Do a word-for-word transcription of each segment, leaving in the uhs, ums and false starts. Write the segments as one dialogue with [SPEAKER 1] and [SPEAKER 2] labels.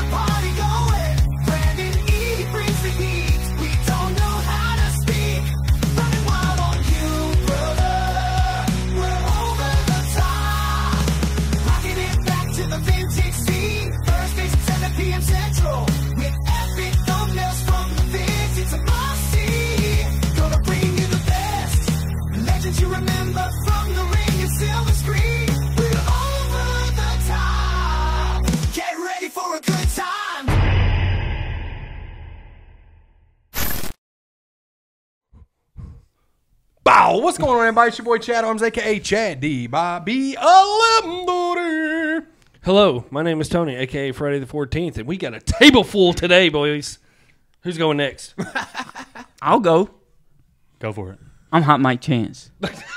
[SPEAKER 1] party going. Brandon E brings the heat. We don't know how to speak. Running wild on you, brother. We're over the top. Rocking it back to the vintage scene. Thursdays at seven p m Central. With epic thumbnails from the vids. It's a must-see. Gonna bring you the best. Legends you remember from the ring and silver screen. We're over the top. Get ready for a good time.
[SPEAKER 2] Bow! What's going on, everybody? It's your boy Chad Arms, aka Chad D. Bobby Alimbury.
[SPEAKER 3] Hello, my name is Tony, aka Friday the fourteenth, and we got a table full today, boys. Who's going next?
[SPEAKER 4] I'll go.
[SPEAKER 5] Go for it.
[SPEAKER 4] I'm Hot Mike Chance.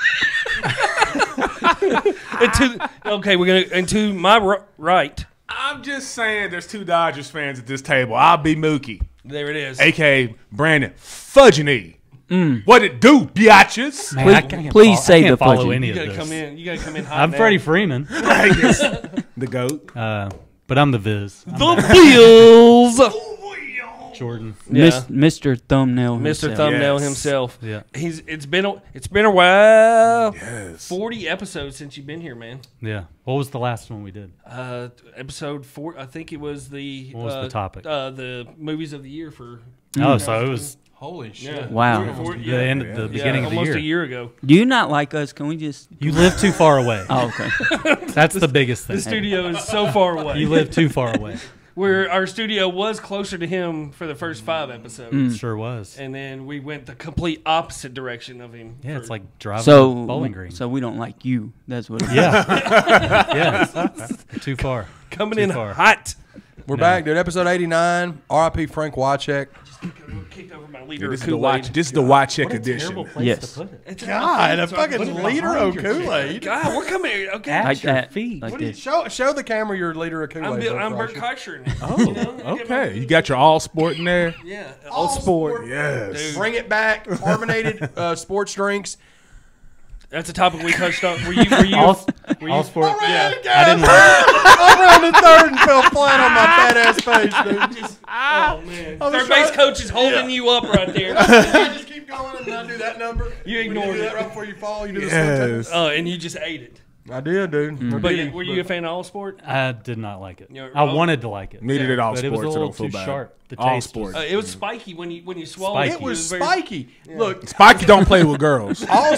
[SPEAKER 3] And to, okay, we're gonna and to my r- right.
[SPEAKER 6] I'm just saying there's two Dodgers fans at this table. I'll be Mookie,
[SPEAKER 3] There it is.
[SPEAKER 6] a k a. Brandon Fudgeony. Mm. What it do, biatches?
[SPEAKER 5] Man,
[SPEAKER 4] Please-
[SPEAKER 5] I can't
[SPEAKER 4] please
[SPEAKER 5] follow,
[SPEAKER 4] say
[SPEAKER 5] I can't
[SPEAKER 4] the
[SPEAKER 5] follow
[SPEAKER 4] fudging.
[SPEAKER 5] any
[SPEAKER 3] You
[SPEAKER 5] of
[SPEAKER 3] gotta
[SPEAKER 5] this.
[SPEAKER 3] come in. You gotta come in hot.
[SPEAKER 5] I'm
[SPEAKER 3] now.
[SPEAKER 5] Freddie Freeman,
[SPEAKER 6] The GOAT.
[SPEAKER 5] uh, but I'm the Viz. I'm
[SPEAKER 3] The Bills.
[SPEAKER 5] Jordan.
[SPEAKER 3] Yeah.
[SPEAKER 4] Mis- Mister Thumbnail
[SPEAKER 3] Mister
[SPEAKER 4] himself.
[SPEAKER 3] Thumbnail
[SPEAKER 6] Yes.
[SPEAKER 3] himself.
[SPEAKER 5] Yeah.
[SPEAKER 3] He's. It's been. A, it's been a while.
[SPEAKER 6] Yes.
[SPEAKER 3] Forty episodes since you've been here, man.
[SPEAKER 5] Yeah. What was the last one we did?
[SPEAKER 3] Uh, episode four. I think it was the.
[SPEAKER 5] What was
[SPEAKER 3] uh,
[SPEAKER 5] the topic?
[SPEAKER 3] Uh, the movies of the year for.
[SPEAKER 5] Oh, so it was
[SPEAKER 2] Holy shit.
[SPEAKER 3] Yeah.
[SPEAKER 4] Wow.
[SPEAKER 3] Four-
[SPEAKER 5] the
[SPEAKER 3] yeah.
[SPEAKER 5] end, the
[SPEAKER 6] Yeah,
[SPEAKER 5] beginning
[SPEAKER 3] yeah,
[SPEAKER 5] of the
[SPEAKER 3] almost
[SPEAKER 5] year.
[SPEAKER 3] a year ago.
[SPEAKER 4] Do you not like us? Can we just...
[SPEAKER 5] You live too far away.
[SPEAKER 4] Oh, okay.
[SPEAKER 5] That's the biggest
[SPEAKER 3] The
[SPEAKER 5] thing.
[SPEAKER 3] studio is so far away.
[SPEAKER 5] You live too far away.
[SPEAKER 3] Where our studio was closer to him for the first five episodes.
[SPEAKER 5] Sure was.
[SPEAKER 3] And then we went the complete opposite direction of him.
[SPEAKER 5] Yeah,
[SPEAKER 3] for-
[SPEAKER 5] it's like driving
[SPEAKER 4] So,
[SPEAKER 5] to Bowling Green.
[SPEAKER 4] so we don't like you. That's what it is.
[SPEAKER 5] Yeah. Yeah. Too far.
[SPEAKER 3] coming
[SPEAKER 5] too
[SPEAKER 3] in
[SPEAKER 5] far.
[SPEAKER 3] hot.
[SPEAKER 2] We're back, dude. Episode eighty-nine. R I P Frank Wycheck.
[SPEAKER 3] Kicked over my liter
[SPEAKER 6] This
[SPEAKER 3] of
[SPEAKER 6] is the watch.
[SPEAKER 3] Kool-Aid.
[SPEAKER 6] This is the watch check edition.
[SPEAKER 4] Yes.
[SPEAKER 3] It's
[SPEAKER 2] God, a
[SPEAKER 3] it's our-
[SPEAKER 2] fucking liter of Kool-Aid.
[SPEAKER 3] God, we're coming here. Okay.
[SPEAKER 5] At
[SPEAKER 4] Like
[SPEAKER 5] your
[SPEAKER 4] that.
[SPEAKER 5] feet.
[SPEAKER 4] Like
[SPEAKER 2] What do you,
[SPEAKER 4] this.
[SPEAKER 2] show, show the camera your liter of Kool-Aid.
[SPEAKER 3] I'm, Bill,
[SPEAKER 2] Bro
[SPEAKER 3] I'm Bert
[SPEAKER 2] Kreischer.
[SPEAKER 3] Kreischer.
[SPEAKER 6] Oh,
[SPEAKER 3] You know, I get my-
[SPEAKER 6] okay. You got your all sport in there.
[SPEAKER 3] Yeah.
[SPEAKER 2] All
[SPEAKER 3] All sport.
[SPEAKER 2] sport.
[SPEAKER 6] Yes.
[SPEAKER 3] Dude.
[SPEAKER 2] Bring it back. Carbonated uh, sports drinks.
[SPEAKER 3] That's a topic we touched on. Were you? Were you?
[SPEAKER 5] All,
[SPEAKER 3] were you
[SPEAKER 5] all sport.
[SPEAKER 3] Yeah.
[SPEAKER 5] I didn't like
[SPEAKER 2] I ran the third and fell flat on my fat ass face, dude.
[SPEAKER 3] Oh man.
[SPEAKER 2] was
[SPEAKER 3] Third
[SPEAKER 2] trying-
[SPEAKER 3] base coach is holding you up right there.
[SPEAKER 2] You just keep going and I do that number.
[SPEAKER 3] You
[SPEAKER 2] When
[SPEAKER 3] ignored
[SPEAKER 2] do
[SPEAKER 3] it.
[SPEAKER 2] that right before you fall. You do the slow
[SPEAKER 6] Yes.
[SPEAKER 3] Oh, and you just ate it.
[SPEAKER 2] I did, dude. I
[SPEAKER 3] But
[SPEAKER 2] did.
[SPEAKER 3] were you a fan of all sport?
[SPEAKER 5] I did not like it.
[SPEAKER 3] You're-
[SPEAKER 5] I
[SPEAKER 3] oh.
[SPEAKER 5] wanted to like it.
[SPEAKER 6] Needed it all
[SPEAKER 5] But it
[SPEAKER 6] sports.
[SPEAKER 5] was a
[SPEAKER 6] so
[SPEAKER 5] little
[SPEAKER 6] don't feel
[SPEAKER 5] too
[SPEAKER 6] bad.
[SPEAKER 5] sharp. The
[SPEAKER 6] all
[SPEAKER 5] taste
[SPEAKER 6] sport.
[SPEAKER 3] Uh, it was spiky when you when you swallowed
[SPEAKER 5] Spiky.
[SPEAKER 3] it.
[SPEAKER 2] It was
[SPEAKER 3] very-
[SPEAKER 2] spiky. Look,
[SPEAKER 6] Spikey don't play with girls.
[SPEAKER 2] all,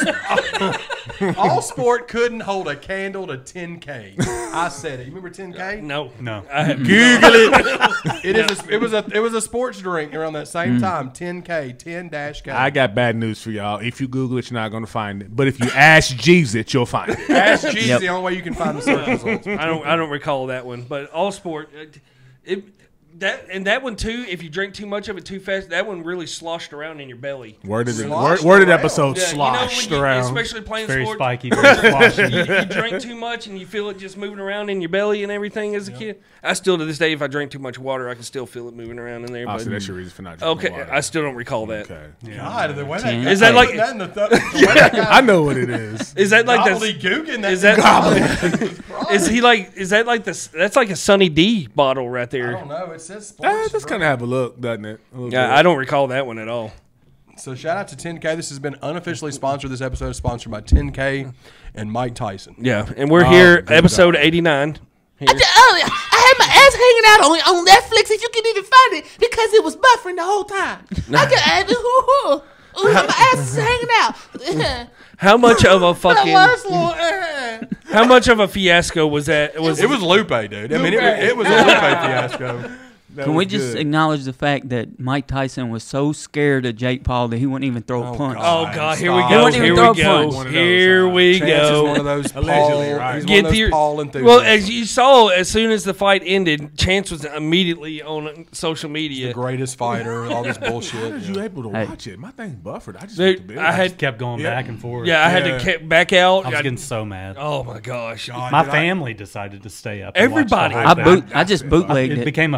[SPEAKER 2] all sport couldn't hold a candle to ten K. I said it. You remember ten K?
[SPEAKER 3] No.
[SPEAKER 5] No.
[SPEAKER 3] I have
[SPEAKER 6] Google it.
[SPEAKER 2] It is. A, it was a. It was a sports drink around that same time. ten K, ten dash K.
[SPEAKER 6] I got bad news for y'all. If you Google it, you're not going to find it. But if you ask Jesus, you'll find it.
[SPEAKER 2] Ask G is
[SPEAKER 4] Yep.
[SPEAKER 2] the only way you can find the search results.
[SPEAKER 3] I don't. I don't recall that one. But all sport, it, it that and that one too. If you drink too much of it too fast, that one really sloshed around in your belly.
[SPEAKER 6] Word of the
[SPEAKER 2] Sloshed
[SPEAKER 6] word, word of the
[SPEAKER 2] around.
[SPEAKER 6] episode,
[SPEAKER 3] Yeah,
[SPEAKER 6] sloshed
[SPEAKER 3] you know when you,
[SPEAKER 6] around.
[SPEAKER 3] especially playing
[SPEAKER 5] Very
[SPEAKER 3] sports.
[SPEAKER 5] spiky, very sloshy.
[SPEAKER 3] you, you drink too much and you feel it just moving around in your belly and everything as a kid. I still to this day, if I drink too much water, I can still feel it moving around in there.
[SPEAKER 6] Oh,
[SPEAKER 3] But,
[SPEAKER 6] so that's your reason for not drinking
[SPEAKER 3] okay,
[SPEAKER 6] water.
[SPEAKER 3] I still don't recall that.
[SPEAKER 6] Okay.
[SPEAKER 2] God, the way that
[SPEAKER 4] Ten.
[SPEAKER 2] guy-
[SPEAKER 3] Is that like-
[SPEAKER 2] that in the th- the way that guy
[SPEAKER 6] I know what it is.
[SPEAKER 3] Is that like the?
[SPEAKER 2] gobbledygooking that
[SPEAKER 3] Is that
[SPEAKER 2] gobbledygooking.
[SPEAKER 3] is he like? Is that like the? That's like a Sunny D bottle right
[SPEAKER 2] I
[SPEAKER 3] there.
[SPEAKER 2] don't know. It says sports.
[SPEAKER 6] Uh, that's
[SPEAKER 2] drink.
[SPEAKER 6] kind of have a look, doesn't it? A little
[SPEAKER 3] Yeah,
[SPEAKER 6] bit.
[SPEAKER 3] I don't recall that one at all.
[SPEAKER 2] So shout out to ten K. This has been unofficially sponsored. This episode is sponsored by ten K and Mike Tyson.
[SPEAKER 3] Yeah, and we're
[SPEAKER 6] Oh,
[SPEAKER 3] here,
[SPEAKER 6] good
[SPEAKER 3] episode
[SPEAKER 6] God.
[SPEAKER 3] eighty-nine. Here.
[SPEAKER 7] Oh, I had my ass hanging out on, on Netflix, and you couldn't even find it because it was buffering the whole time. I could, I, ooh, ooh, ooh, my ass is hanging out.
[SPEAKER 3] How much of a
[SPEAKER 7] That
[SPEAKER 3] fucking?
[SPEAKER 7] was little, uh,
[SPEAKER 3] How much of a fiasco was that? Was
[SPEAKER 2] It was Lupe, dude. I mean, it, was- it was a Lupe fiasco.
[SPEAKER 6] That
[SPEAKER 4] Can
[SPEAKER 6] was
[SPEAKER 4] we just
[SPEAKER 6] good.
[SPEAKER 4] acknowledge the fact that Mike Tyson was so scared of Jake Paul that he wouldn't even throw a punch?
[SPEAKER 3] Oh God! Here we
[SPEAKER 2] Stop.
[SPEAKER 3] go!
[SPEAKER 4] Wouldn't even
[SPEAKER 3] Here
[SPEAKER 4] throw
[SPEAKER 3] we
[SPEAKER 4] a
[SPEAKER 3] go!
[SPEAKER 4] punch.
[SPEAKER 6] One of those,
[SPEAKER 3] Here
[SPEAKER 6] huh?
[SPEAKER 3] we
[SPEAKER 2] Chance is one of
[SPEAKER 3] go!
[SPEAKER 2] those
[SPEAKER 6] Allegedly,
[SPEAKER 2] Paul,
[SPEAKER 6] right.
[SPEAKER 2] he's
[SPEAKER 3] Get
[SPEAKER 2] one of
[SPEAKER 3] the
[SPEAKER 2] those Paul enthusiasts.
[SPEAKER 3] well, as you saw, as soon as the fight ended, Chance was immediately on social media.
[SPEAKER 2] the greatest fighter, all this bullshit.
[SPEAKER 6] How did you able to
[SPEAKER 4] Hey.
[SPEAKER 6] watch it? My thing's buffered. I just
[SPEAKER 3] Dude,
[SPEAKER 6] went to bed.
[SPEAKER 3] I had-
[SPEAKER 5] Just kept going
[SPEAKER 6] Yeah.
[SPEAKER 5] back and forth.
[SPEAKER 3] Yeah, I had
[SPEAKER 6] Yeah.
[SPEAKER 3] to ke- back out.
[SPEAKER 5] I was
[SPEAKER 3] I-
[SPEAKER 5] getting so mad.
[SPEAKER 3] oh my gosh!
[SPEAKER 5] My
[SPEAKER 2] did I-
[SPEAKER 5] family decided to stay up. And
[SPEAKER 3] Everybody.
[SPEAKER 5] watch the
[SPEAKER 4] I
[SPEAKER 5] whole
[SPEAKER 4] boot.
[SPEAKER 5] thing.
[SPEAKER 4] I just bootlegged
[SPEAKER 5] It
[SPEAKER 4] it.
[SPEAKER 5] became a family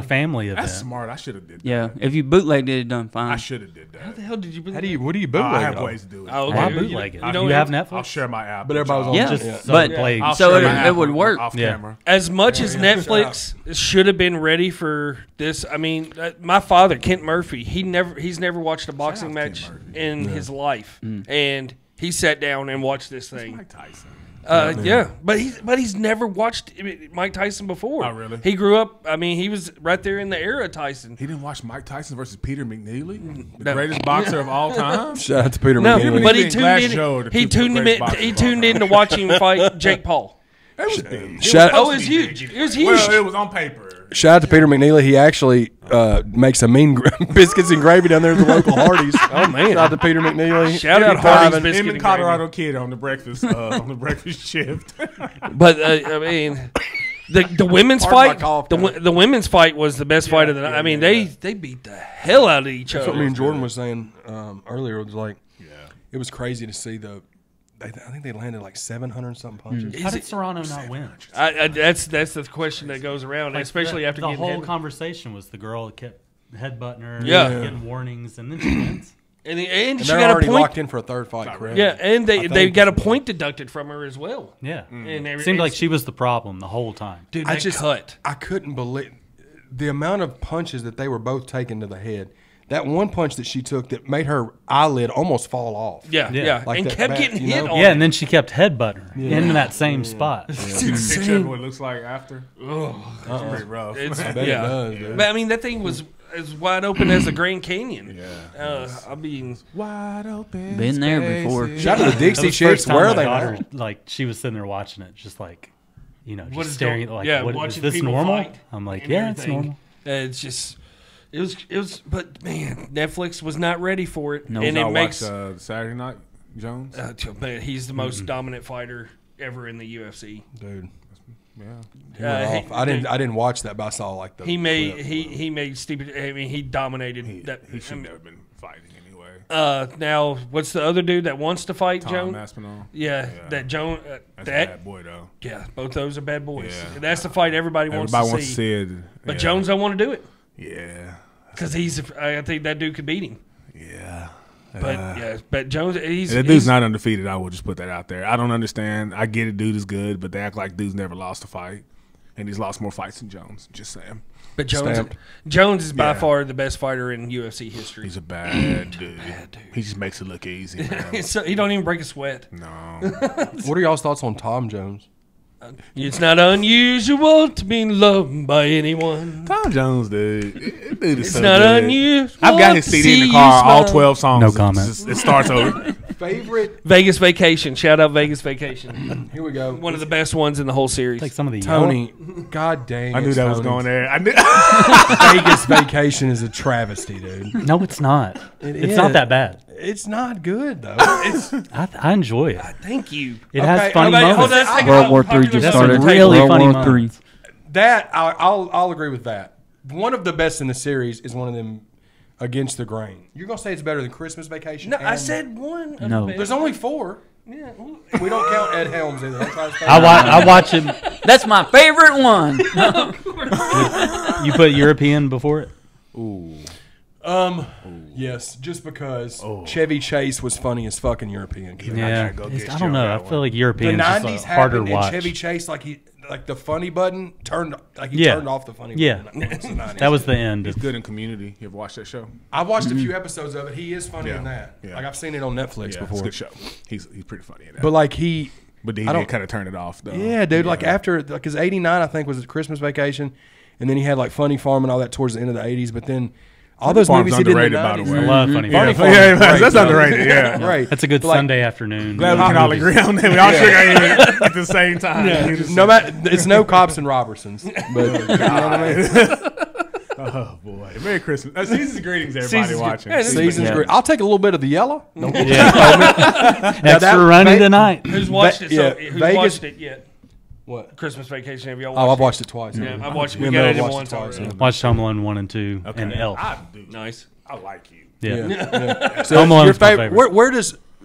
[SPEAKER 5] family event.
[SPEAKER 6] That's smart. I should have did that.
[SPEAKER 4] Yeah, if you bootlegged it, it done fine.
[SPEAKER 6] I should have did that.
[SPEAKER 3] How the hell did you?
[SPEAKER 2] How do you? What do you
[SPEAKER 6] Oh,
[SPEAKER 2] bootleg?
[SPEAKER 6] I have
[SPEAKER 2] it on?
[SPEAKER 6] ways to do it.
[SPEAKER 3] Oh, okay.
[SPEAKER 5] Why
[SPEAKER 3] You-
[SPEAKER 5] bootleg it?
[SPEAKER 3] you
[SPEAKER 5] You,
[SPEAKER 3] don't
[SPEAKER 5] have
[SPEAKER 3] have-
[SPEAKER 6] I'll
[SPEAKER 5] Netflix?
[SPEAKER 6] share my app.
[SPEAKER 2] But everybody was on.
[SPEAKER 4] Yeah,
[SPEAKER 5] Just
[SPEAKER 2] yeah.
[SPEAKER 5] so it
[SPEAKER 4] but-
[SPEAKER 5] plays.
[SPEAKER 6] I'll
[SPEAKER 4] So
[SPEAKER 6] share
[SPEAKER 4] it-
[SPEAKER 6] my
[SPEAKER 4] it
[SPEAKER 6] app
[SPEAKER 4] would
[SPEAKER 6] with-
[SPEAKER 4] work.
[SPEAKER 6] off
[SPEAKER 5] Yeah.
[SPEAKER 6] camera.
[SPEAKER 3] As much as
[SPEAKER 2] yeah.
[SPEAKER 3] Netflix should have been ready for this, I mean, uh, my father, Kent Murphy, he never he's never watched a boxing
[SPEAKER 6] out
[SPEAKER 3] match
[SPEAKER 6] Kent Murphy.
[SPEAKER 3] in his life, and he sat down and watched this thing.
[SPEAKER 6] Mike Tyson.
[SPEAKER 3] Uh, yeah, but he's but he's never watched Mike Tyson before.
[SPEAKER 6] Oh, really?
[SPEAKER 3] He grew up. I mean, he was right there in the era of Tyson.
[SPEAKER 6] He didn't watch Mike Tyson versus Peter McNeely, the
[SPEAKER 3] No.
[SPEAKER 6] greatest boxer of all time.
[SPEAKER 2] Shout out to Peter
[SPEAKER 3] No,
[SPEAKER 2] McNeely.
[SPEAKER 3] but he
[SPEAKER 6] and
[SPEAKER 3] tuned
[SPEAKER 6] Glass
[SPEAKER 3] in.
[SPEAKER 6] Joe, the
[SPEAKER 3] He
[SPEAKER 6] two
[SPEAKER 3] tuned him
[SPEAKER 6] greatest
[SPEAKER 3] in.
[SPEAKER 6] boxers
[SPEAKER 3] He
[SPEAKER 6] of all
[SPEAKER 3] tuned
[SPEAKER 6] time.
[SPEAKER 3] in to watch him fight Jake Paul.
[SPEAKER 6] It was big.
[SPEAKER 2] Shout-
[SPEAKER 3] Oh, it was huge. It was huge.
[SPEAKER 6] Well, it was on paper.
[SPEAKER 2] Shout out to Peter McNeely. He actually uh, makes a mean gr- biscuits and gravy down there at the local Hardee's. Oh man! Shout out to Peter McNeely.
[SPEAKER 3] Shout out
[SPEAKER 2] Him
[SPEAKER 3] Hardee's
[SPEAKER 2] driving-
[SPEAKER 3] biscuit
[SPEAKER 6] Him and
[SPEAKER 3] and
[SPEAKER 6] Colorado Kid on the breakfast uh, on the breakfast shift.
[SPEAKER 3] But uh, I mean, the the women's
[SPEAKER 2] Pardon my
[SPEAKER 3] fight,
[SPEAKER 2] cough,
[SPEAKER 3] the
[SPEAKER 2] guys.
[SPEAKER 3] wo- the women's fight was the best fight of the night.
[SPEAKER 6] yeah,
[SPEAKER 3] I mean,
[SPEAKER 6] yeah,
[SPEAKER 3] they
[SPEAKER 6] yeah.
[SPEAKER 3] they beat the hell out of each
[SPEAKER 2] That's
[SPEAKER 3] other.
[SPEAKER 2] what me and Jordan was saying um, earlier. It was like,
[SPEAKER 6] Yeah.
[SPEAKER 2] it was crazy to see the. I, th- I think they landed like seven hundred something punches.
[SPEAKER 5] How
[SPEAKER 3] Is
[SPEAKER 5] did
[SPEAKER 3] it-
[SPEAKER 5] Serrano not win?
[SPEAKER 3] I, I, that's that's the question that goes around,
[SPEAKER 5] Like,
[SPEAKER 3] especially
[SPEAKER 5] the,
[SPEAKER 3] after
[SPEAKER 5] the
[SPEAKER 3] getting
[SPEAKER 5] whole
[SPEAKER 3] hit.
[SPEAKER 5] conversation was the girl that kept headbutting her,
[SPEAKER 3] Yeah.
[SPEAKER 5] getting warnings, and then she wins.
[SPEAKER 3] and, the, and,
[SPEAKER 2] And
[SPEAKER 3] she
[SPEAKER 2] they're
[SPEAKER 3] got a
[SPEAKER 2] already
[SPEAKER 3] point.
[SPEAKER 2] locked in for a third fight, correct?
[SPEAKER 3] Yeah, and they
[SPEAKER 2] I
[SPEAKER 3] they
[SPEAKER 2] think-
[SPEAKER 3] got a point deducted from her as well.
[SPEAKER 5] Yeah,
[SPEAKER 3] And every-
[SPEAKER 5] seemed like
[SPEAKER 3] it's-
[SPEAKER 5] she was the problem the whole time.
[SPEAKER 3] dude,
[SPEAKER 2] I
[SPEAKER 3] that
[SPEAKER 2] just
[SPEAKER 3] cut.
[SPEAKER 2] I couldn't believe the amount of punches that they were both taking to the head. That one punch that she took that made her eyelid almost fall off.
[SPEAKER 3] Yeah, yeah,
[SPEAKER 5] Yeah.
[SPEAKER 2] Like
[SPEAKER 3] and
[SPEAKER 2] that
[SPEAKER 3] kept
[SPEAKER 2] back,
[SPEAKER 3] getting
[SPEAKER 2] you
[SPEAKER 3] hit
[SPEAKER 2] know?
[SPEAKER 3] on.
[SPEAKER 5] Yeah,
[SPEAKER 3] it.
[SPEAKER 5] and then she kept headbutting her in that same spot.
[SPEAKER 3] It's
[SPEAKER 6] Picture of
[SPEAKER 3] insane.
[SPEAKER 6] what it looks like after.
[SPEAKER 3] Oh,
[SPEAKER 6] It's pretty rough.
[SPEAKER 3] it's,
[SPEAKER 2] I bet
[SPEAKER 3] yeah.
[SPEAKER 2] it does, dude.
[SPEAKER 3] But I mean, that thing was as wide open as the Grand Canyon.
[SPEAKER 6] Yeah.
[SPEAKER 3] Uh, I mean,
[SPEAKER 6] Wide open.
[SPEAKER 4] Been there before.
[SPEAKER 6] spaces.
[SPEAKER 2] Shout out to the
[SPEAKER 5] That
[SPEAKER 2] Dixie
[SPEAKER 5] was the first
[SPEAKER 2] Chicks.
[SPEAKER 5] time
[SPEAKER 2] Where
[SPEAKER 5] my
[SPEAKER 2] are they
[SPEAKER 5] daughter,
[SPEAKER 2] now?
[SPEAKER 5] like, she was sitting there watching it, just like, you know, just
[SPEAKER 3] What is
[SPEAKER 5] staring
[SPEAKER 3] going-
[SPEAKER 5] at like,
[SPEAKER 3] yeah,
[SPEAKER 5] what, is
[SPEAKER 3] watching
[SPEAKER 5] this
[SPEAKER 3] people
[SPEAKER 5] normal?
[SPEAKER 3] fight
[SPEAKER 5] I'm like,
[SPEAKER 3] and
[SPEAKER 5] yeah, it's
[SPEAKER 3] everything.
[SPEAKER 5] normal.
[SPEAKER 3] uh, it's just. It was, it was, but man, Netflix was not ready for it,
[SPEAKER 4] No.
[SPEAKER 3] and
[SPEAKER 6] Y'all
[SPEAKER 3] it makes.
[SPEAKER 6] watch, uh, Saturday Night Jones.
[SPEAKER 3] Uh, t- man, he's the most dominant fighter ever in the U F C.
[SPEAKER 2] Dude,
[SPEAKER 6] Yeah.
[SPEAKER 2] he went
[SPEAKER 3] Uh, he-
[SPEAKER 2] off. I didn't. I didn't watch that, but I saw like the.
[SPEAKER 3] He made
[SPEAKER 2] clip.
[SPEAKER 3] he he made stupid. I mean, he dominated
[SPEAKER 6] He,
[SPEAKER 3] that.
[SPEAKER 6] he
[SPEAKER 3] I
[SPEAKER 6] should
[SPEAKER 3] mean,
[SPEAKER 6] never been fighting anyway.
[SPEAKER 3] uh, now, what's the other dude that wants to fight
[SPEAKER 6] Tom
[SPEAKER 3] Jones?
[SPEAKER 6] Aspinall.
[SPEAKER 3] Yeah,
[SPEAKER 6] Yeah.
[SPEAKER 3] that Jones. Uh,
[SPEAKER 6] That's a
[SPEAKER 3] that
[SPEAKER 6] bad boy though.
[SPEAKER 3] yeah, both those are bad boys.
[SPEAKER 6] Yeah.
[SPEAKER 3] That's the fight everybody wants
[SPEAKER 6] Everybody
[SPEAKER 3] to
[SPEAKER 6] wants
[SPEAKER 3] see.
[SPEAKER 6] to see it.
[SPEAKER 3] But
[SPEAKER 6] yeah.
[SPEAKER 3] Jones don't want to do it
[SPEAKER 6] Yeah.
[SPEAKER 3] because he's. I think that dude could beat him.
[SPEAKER 6] Yeah.
[SPEAKER 3] But
[SPEAKER 6] Uh,
[SPEAKER 3] yeah, but Jones, he's.
[SPEAKER 6] That
[SPEAKER 3] he's
[SPEAKER 6] dude's not undefeated. I will just put that out there. I don't understand. I get it, dude is good, but they act like dude's never lost a fight, and he's lost more fights than Jones. Just saying,
[SPEAKER 3] But Jones,
[SPEAKER 2] Stamped.
[SPEAKER 3] Jones is by
[SPEAKER 6] Yeah.
[SPEAKER 3] far the best fighter in U F C history.
[SPEAKER 6] he's a bad dude. He just makes it look easy, man.
[SPEAKER 3] So he don't even break a sweat.
[SPEAKER 6] No,
[SPEAKER 2] What are y'all's thoughts on Tom Jones?
[SPEAKER 3] It's not unusual to be loved by anyone.
[SPEAKER 6] Tom Jones, dude. That dude is
[SPEAKER 3] It's
[SPEAKER 6] so
[SPEAKER 3] not
[SPEAKER 6] good.
[SPEAKER 3] unusual.
[SPEAKER 6] I've got his
[SPEAKER 3] to
[SPEAKER 6] C D in
[SPEAKER 3] see
[SPEAKER 6] the
[SPEAKER 3] you
[SPEAKER 6] car, all
[SPEAKER 3] smile.
[SPEAKER 6] twelve songs.
[SPEAKER 5] No
[SPEAKER 6] It's
[SPEAKER 5] comment.
[SPEAKER 6] just- It starts over.
[SPEAKER 2] Favorite?
[SPEAKER 3] Vegas Vacation. Shout out Vegas Vacation.
[SPEAKER 2] Here we go.
[SPEAKER 3] One of the best ones in the whole series.
[SPEAKER 5] Like some of the yellow.
[SPEAKER 2] Tony. God dang.
[SPEAKER 6] I knew
[SPEAKER 2] it,
[SPEAKER 6] that was
[SPEAKER 2] Tony.
[SPEAKER 6] going there. I knew.
[SPEAKER 2] Vegas Vacation is a travesty, dude.
[SPEAKER 5] No, it's not.
[SPEAKER 2] It
[SPEAKER 5] it's
[SPEAKER 2] is.
[SPEAKER 5] not that bad.
[SPEAKER 2] It's not good though. It's
[SPEAKER 5] I, I enjoy it.
[SPEAKER 3] Thank you.
[SPEAKER 5] It
[SPEAKER 2] Okay,
[SPEAKER 5] has funny
[SPEAKER 3] Everybody, hold
[SPEAKER 5] moments.
[SPEAKER 3] on a second.
[SPEAKER 4] World War
[SPEAKER 3] Popular
[SPEAKER 4] Three just
[SPEAKER 3] That's
[SPEAKER 4] started.
[SPEAKER 3] some
[SPEAKER 5] really
[SPEAKER 4] World
[SPEAKER 5] funny
[SPEAKER 4] War
[SPEAKER 5] moments.
[SPEAKER 4] Three.
[SPEAKER 2] that. I, I'll I'll agree with that. One of the best in the series is one of them Against the Grain. You're gonna say it's better than Christmas Vacation?
[SPEAKER 3] No, I
[SPEAKER 2] and-
[SPEAKER 3] said one. of
[SPEAKER 4] No.
[SPEAKER 3] the best.
[SPEAKER 2] there's only four.
[SPEAKER 3] Yeah, well,
[SPEAKER 2] We don't count Ed Helms either. Don't try to stay
[SPEAKER 5] I watch. I watch him.
[SPEAKER 4] That's my favorite one.
[SPEAKER 5] You put European before it.
[SPEAKER 2] Um, yes, just because Chevy Chase was funny as fucking European. Kid.
[SPEAKER 5] Yeah,
[SPEAKER 6] go
[SPEAKER 5] It's-
[SPEAKER 6] get
[SPEAKER 5] I
[SPEAKER 6] you
[SPEAKER 5] don't
[SPEAKER 6] on
[SPEAKER 5] know.
[SPEAKER 6] that
[SPEAKER 5] I
[SPEAKER 6] one.
[SPEAKER 5] feel like
[SPEAKER 2] The
[SPEAKER 5] European is
[SPEAKER 2] nineties
[SPEAKER 5] just a harder
[SPEAKER 2] happened, and
[SPEAKER 5] watch.
[SPEAKER 2] Chevy Chase, like he, like the funny button turned, like he
[SPEAKER 5] Yeah.
[SPEAKER 2] turned off the funny
[SPEAKER 5] Yeah.
[SPEAKER 2] button. It's the nineties.
[SPEAKER 5] That was the end.
[SPEAKER 6] He's good in Community. You ever watched that show?
[SPEAKER 2] I watched a few episodes of it. He is funny
[SPEAKER 6] Yeah.
[SPEAKER 2] in that.
[SPEAKER 6] Yeah.
[SPEAKER 2] Like I've seen it on Netflix
[SPEAKER 6] Yeah, it's a
[SPEAKER 2] before.
[SPEAKER 6] good show. He's he's pretty funny in that.
[SPEAKER 2] But like he,
[SPEAKER 6] But he
[SPEAKER 2] I
[SPEAKER 6] did
[SPEAKER 2] don't-
[SPEAKER 6] kind of turn it off though.
[SPEAKER 2] yeah, dude. Like after, like his eighty-nine, I think was his Christmas Vacation, and then he had like Funny Farm and all that towards the end of the eighties. But then all those
[SPEAKER 6] Farm's
[SPEAKER 2] movies he did in the
[SPEAKER 6] underrated, by the
[SPEAKER 2] nineties.
[SPEAKER 6] way.
[SPEAKER 5] I love funny.
[SPEAKER 6] Yeah,
[SPEAKER 2] Funny
[SPEAKER 5] Farm.
[SPEAKER 2] Farm
[SPEAKER 6] yeah,
[SPEAKER 2] is
[SPEAKER 6] that's,
[SPEAKER 2] great,
[SPEAKER 6] that's
[SPEAKER 2] though.
[SPEAKER 6] underrated. Yeah.
[SPEAKER 2] Right.
[SPEAKER 5] That's a good
[SPEAKER 2] But, like,
[SPEAKER 5] Sunday afternoon.
[SPEAKER 6] Glad we can all agree on that. We all shook our head at the same time.
[SPEAKER 2] No matter, it's no Cops and Robertsons, but you know what I mean.
[SPEAKER 6] Oh boy! Merry Christmas. Uh, season's greetings, everybody
[SPEAKER 3] Season's-
[SPEAKER 6] watching.
[SPEAKER 3] yeah, this is-
[SPEAKER 2] Season's
[SPEAKER 4] Yeah.
[SPEAKER 2] great. I'll take a little bit of the yellow. No,
[SPEAKER 5] Extra
[SPEAKER 2] that-
[SPEAKER 5] runny
[SPEAKER 2] Ve-
[SPEAKER 5] tonight.
[SPEAKER 3] Who's watched it? So,
[SPEAKER 2] yeah,
[SPEAKER 3] who's
[SPEAKER 2] Vegas-
[SPEAKER 3] watched it yet?
[SPEAKER 2] what?
[SPEAKER 3] Christmas Vacation. Have y'all
[SPEAKER 2] Oh,
[SPEAKER 3] watched
[SPEAKER 2] I've watched it twice.
[SPEAKER 3] Yeah, I've watched it.
[SPEAKER 2] Me
[SPEAKER 3] We
[SPEAKER 2] and
[SPEAKER 3] got
[SPEAKER 2] Mel
[SPEAKER 3] it in
[SPEAKER 2] watched
[SPEAKER 3] once
[SPEAKER 2] it twice,
[SPEAKER 3] already.
[SPEAKER 2] yeah.
[SPEAKER 5] Watch Home Alone one and two
[SPEAKER 6] Okay.
[SPEAKER 5] and Elf.
[SPEAKER 6] I do.
[SPEAKER 3] Nice.
[SPEAKER 6] I like you.
[SPEAKER 5] Yeah.
[SPEAKER 2] Yeah.
[SPEAKER 5] Home
[SPEAKER 2] So your
[SPEAKER 5] Alone's my
[SPEAKER 2] favorite,
[SPEAKER 5] favorite.
[SPEAKER 2] where, where does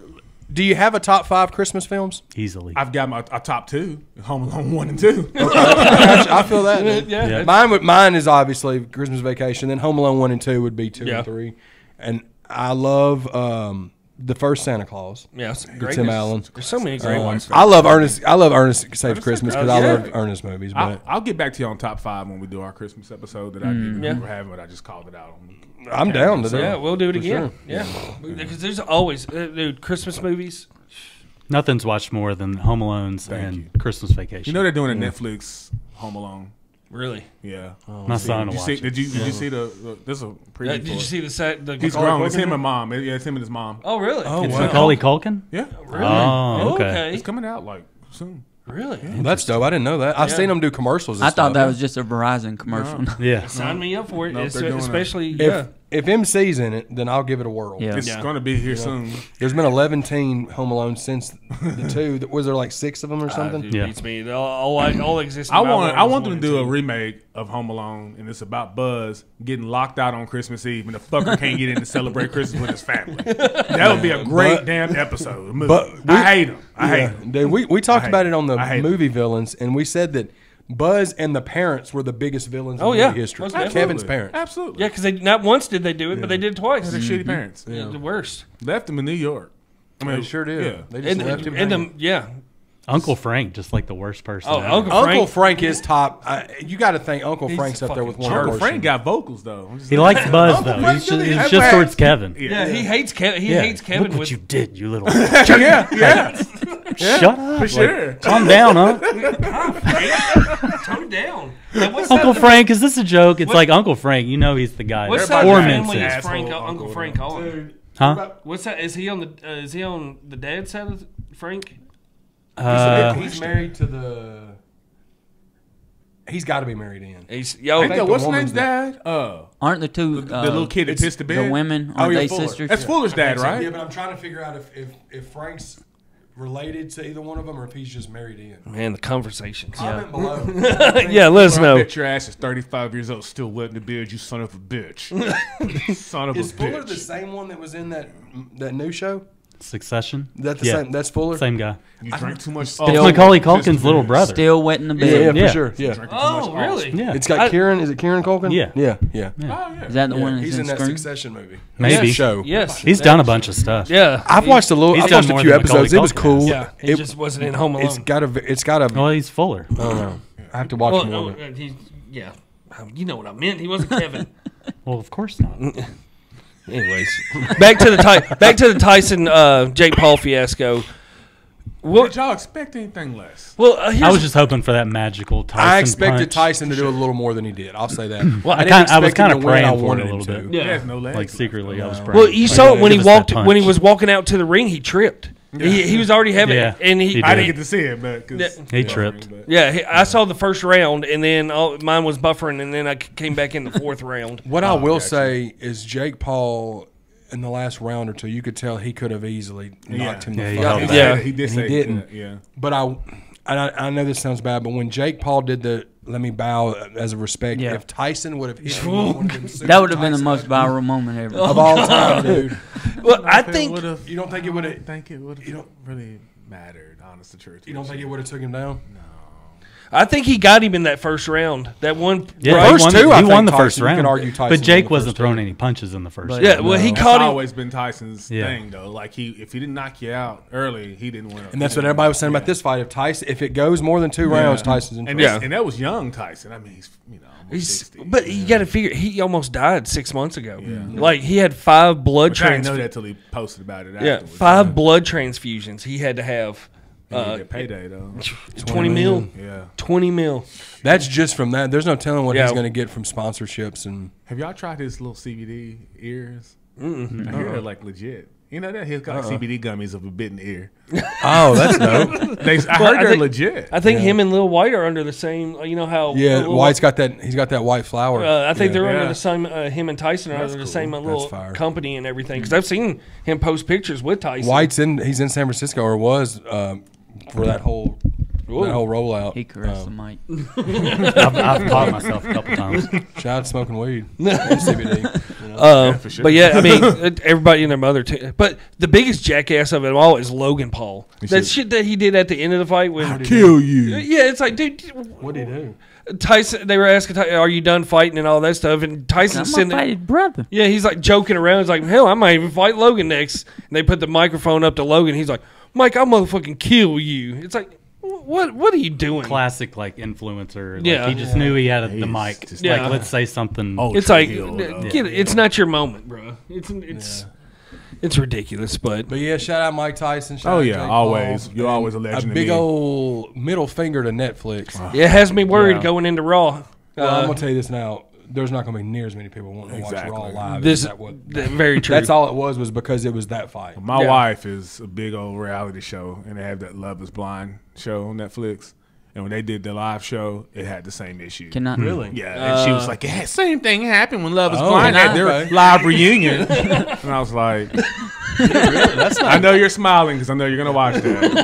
[SPEAKER 2] Do you have a top five Christmas films?
[SPEAKER 5] Easily.
[SPEAKER 6] I've got my a top two: Home Alone one and two.
[SPEAKER 2] I feel that. dude.
[SPEAKER 3] Yeah.
[SPEAKER 5] Yeah.
[SPEAKER 2] Mine would mine is obviously Christmas Vacation. Then Home Alone one and two would be two
[SPEAKER 3] Yeah.
[SPEAKER 2] and three, and I love um, the first Santa Claus.
[SPEAKER 3] Yeah, it's great.
[SPEAKER 2] Tim
[SPEAKER 3] There's-
[SPEAKER 2] Allen.
[SPEAKER 3] There's so many great
[SPEAKER 2] Um,
[SPEAKER 3] ones.
[SPEAKER 2] I love Ernest. I love Ernest Saves Christmas because
[SPEAKER 3] Oh,
[SPEAKER 2] I
[SPEAKER 3] yeah.
[SPEAKER 2] love Ernest movies.
[SPEAKER 6] I'll,
[SPEAKER 2] But
[SPEAKER 6] I'll get back to you on top five when we do our Christmas episode that I didn't
[SPEAKER 3] Yeah.
[SPEAKER 6] remember having, but I just called it out. On
[SPEAKER 2] I'm down to do
[SPEAKER 3] Yeah,
[SPEAKER 2] it.
[SPEAKER 3] we'll do it
[SPEAKER 2] For
[SPEAKER 3] again.
[SPEAKER 2] sure.
[SPEAKER 3] Yeah, because there's always uh, dude Christmas movies.
[SPEAKER 5] Nothing's watched more than Home Alone's
[SPEAKER 6] Thank
[SPEAKER 5] and
[SPEAKER 6] you.
[SPEAKER 5] Christmas Vacation.
[SPEAKER 6] You know they're doing a Netflix Home Alone.
[SPEAKER 3] Really?
[SPEAKER 6] Yeah.
[SPEAKER 5] my son
[SPEAKER 6] Did
[SPEAKER 5] will
[SPEAKER 6] you
[SPEAKER 5] watch
[SPEAKER 6] see?
[SPEAKER 5] it.
[SPEAKER 6] Did you? Did you see the? the this is a preview.
[SPEAKER 3] Uh, did
[SPEAKER 6] for
[SPEAKER 3] you
[SPEAKER 6] it.
[SPEAKER 3] see the set? The
[SPEAKER 6] He's
[SPEAKER 3] Macaulay
[SPEAKER 6] grown. It's
[SPEAKER 3] Culkin
[SPEAKER 6] him
[SPEAKER 3] one?
[SPEAKER 6] and mom. Yeah, it's him and his mom.
[SPEAKER 3] Oh, really?
[SPEAKER 2] Oh,
[SPEAKER 3] It's
[SPEAKER 2] wow.
[SPEAKER 5] Macaulay Culkin?
[SPEAKER 6] Yeah.
[SPEAKER 3] Really?
[SPEAKER 5] Oh, okay.
[SPEAKER 6] It's coming out like soon.
[SPEAKER 3] Really?
[SPEAKER 2] Well, that's dope. I didn't know that. I've
[SPEAKER 3] Yeah.
[SPEAKER 2] seen them do commercials. And
[SPEAKER 4] I thought
[SPEAKER 2] stuff.
[SPEAKER 4] that was just a Verizon commercial.
[SPEAKER 5] Yeah.
[SPEAKER 3] Sign me up for it.
[SPEAKER 6] No,
[SPEAKER 3] It's-
[SPEAKER 6] they're doing a-
[SPEAKER 3] especially
[SPEAKER 2] If
[SPEAKER 3] yeah.
[SPEAKER 2] if M C's in it, then I'll give it a whirl.
[SPEAKER 4] Yeah.
[SPEAKER 6] It's
[SPEAKER 3] Yeah.
[SPEAKER 6] going to be here soon.
[SPEAKER 2] There's been eleven teen Home Alone since the two. That was there like six of them or
[SPEAKER 3] Uh,
[SPEAKER 2] something?
[SPEAKER 3] dude,
[SPEAKER 5] Yeah.
[SPEAKER 3] beats me. All, all, I, all existing.
[SPEAKER 6] I want. I want them to do a remake of Home Alone, and it's about Buzz getting locked out on Christmas Eve, and the fucker can't get in to celebrate Christmas with his family. That would be a great
[SPEAKER 2] But-
[SPEAKER 6] damn episode. of movie.
[SPEAKER 2] but we-
[SPEAKER 6] I hate him. I hate
[SPEAKER 2] Yeah.
[SPEAKER 6] him.
[SPEAKER 2] Dude, we we talked
[SPEAKER 6] I hate
[SPEAKER 2] about it
[SPEAKER 6] it.
[SPEAKER 2] on the
[SPEAKER 6] I hate
[SPEAKER 2] movie villains, and we said that Buzz and the parents were the biggest villains
[SPEAKER 3] Oh,
[SPEAKER 2] in
[SPEAKER 3] yeah.
[SPEAKER 2] movie history.
[SPEAKER 3] Most
[SPEAKER 2] Kevin's
[SPEAKER 3] definitely.
[SPEAKER 2] parents.
[SPEAKER 6] Absolutely.
[SPEAKER 3] Yeah, because they not once did they do it, but they did it twice.
[SPEAKER 6] They're shitty parents.
[SPEAKER 3] Yeah. The worst.
[SPEAKER 6] Left him in New York. I mean,
[SPEAKER 2] They sure did.
[SPEAKER 6] Yeah.
[SPEAKER 2] They just
[SPEAKER 3] And,
[SPEAKER 2] left him.
[SPEAKER 3] and
[SPEAKER 2] hanging.
[SPEAKER 3] the, yeah.
[SPEAKER 5] Uncle Frank, just like the worst person.
[SPEAKER 3] Oh,
[SPEAKER 5] ever.
[SPEAKER 3] Uncle
[SPEAKER 2] Uncle
[SPEAKER 3] Frank.
[SPEAKER 2] Frank is top. I, you got to think Uncle
[SPEAKER 3] He's
[SPEAKER 2] Frank's up there with
[SPEAKER 3] fucking
[SPEAKER 2] one
[SPEAKER 6] Uncle
[SPEAKER 2] person.
[SPEAKER 6] Frank got vocals though. I'm just
[SPEAKER 5] He
[SPEAKER 6] like-
[SPEAKER 5] likes Buzz
[SPEAKER 6] Uncle
[SPEAKER 5] though.
[SPEAKER 6] Frank
[SPEAKER 5] He's just,
[SPEAKER 6] really-
[SPEAKER 5] he's
[SPEAKER 6] Hey,
[SPEAKER 5] just
[SPEAKER 6] man.
[SPEAKER 5] towards Kevin.
[SPEAKER 3] Yeah, he hates Kevin. He
[SPEAKER 5] Yeah.
[SPEAKER 3] hates Kevin
[SPEAKER 5] Look what
[SPEAKER 3] with.
[SPEAKER 5] you did, you little.
[SPEAKER 6] yeah, yeah,
[SPEAKER 5] Shut up.
[SPEAKER 6] for sure.
[SPEAKER 5] Calm down, huh?
[SPEAKER 3] Tone down. Now, what's
[SPEAKER 5] Uncle
[SPEAKER 3] that,
[SPEAKER 5] Frank, is this a joke? It's
[SPEAKER 3] What-
[SPEAKER 5] like Uncle Frank. You know he's the guy.
[SPEAKER 3] What's
[SPEAKER 5] that
[SPEAKER 3] that
[SPEAKER 6] Everybody
[SPEAKER 3] family?
[SPEAKER 6] got
[SPEAKER 3] Is
[SPEAKER 6] asshole
[SPEAKER 3] Frank
[SPEAKER 6] Uncle
[SPEAKER 3] Uncle
[SPEAKER 6] there.
[SPEAKER 3] Frank on?
[SPEAKER 5] Huh?
[SPEAKER 3] What's that? Is he on the? Uh, is he on the dad's side of Frank?
[SPEAKER 5] Uh,
[SPEAKER 2] He's married to the. He's got to be married in.
[SPEAKER 3] He's yo.
[SPEAKER 6] Ain't that
[SPEAKER 2] the
[SPEAKER 6] what's his
[SPEAKER 2] woman's
[SPEAKER 6] name's dad? Uh,
[SPEAKER 4] Aren't the two
[SPEAKER 6] the,
[SPEAKER 4] uh,
[SPEAKER 6] the little kid that pissed the bed.
[SPEAKER 4] the women?
[SPEAKER 2] Oh,
[SPEAKER 4] Aren't
[SPEAKER 2] yeah,
[SPEAKER 4] they
[SPEAKER 2] Fuller.
[SPEAKER 4] sisters?
[SPEAKER 6] That's Fuller's dad, right?
[SPEAKER 2] Yeah, but I'm trying to figure out if, if, if Frank's related to either one of them or if he's just married in.
[SPEAKER 3] Man, the conversations.
[SPEAKER 2] Comment below.
[SPEAKER 3] Yeah, let us
[SPEAKER 6] Well, I
[SPEAKER 3] know.
[SPEAKER 6] bet your ass is thirty-five years old, still wetting the beard, you son of a bitch. son of
[SPEAKER 2] Is
[SPEAKER 6] a
[SPEAKER 2] Fuller
[SPEAKER 6] bitch.
[SPEAKER 2] the same one that was in that that new show?
[SPEAKER 5] Succession.
[SPEAKER 2] Is that the
[SPEAKER 5] Yeah.
[SPEAKER 2] same? That's Fuller.
[SPEAKER 5] Same guy.
[SPEAKER 6] You drank too much.
[SPEAKER 5] It's
[SPEAKER 6] Oh,
[SPEAKER 5] Macaulay
[SPEAKER 6] just
[SPEAKER 5] Culkin's little brother.
[SPEAKER 4] Still wetting the
[SPEAKER 2] Yeah, yeah,
[SPEAKER 4] bed.
[SPEAKER 2] for
[SPEAKER 5] Yeah.
[SPEAKER 2] sure. Yeah,
[SPEAKER 6] drinking too much
[SPEAKER 3] Oh, really?
[SPEAKER 5] Yeah.
[SPEAKER 2] it's got
[SPEAKER 3] I-
[SPEAKER 2] Kieran. Is it Kieran Culkin?
[SPEAKER 5] Yeah.
[SPEAKER 2] yeah, yeah.
[SPEAKER 6] Oh, yeah.
[SPEAKER 4] Is that the
[SPEAKER 2] Yeah,
[SPEAKER 4] one that's
[SPEAKER 2] he's
[SPEAKER 4] in
[SPEAKER 2] in that
[SPEAKER 4] Scream?
[SPEAKER 2] Succession movie.
[SPEAKER 5] Maybe.
[SPEAKER 2] That show.
[SPEAKER 3] Yes.
[SPEAKER 5] He's done a bunch of stuff.
[SPEAKER 3] Yeah.
[SPEAKER 2] I've watched a little.
[SPEAKER 5] He's
[SPEAKER 2] I've
[SPEAKER 5] done
[SPEAKER 2] watched a
[SPEAKER 5] more
[SPEAKER 2] few
[SPEAKER 5] than Macaulay
[SPEAKER 2] episodes. It was
[SPEAKER 5] Culkin has.
[SPEAKER 2] cool.
[SPEAKER 3] Yeah. He
[SPEAKER 2] It,
[SPEAKER 3] just wasn't in Home Alone.
[SPEAKER 2] it's got a. It's got a.
[SPEAKER 5] Well, he's Fuller.
[SPEAKER 2] I don't know. I have to watch
[SPEAKER 3] well,
[SPEAKER 2] more.
[SPEAKER 3] no,
[SPEAKER 2] of it.
[SPEAKER 3] uh, he, yeah. Um, You know what I meant. He wasn't Kevin.
[SPEAKER 5] Well, of course not.
[SPEAKER 3] Anyways, back to the Ty- back to the Tyson uh, Jake Paul fiasco. Well,
[SPEAKER 6] Did y'all expect anything less?
[SPEAKER 3] well, uh, here's,
[SPEAKER 5] I was just hoping for that magical Tyson
[SPEAKER 2] I expected
[SPEAKER 5] punch.
[SPEAKER 2] Tyson to do a little more than he did. I'll say that.
[SPEAKER 5] Well, I
[SPEAKER 2] didn't
[SPEAKER 5] kind- I was
[SPEAKER 2] expect him
[SPEAKER 5] kinda
[SPEAKER 2] to win.
[SPEAKER 5] praying
[SPEAKER 2] I
[SPEAKER 5] for it a
[SPEAKER 2] wanted him
[SPEAKER 5] little
[SPEAKER 2] to.
[SPEAKER 5] bit.
[SPEAKER 3] Yeah.
[SPEAKER 6] He has no legs.
[SPEAKER 5] Like secretly, I was
[SPEAKER 2] No.
[SPEAKER 5] praying.
[SPEAKER 3] Well, you
[SPEAKER 5] Like,
[SPEAKER 3] saw it
[SPEAKER 5] give
[SPEAKER 3] when he
[SPEAKER 5] us that
[SPEAKER 3] walked when he
[SPEAKER 5] punch.
[SPEAKER 3] was walking out to the ring. He tripped. He, he was already having
[SPEAKER 5] Yeah,
[SPEAKER 3] and he,
[SPEAKER 5] he
[SPEAKER 6] I
[SPEAKER 5] did.
[SPEAKER 6] didn't get to see it, but 'cause-
[SPEAKER 3] Yeah.
[SPEAKER 5] He
[SPEAKER 6] yeah,
[SPEAKER 5] tripped.
[SPEAKER 6] but-
[SPEAKER 3] Yeah, he, I saw the first round, and then all, mine was buffering, and then I c- came back in the fourth round.
[SPEAKER 2] What I
[SPEAKER 6] Oh,
[SPEAKER 2] will
[SPEAKER 6] gotcha.
[SPEAKER 2] say is Jake Paul in the last round or two, you could tell he could have easily knocked him
[SPEAKER 5] Yeah,
[SPEAKER 2] the
[SPEAKER 5] he
[SPEAKER 2] fuck
[SPEAKER 5] held
[SPEAKER 2] out.
[SPEAKER 5] back.
[SPEAKER 3] Yeah.
[SPEAKER 6] he did
[SPEAKER 2] And
[SPEAKER 6] say
[SPEAKER 2] he didn't.
[SPEAKER 6] could, Yeah.
[SPEAKER 2] But I, and I, I know this sounds bad, but when Jake Paul did the "let me bow" as a respect,
[SPEAKER 4] Yeah.
[SPEAKER 2] if Tyson would have hit him, with one of them super
[SPEAKER 4] That would have been the
[SPEAKER 2] Tyson
[SPEAKER 4] most viral moment ever.
[SPEAKER 2] of all time, dude.
[SPEAKER 3] Well, I
[SPEAKER 6] If it
[SPEAKER 3] think
[SPEAKER 6] would've-
[SPEAKER 2] You don't think it would
[SPEAKER 6] I
[SPEAKER 2] have?
[SPEAKER 6] don't think it would
[SPEAKER 2] You
[SPEAKER 6] have
[SPEAKER 2] don't-
[SPEAKER 6] really mattered, honest to truth.
[SPEAKER 2] You don't think it would have took him down?
[SPEAKER 3] I think he got him in that first round. That one.
[SPEAKER 5] Yeah,
[SPEAKER 2] The
[SPEAKER 5] he
[SPEAKER 2] first
[SPEAKER 5] won,
[SPEAKER 2] two, I
[SPEAKER 5] he won
[SPEAKER 2] think
[SPEAKER 5] the first
[SPEAKER 2] Tyson- you
[SPEAKER 5] round.
[SPEAKER 2] could argue Tyson
[SPEAKER 5] but Jake
[SPEAKER 2] won the
[SPEAKER 5] wasn't
[SPEAKER 2] first
[SPEAKER 5] throwing
[SPEAKER 2] two.
[SPEAKER 5] any punches in the first
[SPEAKER 4] But-
[SPEAKER 5] round.
[SPEAKER 3] Yeah, well, he
[SPEAKER 6] That's
[SPEAKER 3] caught him.
[SPEAKER 6] always been Tyson's
[SPEAKER 5] Yeah.
[SPEAKER 6] thing, though. Like he, if he didn't knock you out early, he didn't win.
[SPEAKER 2] And that's what everybody was saying about this fight. If Tyson, if it goes more than two rounds, Tyson's in
[SPEAKER 6] And,
[SPEAKER 2] trouble.
[SPEAKER 3] Yeah.
[SPEAKER 6] that's- and that was young Tyson. I mean, he's you know almost
[SPEAKER 3] He's,
[SPEAKER 6] sixty.
[SPEAKER 3] but you got to figure he almost died six months ago.
[SPEAKER 6] Yeah.
[SPEAKER 3] Like he had five blood
[SPEAKER 6] Which I didn't know
[SPEAKER 3] transfusions.
[SPEAKER 6] that till he posted about it.
[SPEAKER 3] Yeah,
[SPEAKER 6] afterwards.
[SPEAKER 3] five blood transfusions he had to have.
[SPEAKER 6] He didn't
[SPEAKER 3] Uh,
[SPEAKER 6] get payday though.
[SPEAKER 3] twenty mil.
[SPEAKER 6] Yeah.
[SPEAKER 3] Twenty mil.
[SPEAKER 2] That's just from that. There's no telling what
[SPEAKER 3] Yeah.
[SPEAKER 2] he's going to get from sponsorships and.
[SPEAKER 6] Have y'all tried his little C B D ears? Mm-mm. I hear they're like legit. You know that he's got like C B D gummies of a bitten ear.
[SPEAKER 2] Oh, that's dope.
[SPEAKER 6] They, I
[SPEAKER 3] Well,
[SPEAKER 6] heard
[SPEAKER 3] I
[SPEAKER 6] they're
[SPEAKER 3] think-
[SPEAKER 6] legit.
[SPEAKER 3] I think him and Lil White are under the same. You know how
[SPEAKER 2] Yeah,
[SPEAKER 3] Lil-
[SPEAKER 2] White's got that. He's got that white flower.
[SPEAKER 3] Uh, I think
[SPEAKER 2] Yeah.
[SPEAKER 3] they're under
[SPEAKER 6] Yeah.
[SPEAKER 3] the same. Uh, him and Tyson are
[SPEAKER 6] That's
[SPEAKER 3] under the
[SPEAKER 6] cool.
[SPEAKER 3] same uh, little
[SPEAKER 2] That's fire.
[SPEAKER 3] company and everything. Because I've seen him post pictures with Tyson.
[SPEAKER 2] White's in. He's in San Francisco or was um, for that whole
[SPEAKER 3] Ooh.
[SPEAKER 2] that whole rollout.
[SPEAKER 4] He caressed
[SPEAKER 2] Um,
[SPEAKER 4] the mic.
[SPEAKER 5] I've, I've caught myself a couple times.
[SPEAKER 2] Shout out to smoking weed. and C B D. You know?
[SPEAKER 3] Uh,
[SPEAKER 6] Yeah, for sure.
[SPEAKER 3] But yeah, I mean, it- everybody and their mother too. But the biggest jackass of it all is Logan Paul.
[SPEAKER 6] He
[SPEAKER 3] That
[SPEAKER 6] should-
[SPEAKER 3] shit that he did at the end of the fight when
[SPEAKER 6] Kill you.
[SPEAKER 3] yeah, it's like, dude,
[SPEAKER 2] What did he do?
[SPEAKER 3] Tyson. They were asking, Ty- "Are you done fighting?" and all that stuff. And Tyson
[SPEAKER 4] I'm gonna
[SPEAKER 3] sitting
[SPEAKER 4] fight
[SPEAKER 3] there.
[SPEAKER 4] his brother.
[SPEAKER 3] Yeah, he's like joking around. He's like, "Hell, I might even fight Logan next." And they put the microphone up to Logan. He's like, "Mike, I'll motherfucking kill you." It's like, what? What are you doing?
[SPEAKER 5] Classic like influencer. Like,
[SPEAKER 3] Yeah.
[SPEAKER 5] he just knew he had a, the
[SPEAKER 6] He's
[SPEAKER 5] mic.
[SPEAKER 6] just-
[SPEAKER 3] Yeah.
[SPEAKER 5] Like, let's say something.
[SPEAKER 6] Oh,
[SPEAKER 3] It's like,
[SPEAKER 6] Healed
[SPEAKER 3] uh,
[SPEAKER 6] up.
[SPEAKER 3] get it. It's not your moment, bro. It's it's it's ridiculous, but
[SPEAKER 2] But yeah, shout out Mike Tyson. Shout
[SPEAKER 6] Oh,
[SPEAKER 2] out
[SPEAKER 6] yeah,
[SPEAKER 2] Jake
[SPEAKER 6] always.
[SPEAKER 2] Paul,
[SPEAKER 6] You're
[SPEAKER 2] and
[SPEAKER 6] always a legend
[SPEAKER 2] A
[SPEAKER 6] to
[SPEAKER 2] big
[SPEAKER 6] me.
[SPEAKER 2] old middle finger to Netflix.
[SPEAKER 3] it has me worried
[SPEAKER 5] Yeah.
[SPEAKER 3] going into Raw.
[SPEAKER 2] Well, I'm
[SPEAKER 3] Uh,
[SPEAKER 2] gonna tell you this now. There's not gonna be near as many people wanting to
[SPEAKER 6] Exactly.
[SPEAKER 2] watch Raw live.
[SPEAKER 3] this
[SPEAKER 2] Is that what?
[SPEAKER 3] th- very true.
[SPEAKER 2] That's all it was. Was because it was that fight.
[SPEAKER 6] My
[SPEAKER 3] Yeah.
[SPEAKER 6] wife is a big old reality show, and they have that Love Is Blind show on Netflix. And when they did the live show, it had the same issue.
[SPEAKER 4] Can I?
[SPEAKER 2] Really?
[SPEAKER 6] Yeah, and she was like, "Yeah, same thing happened when Love Is
[SPEAKER 2] Oh,
[SPEAKER 6] Blind had their
[SPEAKER 2] okay.
[SPEAKER 6] live reunion." And I was like, "I know you're smiling because I know you're gonna watch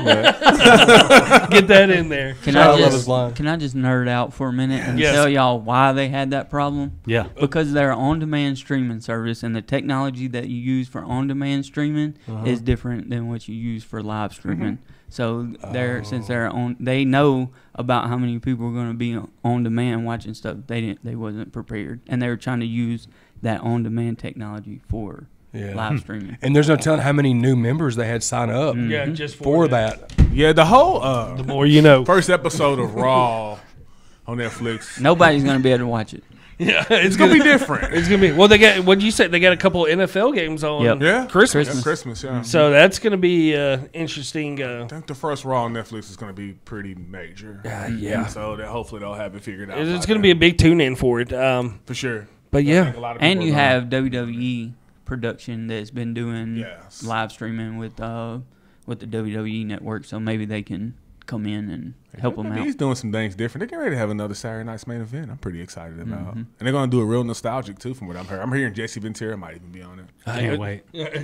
[SPEAKER 6] that."
[SPEAKER 3] Get that in there.
[SPEAKER 4] Can
[SPEAKER 2] Shout out
[SPEAKER 4] I
[SPEAKER 2] Love Is
[SPEAKER 4] just
[SPEAKER 2] Blind.
[SPEAKER 4] can I just nerd out for a minute and
[SPEAKER 3] Yes.
[SPEAKER 4] tell y'all why they had that problem?
[SPEAKER 5] Yeah.
[SPEAKER 4] Because they're on-demand streaming service, and the technology that you use for on-demand streaming is different than what you use for live streaming. So they're since they're on, they know about how many people are going to be on- on demand watching stuff. They didn't, they wasn't prepared, and they were trying to use that on-demand technology for
[SPEAKER 2] Yeah.
[SPEAKER 4] live streaming.
[SPEAKER 2] And there's no telling how many new members they had sign up
[SPEAKER 3] Yeah, just for,
[SPEAKER 2] for that.
[SPEAKER 6] Yeah, the whole uh,
[SPEAKER 3] The more you know.
[SPEAKER 6] first episode of Raw on Netflix,
[SPEAKER 4] Nobody's going to be able to watch it.
[SPEAKER 3] Yeah, it's
[SPEAKER 6] it's gonna be different.
[SPEAKER 3] It's gonna be well. They got what you said. They got a couple of N F L games on.
[SPEAKER 4] Yep.
[SPEAKER 6] Yeah,
[SPEAKER 3] Christmas.
[SPEAKER 6] Yeah, Christmas. Yeah.
[SPEAKER 3] So that's gonna be uh, interesting. Uh,
[SPEAKER 6] I think the first Raw on Netflix is going to be pretty major.
[SPEAKER 3] uh, yeah,
[SPEAKER 6] So that hopefully they'll have it figured out.
[SPEAKER 3] it's
[SPEAKER 6] by
[SPEAKER 3] gonna
[SPEAKER 6] then.
[SPEAKER 3] be a big tune in for it. Um,
[SPEAKER 6] for sure.
[SPEAKER 3] but
[SPEAKER 6] I
[SPEAKER 3] yeah,
[SPEAKER 6] think a lot of
[SPEAKER 4] And
[SPEAKER 6] people
[SPEAKER 4] you
[SPEAKER 6] are gonna-
[SPEAKER 4] have W W E production that's been doing
[SPEAKER 6] Yes.
[SPEAKER 4] live streaming with uh with the W W E network, so maybe they can come in and help them out.
[SPEAKER 6] He's doing some things different. They're getting ready to have another Saturday night's main event. I'm pretty excited about.
[SPEAKER 3] Mm-hmm.
[SPEAKER 6] And they're going to do it real nostalgic too, from what I'm hearing. I'm hearing Jesse Ventura might even be on it.
[SPEAKER 5] Can't wait.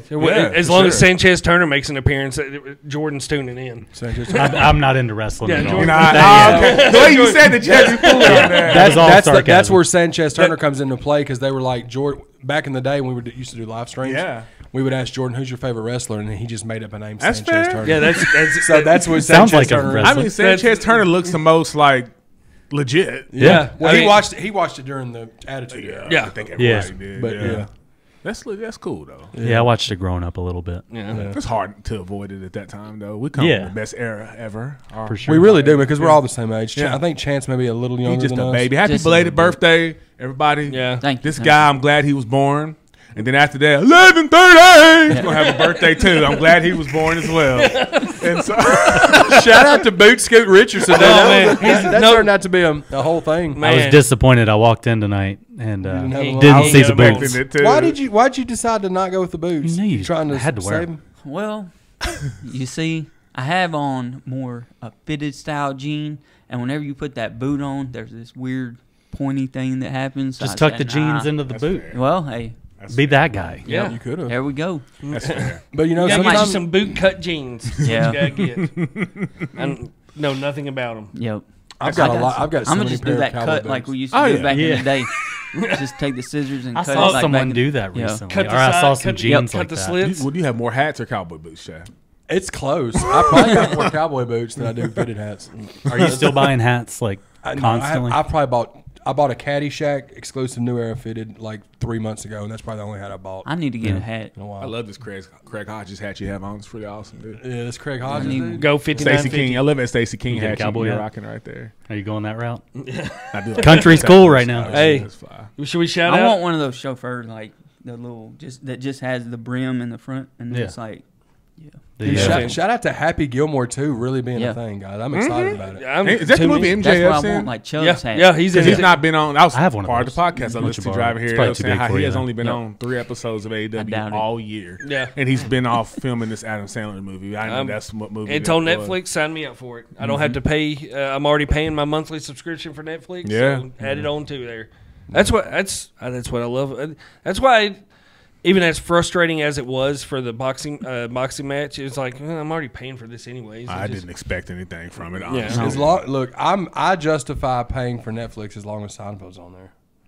[SPEAKER 3] as
[SPEAKER 6] for
[SPEAKER 3] long as
[SPEAKER 6] sure.
[SPEAKER 3] Sanchez Turner makes an appearance, uh, Jordan's tuning in.
[SPEAKER 2] So just,
[SPEAKER 5] I'm, I'm not into wrestling
[SPEAKER 3] Yeah,
[SPEAKER 5] at all.
[SPEAKER 3] Jordan-
[SPEAKER 6] You know, I, oh, okay. The way you said the Jesse Ventura.
[SPEAKER 5] That was all
[SPEAKER 2] that's, the,
[SPEAKER 5] sarcasm.
[SPEAKER 2] that's where Sanchez Turner comes into play because they were like Jordan back in the day when we would, used to do live streams.
[SPEAKER 6] Yeah.
[SPEAKER 2] we would ask Jordan, "Who's your favorite wrestler?" and he just made up a name.
[SPEAKER 6] That's
[SPEAKER 2] Sanchez
[SPEAKER 6] fair.
[SPEAKER 2] Turner.
[SPEAKER 3] Yeah, that's that's
[SPEAKER 2] so that's what
[SPEAKER 5] Sounds
[SPEAKER 2] Sanchez
[SPEAKER 5] like a
[SPEAKER 2] Turner is.
[SPEAKER 5] wrestler.
[SPEAKER 6] I mean, Sanchez Turner looks the most like legit.
[SPEAKER 3] yeah.
[SPEAKER 2] Well,
[SPEAKER 3] I
[SPEAKER 2] he
[SPEAKER 3] mean,
[SPEAKER 2] watched he watched it during the Attitude Era.
[SPEAKER 3] Yeah.
[SPEAKER 6] I think everybody
[SPEAKER 5] Yeah.
[SPEAKER 6] did.
[SPEAKER 2] But,
[SPEAKER 6] yeah.
[SPEAKER 2] yeah.
[SPEAKER 6] That's that's cool though.
[SPEAKER 5] Yeah, I watched it growing up a little bit.
[SPEAKER 3] Yeah.
[SPEAKER 6] It's hard to avoid it at that time though. We come
[SPEAKER 5] Yeah.
[SPEAKER 6] from the best era ever. Our-
[SPEAKER 5] For sure.
[SPEAKER 2] We really do because we're all the same age. Ch-
[SPEAKER 6] Yeah.
[SPEAKER 2] I think Chance may be a little younger
[SPEAKER 6] He's just
[SPEAKER 2] than
[SPEAKER 6] a
[SPEAKER 2] us.
[SPEAKER 6] baby. Happy
[SPEAKER 4] Just a
[SPEAKER 6] belated
[SPEAKER 4] little bit.
[SPEAKER 6] birthday, everybody.
[SPEAKER 3] Yeah.
[SPEAKER 4] Thank you.
[SPEAKER 6] This
[SPEAKER 4] thank
[SPEAKER 6] guy, I'm glad he was born. And then after that, eleven thirty, he's going to have a birthday too. I'm glad he was born as well. And so,
[SPEAKER 2] Shout out to Boot Scoot Richardson.
[SPEAKER 3] Oh, man.
[SPEAKER 2] that, that, that
[SPEAKER 3] No-
[SPEAKER 2] turned out to be a, a whole thing.
[SPEAKER 3] Man.
[SPEAKER 5] I was disappointed. I walked in tonight and uh,
[SPEAKER 2] didn't have a
[SPEAKER 5] didn't,
[SPEAKER 2] little-
[SPEAKER 5] see
[SPEAKER 3] He
[SPEAKER 5] the
[SPEAKER 3] got a
[SPEAKER 5] boots.
[SPEAKER 6] expecting it too.
[SPEAKER 2] Why did you Why did you decide to not go with the boots?
[SPEAKER 5] You knew you
[SPEAKER 2] trying to
[SPEAKER 5] had to wear
[SPEAKER 2] save
[SPEAKER 5] them.
[SPEAKER 2] them?
[SPEAKER 4] Well, you see, I have on more a fitted style jean, and whenever you put that boot on, there's this weird pointy thing that happens. So
[SPEAKER 5] Just
[SPEAKER 4] I
[SPEAKER 5] tuck
[SPEAKER 4] said,
[SPEAKER 5] the jeans
[SPEAKER 4] nah.
[SPEAKER 5] into the boot.
[SPEAKER 6] fair.
[SPEAKER 4] Well, hey,
[SPEAKER 5] Be that guy.
[SPEAKER 3] Yeah.
[SPEAKER 2] you could have.
[SPEAKER 4] there we go.
[SPEAKER 6] That's fair.
[SPEAKER 2] But you know,
[SPEAKER 3] You gotta get you
[SPEAKER 2] sometimes
[SPEAKER 3] some boot cut jeans.
[SPEAKER 4] Yeah.
[SPEAKER 3] You gotta get. I know nothing about them.
[SPEAKER 4] Yep.
[SPEAKER 2] I've got
[SPEAKER 4] I
[SPEAKER 2] a lot.
[SPEAKER 4] some-
[SPEAKER 2] I've got. So
[SPEAKER 4] I'm gonna
[SPEAKER 2] many
[SPEAKER 4] just
[SPEAKER 2] pair
[SPEAKER 4] do
[SPEAKER 2] of
[SPEAKER 4] that
[SPEAKER 2] cowboy
[SPEAKER 4] cut like
[SPEAKER 2] boots.
[SPEAKER 4] we used to
[SPEAKER 6] Oh,
[SPEAKER 4] do
[SPEAKER 6] yeah.
[SPEAKER 4] back
[SPEAKER 5] Yeah.
[SPEAKER 4] in the day. Just take the scissors and
[SPEAKER 5] I
[SPEAKER 4] cut
[SPEAKER 5] saw
[SPEAKER 4] it like
[SPEAKER 5] someone
[SPEAKER 4] back in-
[SPEAKER 5] do that
[SPEAKER 4] Yeah.
[SPEAKER 5] recently.
[SPEAKER 3] Cut
[SPEAKER 5] Or
[SPEAKER 3] the
[SPEAKER 5] I
[SPEAKER 3] side,
[SPEAKER 5] saw some
[SPEAKER 3] cut-
[SPEAKER 5] jeans
[SPEAKER 3] cut
[SPEAKER 5] like
[SPEAKER 3] the
[SPEAKER 5] that.
[SPEAKER 3] slits.
[SPEAKER 6] Would you have more hats or cowboy boots, Chad?
[SPEAKER 2] It's close. I probably got more cowboy boots than I do fitted hats.
[SPEAKER 5] Are you still buying hats like
[SPEAKER 2] I, no,
[SPEAKER 5] constantly?
[SPEAKER 2] I, I probably bought. I bought a Caddyshack exclusive New Era fitted like three months ago, and that's probably the only hat I bought
[SPEAKER 4] I need to get a hat.
[SPEAKER 2] in a while.
[SPEAKER 6] I love this Craig, Craig Hodges hat you have on. It's pretty awesome, dude.
[SPEAKER 2] Yeah, this Craig Hodges.
[SPEAKER 4] need-
[SPEAKER 2] dude.
[SPEAKER 3] Go fifty-nine
[SPEAKER 6] Stacey King. I love that Stacey King
[SPEAKER 5] You get a
[SPEAKER 6] hat
[SPEAKER 5] cowboy
[SPEAKER 6] you're
[SPEAKER 5] hat?
[SPEAKER 6] rocking right there.
[SPEAKER 5] Are you going that route?
[SPEAKER 6] I do like
[SPEAKER 5] Country's
[SPEAKER 6] that.
[SPEAKER 5] cool right now.
[SPEAKER 3] Hey.
[SPEAKER 6] That's fly.
[SPEAKER 3] Should we shout
[SPEAKER 4] I
[SPEAKER 3] out?
[SPEAKER 4] want one of those chauffeurs like the little just that just has the brim in the front and
[SPEAKER 5] Yeah.
[SPEAKER 4] it's like
[SPEAKER 5] The,
[SPEAKER 2] Dude,
[SPEAKER 5] uh,
[SPEAKER 2] shout, shout out to Happy Gilmore too, really being
[SPEAKER 4] Yeah.
[SPEAKER 2] a thing, guys. I'm excited about it.
[SPEAKER 3] I'm,
[SPEAKER 6] Hey, is that the
[SPEAKER 3] to
[SPEAKER 6] movie
[SPEAKER 3] me-
[SPEAKER 6] M
[SPEAKER 4] that's
[SPEAKER 6] J
[SPEAKER 4] what I
[SPEAKER 6] F?
[SPEAKER 4] want, like Chubb's
[SPEAKER 3] Yeah,
[SPEAKER 4] hat.
[SPEAKER 3] yeah, he's in
[SPEAKER 6] Because he's
[SPEAKER 3] it.
[SPEAKER 6] not been on. That was
[SPEAKER 5] I have one of
[SPEAKER 6] part
[SPEAKER 5] those.
[SPEAKER 6] of the podcast
[SPEAKER 5] It's
[SPEAKER 6] I
[SPEAKER 5] much
[SPEAKER 6] listened to
[SPEAKER 5] of
[SPEAKER 6] driving
[SPEAKER 5] a-
[SPEAKER 6] here.
[SPEAKER 5] it's
[SPEAKER 6] They
[SPEAKER 5] probably
[SPEAKER 6] were
[SPEAKER 5] too
[SPEAKER 6] saying
[SPEAKER 5] big
[SPEAKER 6] how
[SPEAKER 5] for
[SPEAKER 6] he
[SPEAKER 5] you,
[SPEAKER 6] has
[SPEAKER 5] though.
[SPEAKER 6] only been
[SPEAKER 4] Yep.
[SPEAKER 6] on three episodes of A E
[SPEAKER 4] doubt
[SPEAKER 6] W
[SPEAKER 4] it.
[SPEAKER 6] all year.
[SPEAKER 3] Yeah.
[SPEAKER 6] And he's been off filming this Adam Sandler movie. I know
[SPEAKER 3] Um,
[SPEAKER 6] that's what movie.
[SPEAKER 3] It's
[SPEAKER 6] that
[SPEAKER 3] on
[SPEAKER 6] was.
[SPEAKER 3] Netflix. Sign me up for it. I don't have to pay. Uh, I'm already paying my monthly subscription for Netflix.
[SPEAKER 6] Yeah.
[SPEAKER 3] So add it on to there. That's what. That's uh, that's what I love. Uh, That's why. I, even as frustrating as it was for the boxing uh, boxing match, it's like well, I'm already paying for this anyways.
[SPEAKER 6] I
[SPEAKER 3] just-
[SPEAKER 6] didn't expect anything from it.
[SPEAKER 3] Yeah.
[SPEAKER 6] Honestly.
[SPEAKER 2] As long, look, I'm I justify paying for Netflix as long as Seinfeld's on there.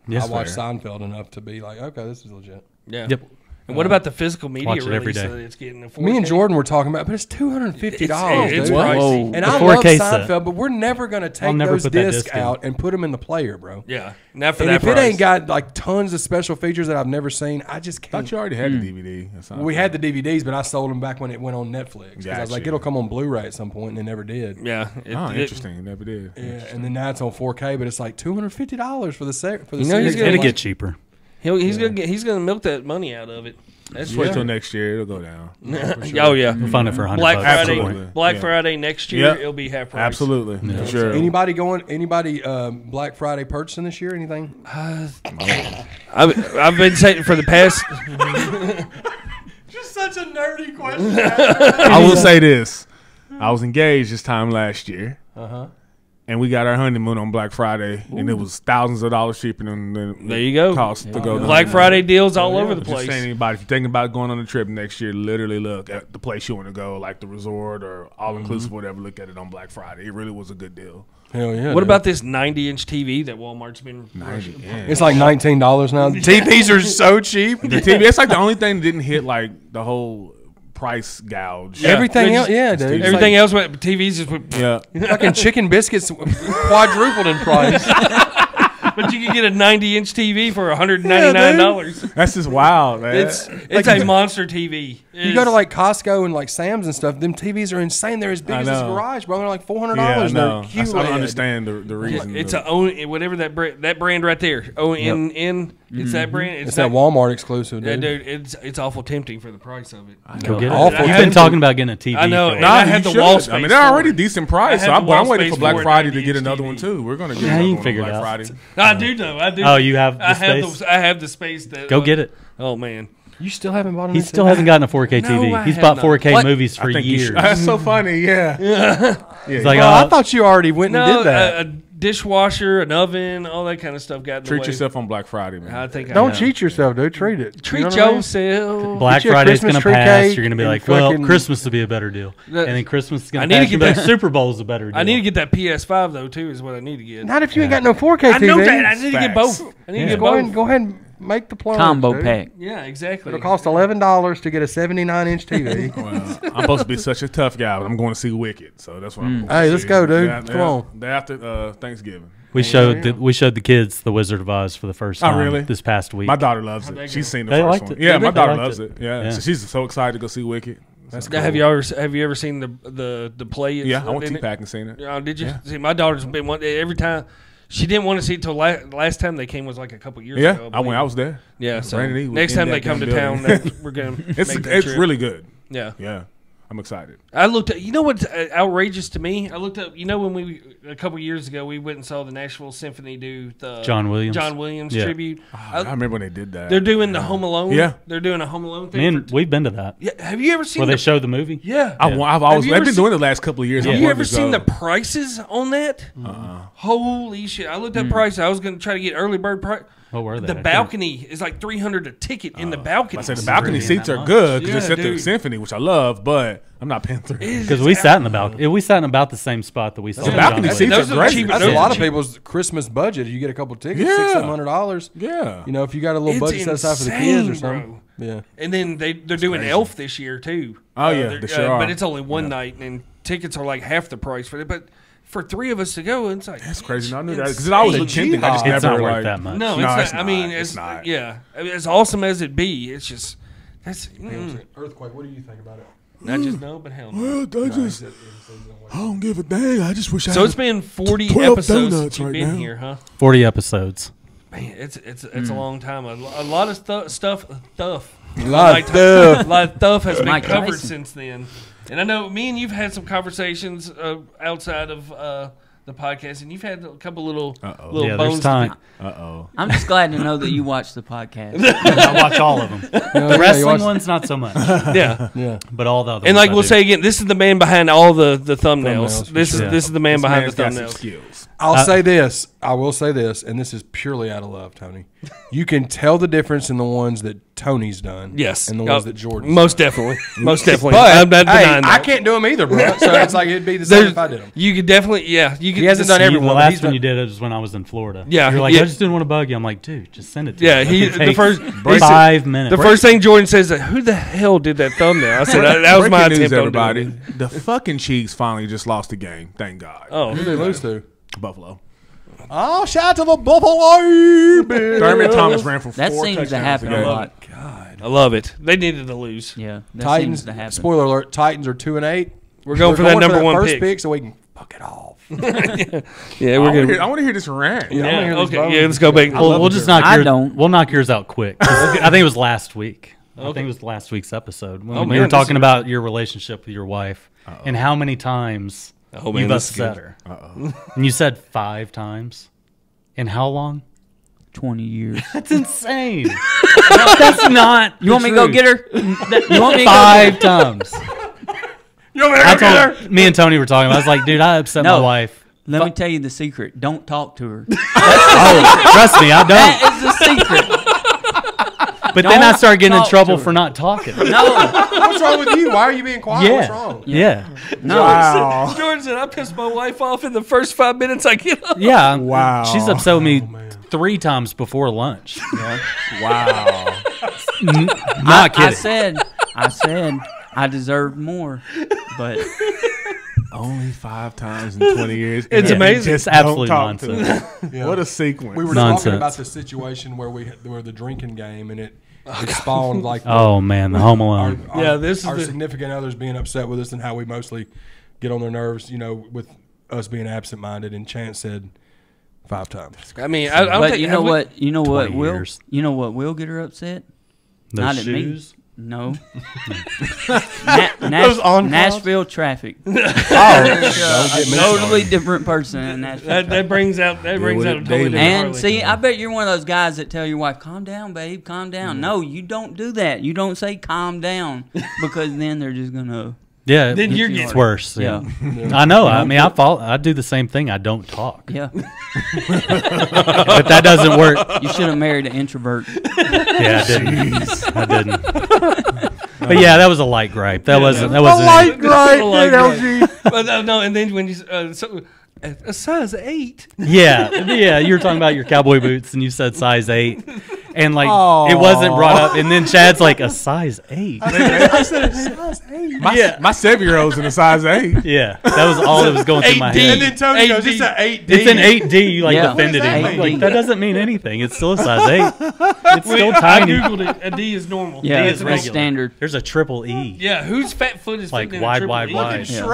[SPEAKER 5] Yes,
[SPEAKER 2] I watched
[SPEAKER 6] fair.
[SPEAKER 2] Seinfeld enough to be like, okay, this is legit.
[SPEAKER 3] Yeah.
[SPEAKER 5] Yep.
[SPEAKER 3] And what about the physical media
[SPEAKER 5] Watch it every
[SPEAKER 3] release
[SPEAKER 5] day.
[SPEAKER 3] that it's getting? A four K?
[SPEAKER 2] Me and Jordan were talking about, but it's two hundred and fifty dollars.
[SPEAKER 3] It's, it's
[SPEAKER 2] dude.
[SPEAKER 3] pricey.
[SPEAKER 2] And
[SPEAKER 5] The
[SPEAKER 2] I
[SPEAKER 5] four
[SPEAKER 2] love
[SPEAKER 5] K set.
[SPEAKER 2] Seinfeld, but we're never gonna take
[SPEAKER 5] never
[SPEAKER 2] those
[SPEAKER 5] put that
[SPEAKER 2] discs
[SPEAKER 5] disc in.
[SPEAKER 2] out and put them in the player, bro.
[SPEAKER 3] Yeah. Not for
[SPEAKER 2] And
[SPEAKER 3] that
[SPEAKER 2] if
[SPEAKER 3] price.
[SPEAKER 2] it ain't got like tons of special features that I've never seen, I just
[SPEAKER 6] I
[SPEAKER 2] can't.
[SPEAKER 6] thought you already had the D V D. Or something.
[SPEAKER 2] We had the D V Ds, but I sold them back when it went on Netflix. 'Cause I was like,
[SPEAKER 6] Gotcha.
[SPEAKER 2] it'll come on Blu-ray at some point, and it never did.
[SPEAKER 3] Yeah. It,
[SPEAKER 6] Oh,
[SPEAKER 3] it-
[SPEAKER 6] interesting. You never did.
[SPEAKER 2] Yeah, and then now it's on four K, but it's like two hundred fifty dollars for the sec- for the
[SPEAKER 3] You know he's
[SPEAKER 2] series.
[SPEAKER 3] gonna
[SPEAKER 5] It'll
[SPEAKER 3] like-
[SPEAKER 5] get cheaper.
[SPEAKER 3] He'll, he's gonna get. He's gonna milk that money out of it. That's
[SPEAKER 6] Just wait
[SPEAKER 3] for
[SPEAKER 6] till
[SPEAKER 3] sure.
[SPEAKER 6] next year. It'll go down.
[SPEAKER 3] Oh yeah.
[SPEAKER 5] You'll find it for a hundred
[SPEAKER 3] Black
[SPEAKER 5] bucks.
[SPEAKER 3] Friday.
[SPEAKER 6] Absolutely.
[SPEAKER 3] Black
[SPEAKER 6] Yeah.
[SPEAKER 3] Friday next year.
[SPEAKER 6] Yep.
[SPEAKER 3] It'll be half price.
[SPEAKER 6] Absolutely. For sure.
[SPEAKER 2] Anybody going? Anybody um, Black Friday purchasing this year? Anything?
[SPEAKER 3] I've, I've been saying for the past.
[SPEAKER 2] Just such a nerdy question.
[SPEAKER 6] I will say this. I was engaged this time last year.
[SPEAKER 2] Uh huh.
[SPEAKER 6] And we got our honeymoon on Black Friday, and it was thousands of dollars cheaper than the
[SPEAKER 3] There you go.
[SPEAKER 6] cost to go.
[SPEAKER 3] Black Friday deals all over the
[SPEAKER 6] Just
[SPEAKER 3] place.
[SPEAKER 6] saying, anybody, if you're thinking about going on a trip next year, literally look at the place you want to go, like the resort or all inclusive, whatever. Look at it on Black Friday. It really was a good deal.
[SPEAKER 2] Hell yeah.
[SPEAKER 3] What
[SPEAKER 2] dude.
[SPEAKER 3] about this ninety inch T V that Walmart's been?
[SPEAKER 2] It's like nineteen dollars now. The T Vs are so cheap.
[SPEAKER 6] The T V, it's like the only thing that didn't hit like the whole price gouge.
[SPEAKER 3] Yeah.
[SPEAKER 2] Everything
[SPEAKER 3] It's-
[SPEAKER 2] else, yeah, dude. It's
[SPEAKER 3] Everything
[SPEAKER 2] like
[SPEAKER 3] else went. T Vs just went.
[SPEAKER 6] Yeah.
[SPEAKER 2] fucking chicken biscuits quadrupled in price.
[SPEAKER 3] But you can get a ninety inch T V for one hundred ninety-nine dollars.
[SPEAKER 6] That's just wild, man.
[SPEAKER 3] It's it's a monster T V.
[SPEAKER 2] You go to like Costco and like Sam's and stuff. Them T Vs are insane. They're as big
[SPEAKER 6] I
[SPEAKER 2] as this
[SPEAKER 6] know.
[SPEAKER 2] garage, bro. They're like four hundred
[SPEAKER 6] yeah, I
[SPEAKER 2] dollars.
[SPEAKER 6] know.
[SPEAKER 2] They're
[SPEAKER 6] I,
[SPEAKER 2] huge.
[SPEAKER 6] I don't understand the, the reason.
[SPEAKER 3] It's
[SPEAKER 6] the-
[SPEAKER 3] a own whatever that brand, that brand right there. O N N. It's that brand. It's,
[SPEAKER 2] It's that Walmart exclusive,
[SPEAKER 3] Yeah,
[SPEAKER 2] dude.
[SPEAKER 3] dude, it's it's awful tempting for the price of it.
[SPEAKER 5] Go get it.
[SPEAKER 2] Awful
[SPEAKER 5] You've been
[SPEAKER 2] tempting.
[SPEAKER 5] talking about getting a T V.
[SPEAKER 3] I know,
[SPEAKER 5] for a
[SPEAKER 3] and
[SPEAKER 5] while.
[SPEAKER 3] I
[SPEAKER 6] Nah,
[SPEAKER 3] had
[SPEAKER 6] you
[SPEAKER 3] the wall
[SPEAKER 6] should. I mean,
[SPEAKER 3] space
[SPEAKER 6] they're
[SPEAKER 3] for
[SPEAKER 6] already
[SPEAKER 3] it.
[SPEAKER 6] decent price,
[SPEAKER 3] I
[SPEAKER 6] so
[SPEAKER 3] had
[SPEAKER 6] I'm,
[SPEAKER 3] the wall
[SPEAKER 6] I'm waiting
[SPEAKER 3] space
[SPEAKER 6] for Black
[SPEAKER 3] for a
[SPEAKER 6] Friday to
[SPEAKER 3] ninety
[SPEAKER 6] get
[SPEAKER 3] inch
[SPEAKER 6] another
[SPEAKER 3] T V.
[SPEAKER 6] one too. We're gonna get
[SPEAKER 5] Yeah,
[SPEAKER 6] another
[SPEAKER 5] you can
[SPEAKER 6] one
[SPEAKER 5] figure
[SPEAKER 6] on
[SPEAKER 5] it
[SPEAKER 6] Black
[SPEAKER 5] out.
[SPEAKER 6] Friday.
[SPEAKER 3] I do though. I do.
[SPEAKER 5] Oh, you have the
[SPEAKER 3] I have
[SPEAKER 5] space?
[SPEAKER 3] the I have the space that.
[SPEAKER 5] Go get it.
[SPEAKER 3] Oh man.
[SPEAKER 2] You still haven't bought a
[SPEAKER 5] He
[SPEAKER 2] new
[SPEAKER 5] still
[SPEAKER 2] T V?
[SPEAKER 5] hasn't gotten a four K
[SPEAKER 3] No,
[SPEAKER 5] T V.
[SPEAKER 3] I
[SPEAKER 5] He's
[SPEAKER 3] have
[SPEAKER 5] bought
[SPEAKER 3] not.
[SPEAKER 5] four K
[SPEAKER 3] What?
[SPEAKER 5] movies for
[SPEAKER 6] I think you
[SPEAKER 5] years.
[SPEAKER 6] should- That's so funny. Yeah. yeah.
[SPEAKER 5] He's like,
[SPEAKER 2] Well,
[SPEAKER 5] uh,
[SPEAKER 2] I thought you already went and
[SPEAKER 3] No,
[SPEAKER 2] did that.
[SPEAKER 3] a, a dishwasher, an oven, all that kind of stuff got in the
[SPEAKER 6] Treat
[SPEAKER 3] way.
[SPEAKER 6] yourself on Black Friday, man.
[SPEAKER 3] I think I
[SPEAKER 2] Don't
[SPEAKER 3] know.
[SPEAKER 2] cheat yourself, dude. Treat it.
[SPEAKER 3] Treat
[SPEAKER 2] You know what I mean?
[SPEAKER 3] yourself.
[SPEAKER 5] Black
[SPEAKER 2] Get you a
[SPEAKER 5] Friday's
[SPEAKER 2] Christmas
[SPEAKER 5] going to
[SPEAKER 2] tree
[SPEAKER 5] pass.
[SPEAKER 2] cake
[SPEAKER 5] You're going to be
[SPEAKER 2] and
[SPEAKER 5] like, well,
[SPEAKER 2] fucking-
[SPEAKER 5] Christmas will be a better deal.
[SPEAKER 3] The-
[SPEAKER 5] and then Christmas is
[SPEAKER 3] I
[SPEAKER 5] going
[SPEAKER 3] need
[SPEAKER 5] to
[SPEAKER 3] to
[SPEAKER 5] pass.
[SPEAKER 3] get
[SPEAKER 5] But
[SPEAKER 3] that-
[SPEAKER 5] Super Bowl is a better deal.
[SPEAKER 3] I need to get that P S five though too. Is what I need to get.
[SPEAKER 2] Not if you ain't got no four K
[SPEAKER 3] I
[SPEAKER 2] T V.
[SPEAKER 3] know that. I need to get
[SPEAKER 6] Facts.
[SPEAKER 3] both. I need to
[SPEAKER 2] Just
[SPEAKER 3] get
[SPEAKER 2] go ahead,
[SPEAKER 3] both.
[SPEAKER 2] and, go ahead and make the plunge.
[SPEAKER 4] Combo
[SPEAKER 2] dude.
[SPEAKER 4] pack.
[SPEAKER 3] Yeah, exactly.
[SPEAKER 2] It'll cost eleven dollars to get a seventy-nine inch T V.
[SPEAKER 6] Well, I'm supposed to be such a tough guy, but I'm going to see Wicked, so that's what I'm. Going
[SPEAKER 2] Hey,
[SPEAKER 6] to
[SPEAKER 2] let's
[SPEAKER 6] see.
[SPEAKER 2] go, dude.
[SPEAKER 6] Yeah,
[SPEAKER 2] Come
[SPEAKER 6] yeah.
[SPEAKER 2] on.
[SPEAKER 6] Day after uh, Thanksgiving.
[SPEAKER 5] We showed the, we showed the kids the Wizard of Oz for the first
[SPEAKER 6] Oh,
[SPEAKER 5] time
[SPEAKER 6] really?
[SPEAKER 5] this past week.
[SPEAKER 6] My daughter loves
[SPEAKER 3] How'd that
[SPEAKER 6] it.
[SPEAKER 3] go?
[SPEAKER 6] She's seen the
[SPEAKER 5] They
[SPEAKER 6] first
[SPEAKER 5] liked
[SPEAKER 6] one.
[SPEAKER 5] it.
[SPEAKER 6] Yeah,
[SPEAKER 5] Did
[SPEAKER 6] my
[SPEAKER 5] they?
[SPEAKER 6] daughter
[SPEAKER 5] They
[SPEAKER 6] loves
[SPEAKER 5] liked
[SPEAKER 6] it. Yeah,
[SPEAKER 5] Yeah.
[SPEAKER 6] So she's so excited to go see Wicked. That's
[SPEAKER 3] Now,
[SPEAKER 6] cool.
[SPEAKER 3] have you ever have you ever seen the the the play?
[SPEAKER 6] Yeah, I went
[SPEAKER 3] in
[SPEAKER 6] T
[SPEAKER 3] it?
[SPEAKER 6] Pack and seen it.
[SPEAKER 3] Oh, did you?
[SPEAKER 6] Yeah.
[SPEAKER 3] See, my daughter's been one every time. She didn't want to see it till la- last time they came was like a couple years
[SPEAKER 6] Yeah,
[SPEAKER 3] ago.
[SPEAKER 6] I went. I was there.
[SPEAKER 3] Yeah, so
[SPEAKER 6] Brandon E was
[SPEAKER 3] next
[SPEAKER 6] in
[SPEAKER 3] time
[SPEAKER 6] that
[SPEAKER 3] they come to
[SPEAKER 6] damn
[SPEAKER 3] town,
[SPEAKER 6] building.
[SPEAKER 3] that, we're gonna.
[SPEAKER 6] It's
[SPEAKER 3] make that
[SPEAKER 6] it's
[SPEAKER 3] trip.
[SPEAKER 6] really good.
[SPEAKER 3] Yeah.
[SPEAKER 6] Yeah, I'm excited.
[SPEAKER 3] I looked at. You know what's uh, outrageous to me? I looked up. You know when we a couple years ago we went and saw the Nashville Symphony do the
[SPEAKER 5] John Williams.
[SPEAKER 3] John Williams
[SPEAKER 5] Yeah.
[SPEAKER 3] tribute.
[SPEAKER 6] I, I remember when they did that.
[SPEAKER 3] They're doing the Home Alone.
[SPEAKER 6] Yeah.
[SPEAKER 3] they're doing a Home Alone thing.
[SPEAKER 5] Man,
[SPEAKER 3] for-
[SPEAKER 5] we've been to that.
[SPEAKER 3] yeah, have you ever seen
[SPEAKER 5] Where
[SPEAKER 3] the
[SPEAKER 5] they showed the movie.
[SPEAKER 3] Yeah.
[SPEAKER 6] I, I've always
[SPEAKER 3] you
[SPEAKER 6] they've
[SPEAKER 3] ever
[SPEAKER 6] been
[SPEAKER 3] seen-
[SPEAKER 6] doing it the last couple of years. I
[SPEAKER 3] Have you
[SPEAKER 6] wanted
[SPEAKER 3] ever
[SPEAKER 6] to
[SPEAKER 3] seen
[SPEAKER 6] go.
[SPEAKER 3] the prices on that?
[SPEAKER 6] Uh-uh.
[SPEAKER 3] Holy shit! I looked at prices. I was going to try to get early bird price.
[SPEAKER 5] What were they?
[SPEAKER 3] The balcony is like three hundred a ticket in the balcony.
[SPEAKER 6] I said the balcony
[SPEAKER 5] really
[SPEAKER 6] seats
[SPEAKER 5] that
[SPEAKER 6] are
[SPEAKER 5] much.
[SPEAKER 6] good because
[SPEAKER 3] Yeah,
[SPEAKER 6] it's at the
[SPEAKER 3] dude.
[SPEAKER 6] symphony, which I love, but I'm not paying three.
[SPEAKER 5] Because we sat in the balcony. We sat in about the same spot that we saw.
[SPEAKER 6] The
[SPEAKER 5] John
[SPEAKER 6] balcony
[SPEAKER 5] Williams.
[SPEAKER 6] seats
[SPEAKER 3] Those
[SPEAKER 6] are
[SPEAKER 3] are the
[SPEAKER 6] great.
[SPEAKER 3] cheapest-
[SPEAKER 2] That's
[SPEAKER 3] those
[SPEAKER 2] a
[SPEAKER 3] are
[SPEAKER 2] lot of
[SPEAKER 3] cheap.
[SPEAKER 2] people's Christmas budget. You get a couple tickets,
[SPEAKER 6] Yeah.
[SPEAKER 2] six, seven hundred dollars.
[SPEAKER 6] Yeah.
[SPEAKER 2] You know, if you got a little
[SPEAKER 3] It's
[SPEAKER 2] budget set aside for the kids or
[SPEAKER 3] insane,
[SPEAKER 2] something.
[SPEAKER 3] bro.
[SPEAKER 2] Yeah.
[SPEAKER 3] And then they they're doing Elf this year too.
[SPEAKER 6] Oh, yeah,
[SPEAKER 3] they're-
[SPEAKER 6] they sure
[SPEAKER 3] But
[SPEAKER 6] are.
[SPEAKER 3] it's only one
[SPEAKER 6] Yeah.
[SPEAKER 3] night, and tickets are like half the price for it. But for three of us to go, it's like
[SPEAKER 6] That's crazy. No, I knew that because it always looked
[SPEAKER 2] Insane.
[SPEAKER 6] tempting. I just
[SPEAKER 2] It's
[SPEAKER 5] It's
[SPEAKER 6] never
[SPEAKER 5] not worth
[SPEAKER 6] like.
[SPEAKER 5] that much.
[SPEAKER 3] no, it's
[SPEAKER 6] No,
[SPEAKER 3] not.
[SPEAKER 6] it's
[SPEAKER 3] I mean,
[SPEAKER 6] not.
[SPEAKER 3] it's,
[SPEAKER 6] It's not.
[SPEAKER 3] yeah. I mean, as awesome as it be, it's just that's. Mm,
[SPEAKER 2] Earthquake. What do you think about it?
[SPEAKER 3] I just know, but hell no.
[SPEAKER 6] Well, I just I don't give a dang. I just wish I.
[SPEAKER 3] So
[SPEAKER 6] had
[SPEAKER 3] it's been forty
[SPEAKER 6] twelve
[SPEAKER 3] episodes
[SPEAKER 6] donuts
[SPEAKER 3] since you've
[SPEAKER 6] right
[SPEAKER 3] been
[SPEAKER 6] now.
[SPEAKER 3] here, huh?
[SPEAKER 5] Forty episodes.
[SPEAKER 3] Man, it's it's it's a long time. A, lo- a lot of stu- stuff stuff.
[SPEAKER 2] A lot
[SPEAKER 3] Like,
[SPEAKER 2] of stuff.
[SPEAKER 3] A lot of stuff has been
[SPEAKER 4] Mike
[SPEAKER 3] covered
[SPEAKER 4] Tyson.
[SPEAKER 3] since then. And I know me and you've had some conversations uh, outside of uh, the podcast, and you've had a couple little
[SPEAKER 6] Uh-oh.
[SPEAKER 3] little
[SPEAKER 5] Yeah,
[SPEAKER 3] bones.
[SPEAKER 5] there's
[SPEAKER 3] to
[SPEAKER 5] time.
[SPEAKER 6] Uh oh.
[SPEAKER 4] I'm just glad to know that you watch the podcast.
[SPEAKER 5] I watch all of them. The wrestling ones, not so much,
[SPEAKER 3] pick. Yeah.
[SPEAKER 2] Yeah.
[SPEAKER 5] but all the other.
[SPEAKER 3] And
[SPEAKER 5] ones
[SPEAKER 3] like
[SPEAKER 5] I
[SPEAKER 3] we'll
[SPEAKER 5] do.
[SPEAKER 3] say again, this is the man behind all the, the thumbnails.
[SPEAKER 2] Thumbnails, for
[SPEAKER 3] this is
[SPEAKER 2] sure.
[SPEAKER 3] this is the man
[SPEAKER 6] This
[SPEAKER 3] behind
[SPEAKER 6] man's
[SPEAKER 3] the
[SPEAKER 6] got some
[SPEAKER 3] thumbnails.
[SPEAKER 6] skills.
[SPEAKER 2] I'll
[SPEAKER 5] Uh,
[SPEAKER 2] say this. I will say this, and this is purely out of love, Tony. You can tell the difference in the ones that Tony's done,
[SPEAKER 3] Yes,
[SPEAKER 2] and the
[SPEAKER 3] Uh,
[SPEAKER 2] ones that Jordan's
[SPEAKER 3] most
[SPEAKER 2] done.
[SPEAKER 3] definitely, most definitely.
[SPEAKER 2] But
[SPEAKER 3] I'm not
[SPEAKER 2] hey,
[SPEAKER 3] denying
[SPEAKER 2] I
[SPEAKER 3] that.
[SPEAKER 2] can't do them either, bro. So it's like it'd be the same
[SPEAKER 3] There's-
[SPEAKER 2] if I did them.
[SPEAKER 3] You could definitely, yeah. You could.
[SPEAKER 2] He hasn't
[SPEAKER 3] just-
[SPEAKER 2] done every
[SPEAKER 5] You-
[SPEAKER 2] one,
[SPEAKER 5] the
[SPEAKER 2] but
[SPEAKER 5] last
[SPEAKER 2] he's
[SPEAKER 5] one
[SPEAKER 2] done-
[SPEAKER 5] you did was when I was in Florida.
[SPEAKER 3] Yeah,
[SPEAKER 5] you're like,
[SPEAKER 3] yeah.
[SPEAKER 5] I just didn't want to bug you. I'm like, dude, just send it to
[SPEAKER 3] Yeah,
[SPEAKER 5] me.
[SPEAKER 3] he
[SPEAKER 5] It
[SPEAKER 3] the
[SPEAKER 5] takes
[SPEAKER 3] first
[SPEAKER 5] five minutes.
[SPEAKER 3] The first thing Jordan says is, "Who the hell did that thumbnail?" I said, "That, that was my
[SPEAKER 6] Breaking news,
[SPEAKER 3] attempt on
[SPEAKER 6] everybody.
[SPEAKER 3] doing it."
[SPEAKER 6] The fucking Chiefs finally just lost the game. Thank God.
[SPEAKER 3] Oh,
[SPEAKER 2] Who did they lose to?
[SPEAKER 6] Buffalo.
[SPEAKER 2] Oh, shout out to the Buffalo Bills.
[SPEAKER 6] Thurman Thomas ran for
[SPEAKER 4] That
[SPEAKER 6] four
[SPEAKER 4] seems to
[SPEAKER 6] touchdowns
[SPEAKER 4] happen
[SPEAKER 6] again.
[SPEAKER 4] a lot.
[SPEAKER 3] I love it. They needed to lose.
[SPEAKER 4] Yeah, that
[SPEAKER 2] Titans.
[SPEAKER 4] seems to happen.
[SPEAKER 2] Spoiler alert: Titans are two and eight.
[SPEAKER 3] We're going for that number one
[SPEAKER 2] first
[SPEAKER 3] pick.
[SPEAKER 2] pick, so we can fuck it off.
[SPEAKER 3] Yeah,
[SPEAKER 6] I
[SPEAKER 3] we're
[SPEAKER 6] wanna
[SPEAKER 3] gonna.
[SPEAKER 6] hear- I want to hear this rant.
[SPEAKER 2] Yeah, I wanna
[SPEAKER 3] Yeah,
[SPEAKER 2] hear these
[SPEAKER 3] okay,
[SPEAKER 2] bones.
[SPEAKER 3] yeah. Let's go back.
[SPEAKER 5] We'll, we'll just knock
[SPEAKER 4] I
[SPEAKER 5] yours.
[SPEAKER 4] don't.
[SPEAKER 5] We'll knock yours out quick. 'Cause I think it was last week. I think it was last week's episode when
[SPEAKER 3] Oh,
[SPEAKER 5] we
[SPEAKER 3] man,
[SPEAKER 5] were
[SPEAKER 3] this
[SPEAKER 5] talking
[SPEAKER 3] is-
[SPEAKER 5] about your relationship with your wife and how many times
[SPEAKER 3] Oh, man,
[SPEAKER 5] you've
[SPEAKER 3] this is
[SPEAKER 5] upset
[SPEAKER 3] good.
[SPEAKER 5] her. And you said five times. In how long?
[SPEAKER 4] Twenty years.
[SPEAKER 5] That's insane. That's not.
[SPEAKER 4] You want me to go get her? You want me to
[SPEAKER 5] Five times.
[SPEAKER 2] You want me to
[SPEAKER 5] I
[SPEAKER 2] go get her?
[SPEAKER 5] told me and Tony were talking. I was like, dude, I upset
[SPEAKER 4] No.
[SPEAKER 5] my wife.
[SPEAKER 4] Let me tell you the secret. Don't talk to her.
[SPEAKER 5] Oh, trust me, I don't.
[SPEAKER 4] That is the secret.
[SPEAKER 5] But then I
[SPEAKER 4] Don't
[SPEAKER 5] started getting in
[SPEAKER 4] talk
[SPEAKER 5] trouble
[SPEAKER 4] to her.
[SPEAKER 5] for not talking.
[SPEAKER 4] No,
[SPEAKER 2] What's wrong with you? Why are you being quiet?
[SPEAKER 5] Yeah.
[SPEAKER 2] What's wrong?
[SPEAKER 5] Yeah.
[SPEAKER 4] no.
[SPEAKER 6] Wow.
[SPEAKER 3] Jordan said, "I pissed my wife off in the first five minutes I get up."
[SPEAKER 5] Yeah.
[SPEAKER 6] Wow.
[SPEAKER 5] She's upset with me
[SPEAKER 2] Oh, man.
[SPEAKER 5] three times before lunch.
[SPEAKER 6] Wow.
[SPEAKER 5] N-
[SPEAKER 4] I,
[SPEAKER 5] not kidding.
[SPEAKER 4] I said, I said, I deserved more, but
[SPEAKER 6] Only five times in twenty years.
[SPEAKER 3] It's
[SPEAKER 6] and
[SPEAKER 3] amazing.
[SPEAKER 6] just
[SPEAKER 5] It's absolute
[SPEAKER 6] don't talk to
[SPEAKER 5] nonsense.
[SPEAKER 6] her.
[SPEAKER 2] Yeah.
[SPEAKER 6] What a sequence.
[SPEAKER 2] We were
[SPEAKER 5] Nonsense.
[SPEAKER 2] talking about the situation where we where the drinking game and it, it spawned like the,
[SPEAKER 5] Oh man, the Home
[SPEAKER 2] our,
[SPEAKER 5] Alone.
[SPEAKER 2] our,
[SPEAKER 3] Yeah, this is
[SPEAKER 2] our
[SPEAKER 3] the-
[SPEAKER 2] significant others being upset with us and how we mostly get on their nerves. You know, with us being absent minded. And Chance said five times.
[SPEAKER 3] I mean, I, I don't
[SPEAKER 4] but
[SPEAKER 3] think
[SPEAKER 4] you know
[SPEAKER 3] have we-
[SPEAKER 4] what? You know what
[SPEAKER 5] twenty
[SPEAKER 4] will?
[SPEAKER 5] years.
[SPEAKER 4] You know what will get her upset?
[SPEAKER 5] Those
[SPEAKER 4] Not at me.
[SPEAKER 5] shoes.
[SPEAKER 4] No. Na- Nash-
[SPEAKER 2] on
[SPEAKER 4] Nashville traffic.
[SPEAKER 2] Oh, don't get me
[SPEAKER 4] Totally
[SPEAKER 2] started.
[SPEAKER 4] different person in Nashville.
[SPEAKER 3] that, that brings out that brings
[SPEAKER 6] with
[SPEAKER 3] out a
[SPEAKER 6] it
[SPEAKER 3] totally
[SPEAKER 6] daily.
[SPEAKER 3] different
[SPEAKER 4] And
[SPEAKER 3] Harley.
[SPEAKER 4] see, I bet you're one of those guys that tell your wife, "Calm down, babe, calm down." No, you don't do that. You don't say "calm down" because then they're just gonna.
[SPEAKER 5] Yeah,
[SPEAKER 3] Then you're
[SPEAKER 5] it's
[SPEAKER 3] getting-
[SPEAKER 5] worse. Yeah.
[SPEAKER 4] Yeah,
[SPEAKER 5] I know. I mean, I follow, I do the same thing. I don't talk,
[SPEAKER 4] yeah.
[SPEAKER 5] but that doesn't work.
[SPEAKER 4] You should have married an introvert.
[SPEAKER 5] Yeah, I didn't. I didn't. But yeah, that was a light gripe. That wasn't. That wasn't.
[SPEAKER 3] Light gripe, but uh, no, and then when you uh, so, uh, a size eight.
[SPEAKER 5] Yeah, yeah. You were talking about your cowboy boots, and you said size eight, and like it wasn't brought up. And then Chad's like a size eight.
[SPEAKER 2] I said size eight.
[SPEAKER 6] my,
[SPEAKER 5] yeah.
[SPEAKER 6] my seven year old's in a size eight.
[SPEAKER 5] Yeah, that was all that was going through my
[SPEAKER 3] eight D.
[SPEAKER 5] head.
[SPEAKER 2] And then Tony goes,
[SPEAKER 3] eight D.
[SPEAKER 2] "It's an eight D."
[SPEAKER 5] It's an eight D. You like
[SPEAKER 4] Yeah.
[SPEAKER 5] defended
[SPEAKER 2] What is
[SPEAKER 5] him.
[SPEAKER 2] that
[SPEAKER 5] I'm
[SPEAKER 2] mean?
[SPEAKER 5] like that doesn't mean anything. It's still a size eight. It's still
[SPEAKER 3] I
[SPEAKER 5] tiny.
[SPEAKER 3] googled it. A D is normal.
[SPEAKER 4] Yeah,
[SPEAKER 3] D
[SPEAKER 4] it's
[SPEAKER 3] is regular.
[SPEAKER 4] standard.
[SPEAKER 5] There's a triple E.
[SPEAKER 3] Yeah, whose fat foot is
[SPEAKER 5] Like
[SPEAKER 3] fitting in a
[SPEAKER 5] wide,
[SPEAKER 3] triple
[SPEAKER 5] wide,
[SPEAKER 3] E?
[SPEAKER 5] wide.
[SPEAKER 4] Yeah.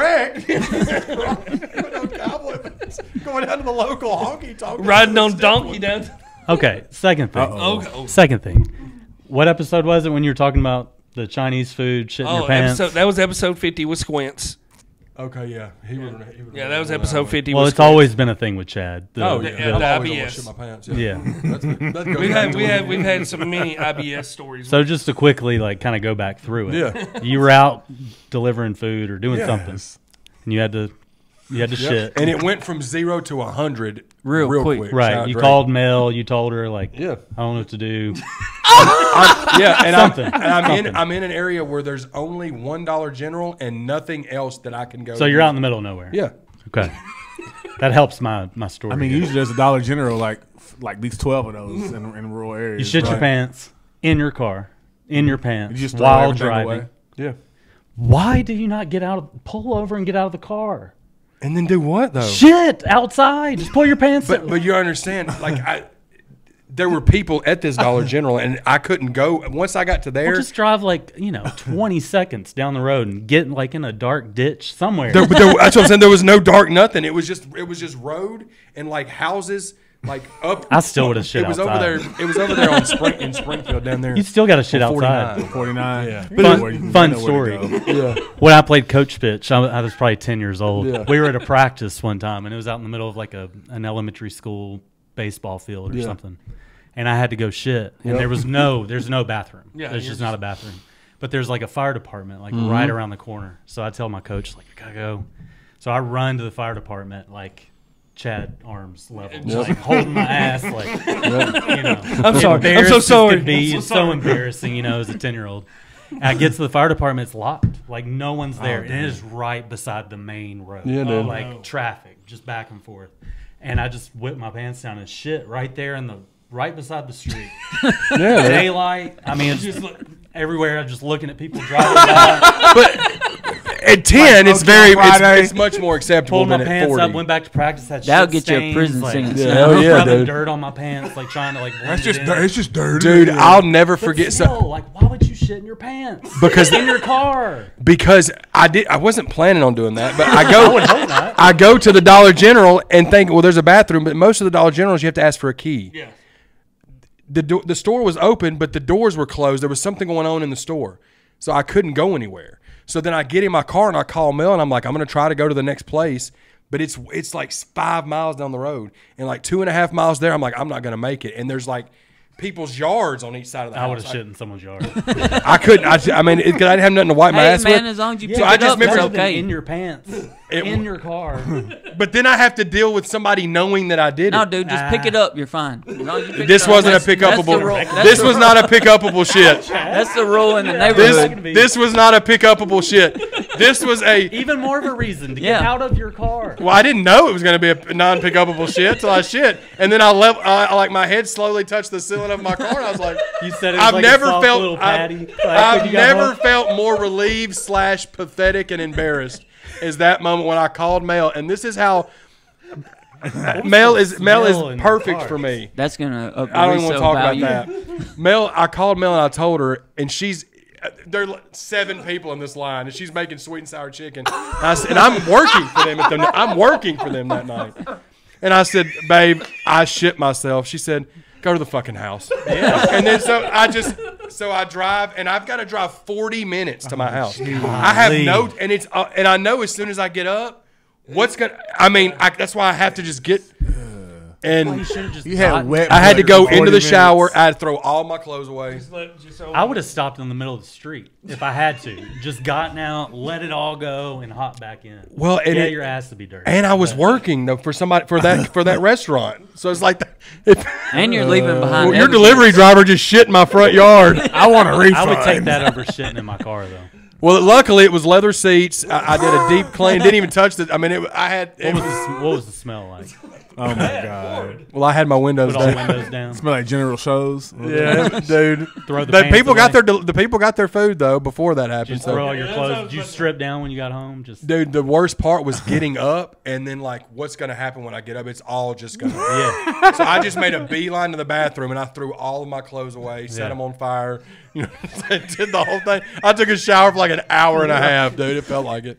[SPEAKER 2] Shrek. Cowboy boots. Going down to the local honky tonk.
[SPEAKER 3] Riding on donkey down.
[SPEAKER 5] Okay, second thing.
[SPEAKER 3] Oh, oh.
[SPEAKER 5] Second thing. What episode was it when you were talking about the Chinese food shit in your
[SPEAKER 3] Oh,
[SPEAKER 5] pants?
[SPEAKER 3] episode, that was episode fifty with Squints.
[SPEAKER 2] Okay, yeah. He would, he would
[SPEAKER 3] Yeah, that was episode fifty.
[SPEAKER 5] well,
[SPEAKER 3] with
[SPEAKER 5] it's always been a thing with Chad. The-
[SPEAKER 2] Oh,
[SPEAKER 5] the-
[SPEAKER 2] yeah.
[SPEAKER 3] Yeah,
[SPEAKER 2] I'm
[SPEAKER 3] the
[SPEAKER 2] always
[SPEAKER 3] I B
[SPEAKER 2] gonna
[SPEAKER 3] S.
[SPEAKER 2] shit my pants.
[SPEAKER 5] Yeah.
[SPEAKER 2] That's, that goes
[SPEAKER 3] We've
[SPEAKER 2] back
[SPEAKER 3] had
[SPEAKER 2] to
[SPEAKER 3] we
[SPEAKER 2] when-
[SPEAKER 3] had we've had some mini I B S stories.
[SPEAKER 5] So just to quickly like kind of go back through it.
[SPEAKER 2] Yeah.
[SPEAKER 5] You were out delivering food or doing
[SPEAKER 2] Yes.
[SPEAKER 5] something, and you had to you had to
[SPEAKER 2] Yep.
[SPEAKER 5] shit.
[SPEAKER 2] And it went from zero to a hundred
[SPEAKER 4] Real quick.
[SPEAKER 2] quick.
[SPEAKER 5] Right.
[SPEAKER 2] Shout out
[SPEAKER 5] You
[SPEAKER 2] Drake.
[SPEAKER 5] called Mel. You told her like,
[SPEAKER 2] Yeah.
[SPEAKER 5] I don't know what to do.
[SPEAKER 2] I'm- yeah, and I'm,
[SPEAKER 5] Something.
[SPEAKER 2] and I'm in
[SPEAKER 5] Something.
[SPEAKER 2] I'm in an area where there's only one Dollar General and nothing else that I can go.
[SPEAKER 5] So
[SPEAKER 2] to.
[SPEAKER 5] you're out in the middle of nowhere.
[SPEAKER 2] Yeah.
[SPEAKER 5] Okay. That helps my my story.
[SPEAKER 6] I mean,
[SPEAKER 5] here.
[SPEAKER 6] usually there's a Dollar General like like these twelve of those in, in rural areas.
[SPEAKER 5] you shit your
[SPEAKER 6] Right.
[SPEAKER 5] pants in your car, in your pants,
[SPEAKER 6] You just throw
[SPEAKER 5] while
[SPEAKER 6] everything
[SPEAKER 5] driving.
[SPEAKER 6] away.
[SPEAKER 2] Yeah.
[SPEAKER 5] Why do you not get out of pull over and get out of the car?
[SPEAKER 2] And then do what though?
[SPEAKER 5] Shit outside. Just pull your pants
[SPEAKER 2] But
[SPEAKER 5] up.
[SPEAKER 2] but you understand, like I, there were people at this Dollar General, and I couldn't go. Once I got to there,
[SPEAKER 5] Or just drive like you know twenty seconds down the road and get like in a dark ditch somewhere.
[SPEAKER 2] there, but there, that's what I'm saying. There was no dark nothing. It was just it was just road and like houses, like up.
[SPEAKER 5] I still would've shit
[SPEAKER 2] It was
[SPEAKER 5] outside.
[SPEAKER 2] over there. It was over there on Spring in Springfield down there.
[SPEAKER 5] You still got to shit
[SPEAKER 2] on
[SPEAKER 5] outside.
[SPEAKER 6] forty-nine.
[SPEAKER 2] Yeah.
[SPEAKER 6] You
[SPEAKER 5] Fun-
[SPEAKER 6] know where you- you
[SPEAKER 5] fun
[SPEAKER 6] know where to
[SPEAKER 5] story.
[SPEAKER 6] go.
[SPEAKER 2] Yeah.
[SPEAKER 5] When I played coach pitch, I, I was probably ten years old.
[SPEAKER 2] Yeah.
[SPEAKER 5] We were at a practice one time, and it was out in the middle of like a an elementary school baseball field or
[SPEAKER 2] Yeah.
[SPEAKER 5] something. And I had to go shit, and
[SPEAKER 2] Yep.
[SPEAKER 5] there was no, there's no bathroom.
[SPEAKER 3] Yeah,
[SPEAKER 5] there's
[SPEAKER 3] you're
[SPEAKER 5] just not a bathroom. But there's like a fire department like right around the corner. So I tell my coach like, I gotta go. So I run to the fire department like Chad arms level, like holding my ass, like you know.
[SPEAKER 3] I'm sorry. I'm
[SPEAKER 5] embarrassed
[SPEAKER 3] so
[SPEAKER 5] as
[SPEAKER 3] sorry.
[SPEAKER 5] could be.
[SPEAKER 3] I'm so
[SPEAKER 5] It's so
[SPEAKER 3] sorry.
[SPEAKER 5] embarrassing, you know, as a ten year old. I get to the fire department, it's locked. Like no one's there, and it is right beside the main road.
[SPEAKER 2] Yeah, dude.
[SPEAKER 5] like
[SPEAKER 3] no.
[SPEAKER 5] traffic, just back and forth. And I just whip my pants down and shit right there in the right beside the street.
[SPEAKER 2] Yeah,
[SPEAKER 5] Daylight. I mean, it's just everywhere. I'm just looking at people driving by.
[SPEAKER 2] but at ten, it's
[SPEAKER 6] Smokey
[SPEAKER 2] very,
[SPEAKER 6] on Friday.
[SPEAKER 2] it's, it's much more acceptable
[SPEAKER 5] Pulled my
[SPEAKER 2] than at
[SPEAKER 5] pants
[SPEAKER 2] forty.
[SPEAKER 5] up, went back to practice. Had
[SPEAKER 4] That'll
[SPEAKER 5] shit
[SPEAKER 4] get you a
[SPEAKER 5] stains,
[SPEAKER 4] prison
[SPEAKER 5] like,
[SPEAKER 4] sentence.
[SPEAKER 2] Yeah, hell yeah,
[SPEAKER 5] rubbing
[SPEAKER 2] dude.
[SPEAKER 5] dirt on my pants, like trying to like. blend
[SPEAKER 6] That's just
[SPEAKER 5] it in.
[SPEAKER 6] dirt. It's just dirty.
[SPEAKER 2] Dude, I'll never
[SPEAKER 5] But
[SPEAKER 2] forget
[SPEAKER 5] still,
[SPEAKER 2] so,
[SPEAKER 5] like, why would you shit in your pants?
[SPEAKER 2] Because-
[SPEAKER 5] in your car.
[SPEAKER 2] because I did. I wasn't planning on doing that, but I go.
[SPEAKER 5] hope not.
[SPEAKER 2] I go to the Dollar General and think, well, there's a bathroom, but most of the Dollar Generals you have to ask for a key.
[SPEAKER 3] Yeah.
[SPEAKER 2] The do- the store was open, but the doors were closed. There was something going on in the store, so I couldn't go anywhere. So then I get in my car and I call Mel and I'm like, I'm gonna try to go to the next place, but it's it's like five miles down the road and like two and a half miles there. I'm like, I'm not gonna make it. And there's like people's yards on each side of the
[SPEAKER 5] I would
[SPEAKER 2] house.
[SPEAKER 5] have shit in someone's yard.
[SPEAKER 2] I couldn't. I, I mean, it, 'cause I didn't have nothing to wipe my
[SPEAKER 4] Hey
[SPEAKER 2] ass
[SPEAKER 4] man,
[SPEAKER 2] with.
[SPEAKER 4] as long as you
[SPEAKER 5] Yeah,
[SPEAKER 4] pick
[SPEAKER 2] I
[SPEAKER 4] it
[SPEAKER 2] just
[SPEAKER 4] up,
[SPEAKER 2] remember
[SPEAKER 4] it's
[SPEAKER 5] Better than
[SPEAKER 4] okay.
[SPEAKER 5] in your pants,
[SPEAKER 2] It-
[SPEAKER 5] in your car.
[SPEAKER 2] But then I have to deal with somebody knowing that I did
[SPEAKER 4] No,
[SPEAKER 2] it.
[SPEAKER 4] dude, just pick it up. You're fine. As long as you pick
[SPEAKER 2] This
[SPEAKER 4] it up.
[SPEAKER 2] wasn't a
[SPEAKER 4] That's-
[SPEAKER 2] pick
[SPEAKER 4] that's the
[SPEAKER 2] upable.
[SPEAKER 4] rule- that's
[SPEAKER 2] This
[SPEAKER 4] the
[SPEAKER 2] was
[SPEAKER 4] rule-
[SPEAKER 2] not a pick upable shit.
[SPEAKER 4] That's the rule in the
[SPEAKER 2] This
[SPEAKER 4] neighborhood.
[SPEAKER 2] this was not a pick upable shit. This was a.
[SPEAKER 5] Even more of a reason to get
[SPEAKER 4] Yeah.
[SPEAKER 5] out of your car.
[SPEAKER 2] Well, I didn't know it was going to be a non-pick upable shit till I shit, and then I let I, I like my head slowly touched the ceiling of my car, and I was like,
[SPEAKER 5] You said it was
[SPEAKER 2] I've
[SPEAKER 5] like
[SPEAKER 2] never
[SPEAKER 5] a soft
[SPEAKER 2] felt
[SPEAKER 5] little
[SPEAKER 2] I've,
[SPEAKER 5] patty. Like, when
[SPEAKER 2] I've
[SPEAKER 5] you got
[SPEAKER 2] never
[SPEAKER 5] home.
[SPEAKER 2] felt more relieved slash pathetic and embarrassed as that moment when I called Mel, and this is how Mel is Mel
[SPEAKER 5] smell in
[SPEAKER 2] is
[SPEAKER 5] your
[SPEAKER 2] perfect
[SPEAKER 5] car?
[SPEAKER 2] for me.
[SPEAKER 4] That's gonna up the
[SPEAKER 2] I don't even want
[SPEAKER 4] resale
[SPEAKER 2] to talk
[SPEAKER 4] value.
[SPEAKER 2] about that. Mel, I called Mel and I told her, and she's there are seven people in this line, and she's making sweet and sour chicken. And, I said, and I'm working for them. At the, I'm working for them that night. And I said, babe, I shit myself. She said, go to the fucking house. Yeah. And then so I just so I drive, and I've got to drive forty minutes to my house. I have no, and it's uh, and I know as soon as I get up, what's gonna. I mean, I, that's why I have to just get. And
[SPEAKER 5] You should have just.
[SPEAKER 6] You had
[SPEAKER 5] gotten-
[SPEAKER 6] wet.
[SPEAKER 2] I had to
[SPEAKER 6] butt
[SPEAKER 2] go
[SPEAKER 6] for
[SPEAKER 2] into
[SPEAKER 6] forty
[SPEAKER 2] the shower.
[SPEAKER 6] minutes.
[SPEAKER 2] I had to throw all my clothes away.
[SPEAKER 5] I would have stopped in the middle of the street if I had to. Just gotten out, let it all go, and hop back in.
[SPEAKER 2] Well, and
[SPEAKER 5] yeah,
[SPEAKER 2] it-
[SPEAKER 5] your ass to be dirty.
[SPEAKER 2] And I was
[SPEAKER 5] But-
[SPEAKER 2] working though for somebody for that for that restaurant. So it's like, if,
[SPEAKER 4] And you're leaving behind.
[SPEAKER 2] well, your
[SPEAKER 4] evidence.
[SPEAKER 2] delivery driver just shit in my front yard.
[SPEAKER 6] I want a refund.
[SPEAKER 5] I would take that over shitting in my car though.
[SPEAKER 2] Well, luckily it was leather seats. I, I did a deep clean. Didn't even touch it. I mean, it, I had. It
[SPEAKER 5] What was,
[SPEAKER 2] was,
[SPEAKER 5] the, sm- what was the smell like?
[SPEAKER 6] Oh my god.
[SPEAKER 2] well, I had my windows
[SPEAKER 5] Put all the
[SPEAKER 2] down.
[SPEAKER 5] windows down.
[SPEAKER 6] Smell like General Shows.
[SPEAKER 2] Yeah, dude.
[SPEAKER 5] Throw the
[SPEAKER 2] The
[SPEAKER 5] pants
[SPEAKER 2] people got
[SPEAKER 5] away.
[SPEAKER 2] their the people got their food though before that happened.
[SPEAKER 5] Just throw all
[SPEAKER 2] So,
[SPEAKER 5] your
[SPEAKER 3] Yeah, that's what I
[SPEAKER 5] clothes.
[SPEAKER 3] was
[SPEAKER 5] Did you
[SPEAKER 3] about to-
[SPEAKER 5] strip down when you got home? Just
[SPEAKER 2] dude, the worst part was getting up and then like, what's gonna happen when I get up? It's all just gonna.
[SPEAKER 5] yeah.
[SPEAKER 2] So I just made a beeline to the bathroom and I threw all of my clothes away, set
[SPEAKER 5] Yeah.
[SPEAKER 2] them on fire, you know, did the whole thing. I took a shower for like an hour and a half, dude. It felt like it.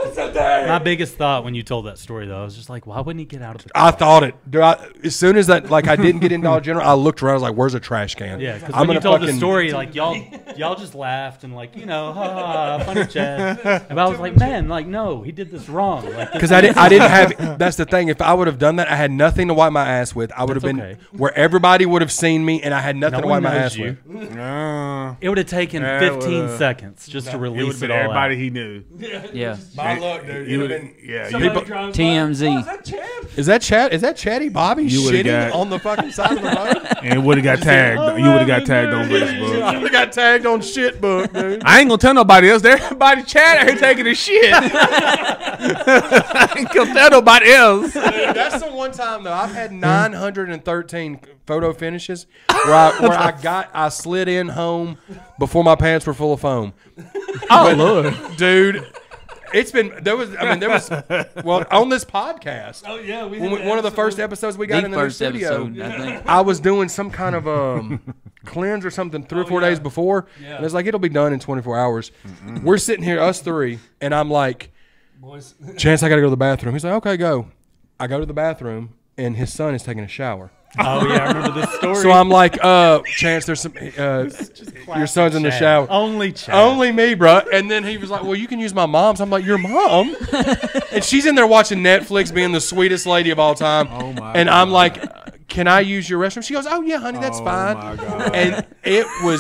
[SPEAKER 5] My biggest thought when you told that story though, I was just like, why wouldn't he get out of the car?
[SPEAKER 2] I thought it. Dude, I, as soon as that, like, I didn't get in Dollar General, I looked around. I was like, "Where's a trash can?"
[SPEAKER 5] Yeah, because
[SPEAKER 2] I'm
[SPEAKER 5] when you
[SPEAKER 2] gonna
[SPEAKER 5] told the
[SPEAKER 2] fucking-
[SPEAKER 5] story, like y'all, y'all just laughed and like you know, ha, ha, ha, funny Chad. And I was like, man, like no, he did this wrong. Like
[SPEAKER 2] Because I didn't, I didn't have. That's the thing. If I would have done that, I had nothing to wipe my ass with. I would have
[SPEAKER 5] That's
[SPEAKER 2] been
[SPEAKER 5] okay.
[SPEAKER 2] where everybody would have seen me, and I had nothing
[SPEAKER 5] no
[SPEAKER 2] to wipe
[SPEAKER 5] one
[SPEAKER 2] my
[SPEAKER 5] knows
[SPEAKER 2] ass
[SPEAKER 5] you.
[SPEAKER 2] with.
[SPEAKER 6] Uh,
[SPEAKER 5] It would have taken
[SPEAKER 6] Yeah,
[SPEAKER 5] fifteen
[SPEAKER 6] well,
[SPEAKER 5] seconds just to
[SPEAKER 6] it would
[SPEAKER 5] release
[SPEAKER 6] have been
[SPEAKER 5] it all
[SPEAKER 6] everybody
[SPEAKER 5] out.
[SPEAKER 6] he knew.
[SPEAKER 4] Yeah.
[SPEAKER 2] My luck, dude.
[SPEAKER 6] You
[SPEAKER 2] It'd have
[SPEAKER 6] would,
[SPEAKER 2] been-
[SPEAKER 6] yeah, you,
[SPEAKER 3] Somebody
[SPEAKER 2] People-
[SPEAKER 3] drives
[SPEAKER 4] T M Z.
[SPEAKER 3] by. Oh, is that Chad?
[SPEAKER 2] Is that Chad? Is that Chatty Bobby
[SPEAKER 6] You would've
[SPEAKER 2] shitting
[SPEAKER 6] got-
[SPEAKER 2] on the fucking side of the road?
[SPEAKER 6] and it would have got tagged. You would have got tagged on Facebook.
[SPEAKER 2] I would've got tagged on shit book, dude.
[SPEAKER 6] I ain't gonna tell nobody else. Everybody Chad out here taking a shit. I ain't gonna tell nobody else.
[SPEAKER 2] Dude, that's the one time though. I've had nine hundred thirteen photo finishes where I, where I got I slid in home before my pants were full of foam.
[SPEAKER 6] Oh Lord.
[SPEAKER 2] Dude, it's been there was I mean there was well on this podcast.
[SPEAKER 3] Oh yeah, we
[SPEAKER 2] When
[SPEAKER 3] did
[SPEAKER 2] we, one of the
[SPEAKER 3] episode.
[SPEAKER 2] first episodes we got
[SPEAKER 4] The
[SPEAKER 2] in the new
[SPEAKER 4] first
[SPEAKER 2] studio,
[SPEAKER 4] episode, I think.
[SPEAKER 2] I was doing some kind of um cleanse or something three or four
[SPEAKER 3] yeah.
[SPEAKER 2] days before,
[SPEAKER 3] Yeah.
[SPEAKER 2] and it's like it'll be done in twenty-four hours. We're sitting here, us three, and I'm like,
[SPEAKER 3] Boys.
[SPEAKER 2] Chance, I gotta go to the bathroom. He's like, okay, go. I go to the bathroom, and his son is taking a shower.
[SPEAKER 5] Oh yeah, I remember this story.
[SPEAKER 2] So I'm like, uh, Chance, there's some. Uh, your son's in the
[SPEAKER 5] Chad.
[SPEAKER 2] shower.
[SPEAKER 5] Only Chad.
[SPEAKER 2] Only me, bro. And then he was like, well, you can use my mom's. I'm like, your mom? And she's in there watching Netflix, being the sweetest lady of all time.
[SPEAKER 6] Oh, my
[SPEAKER 2] And
[SPEAKER 6] God.
[SPEAKER 2] I'm like, can I use your restroom? She goes, oh yeah, honey, that's
[SPEAKER 6] Oh,
[SPEAKER 2] fine.
[SPEAKER 6] my God.
[SPEAKER 2] And it was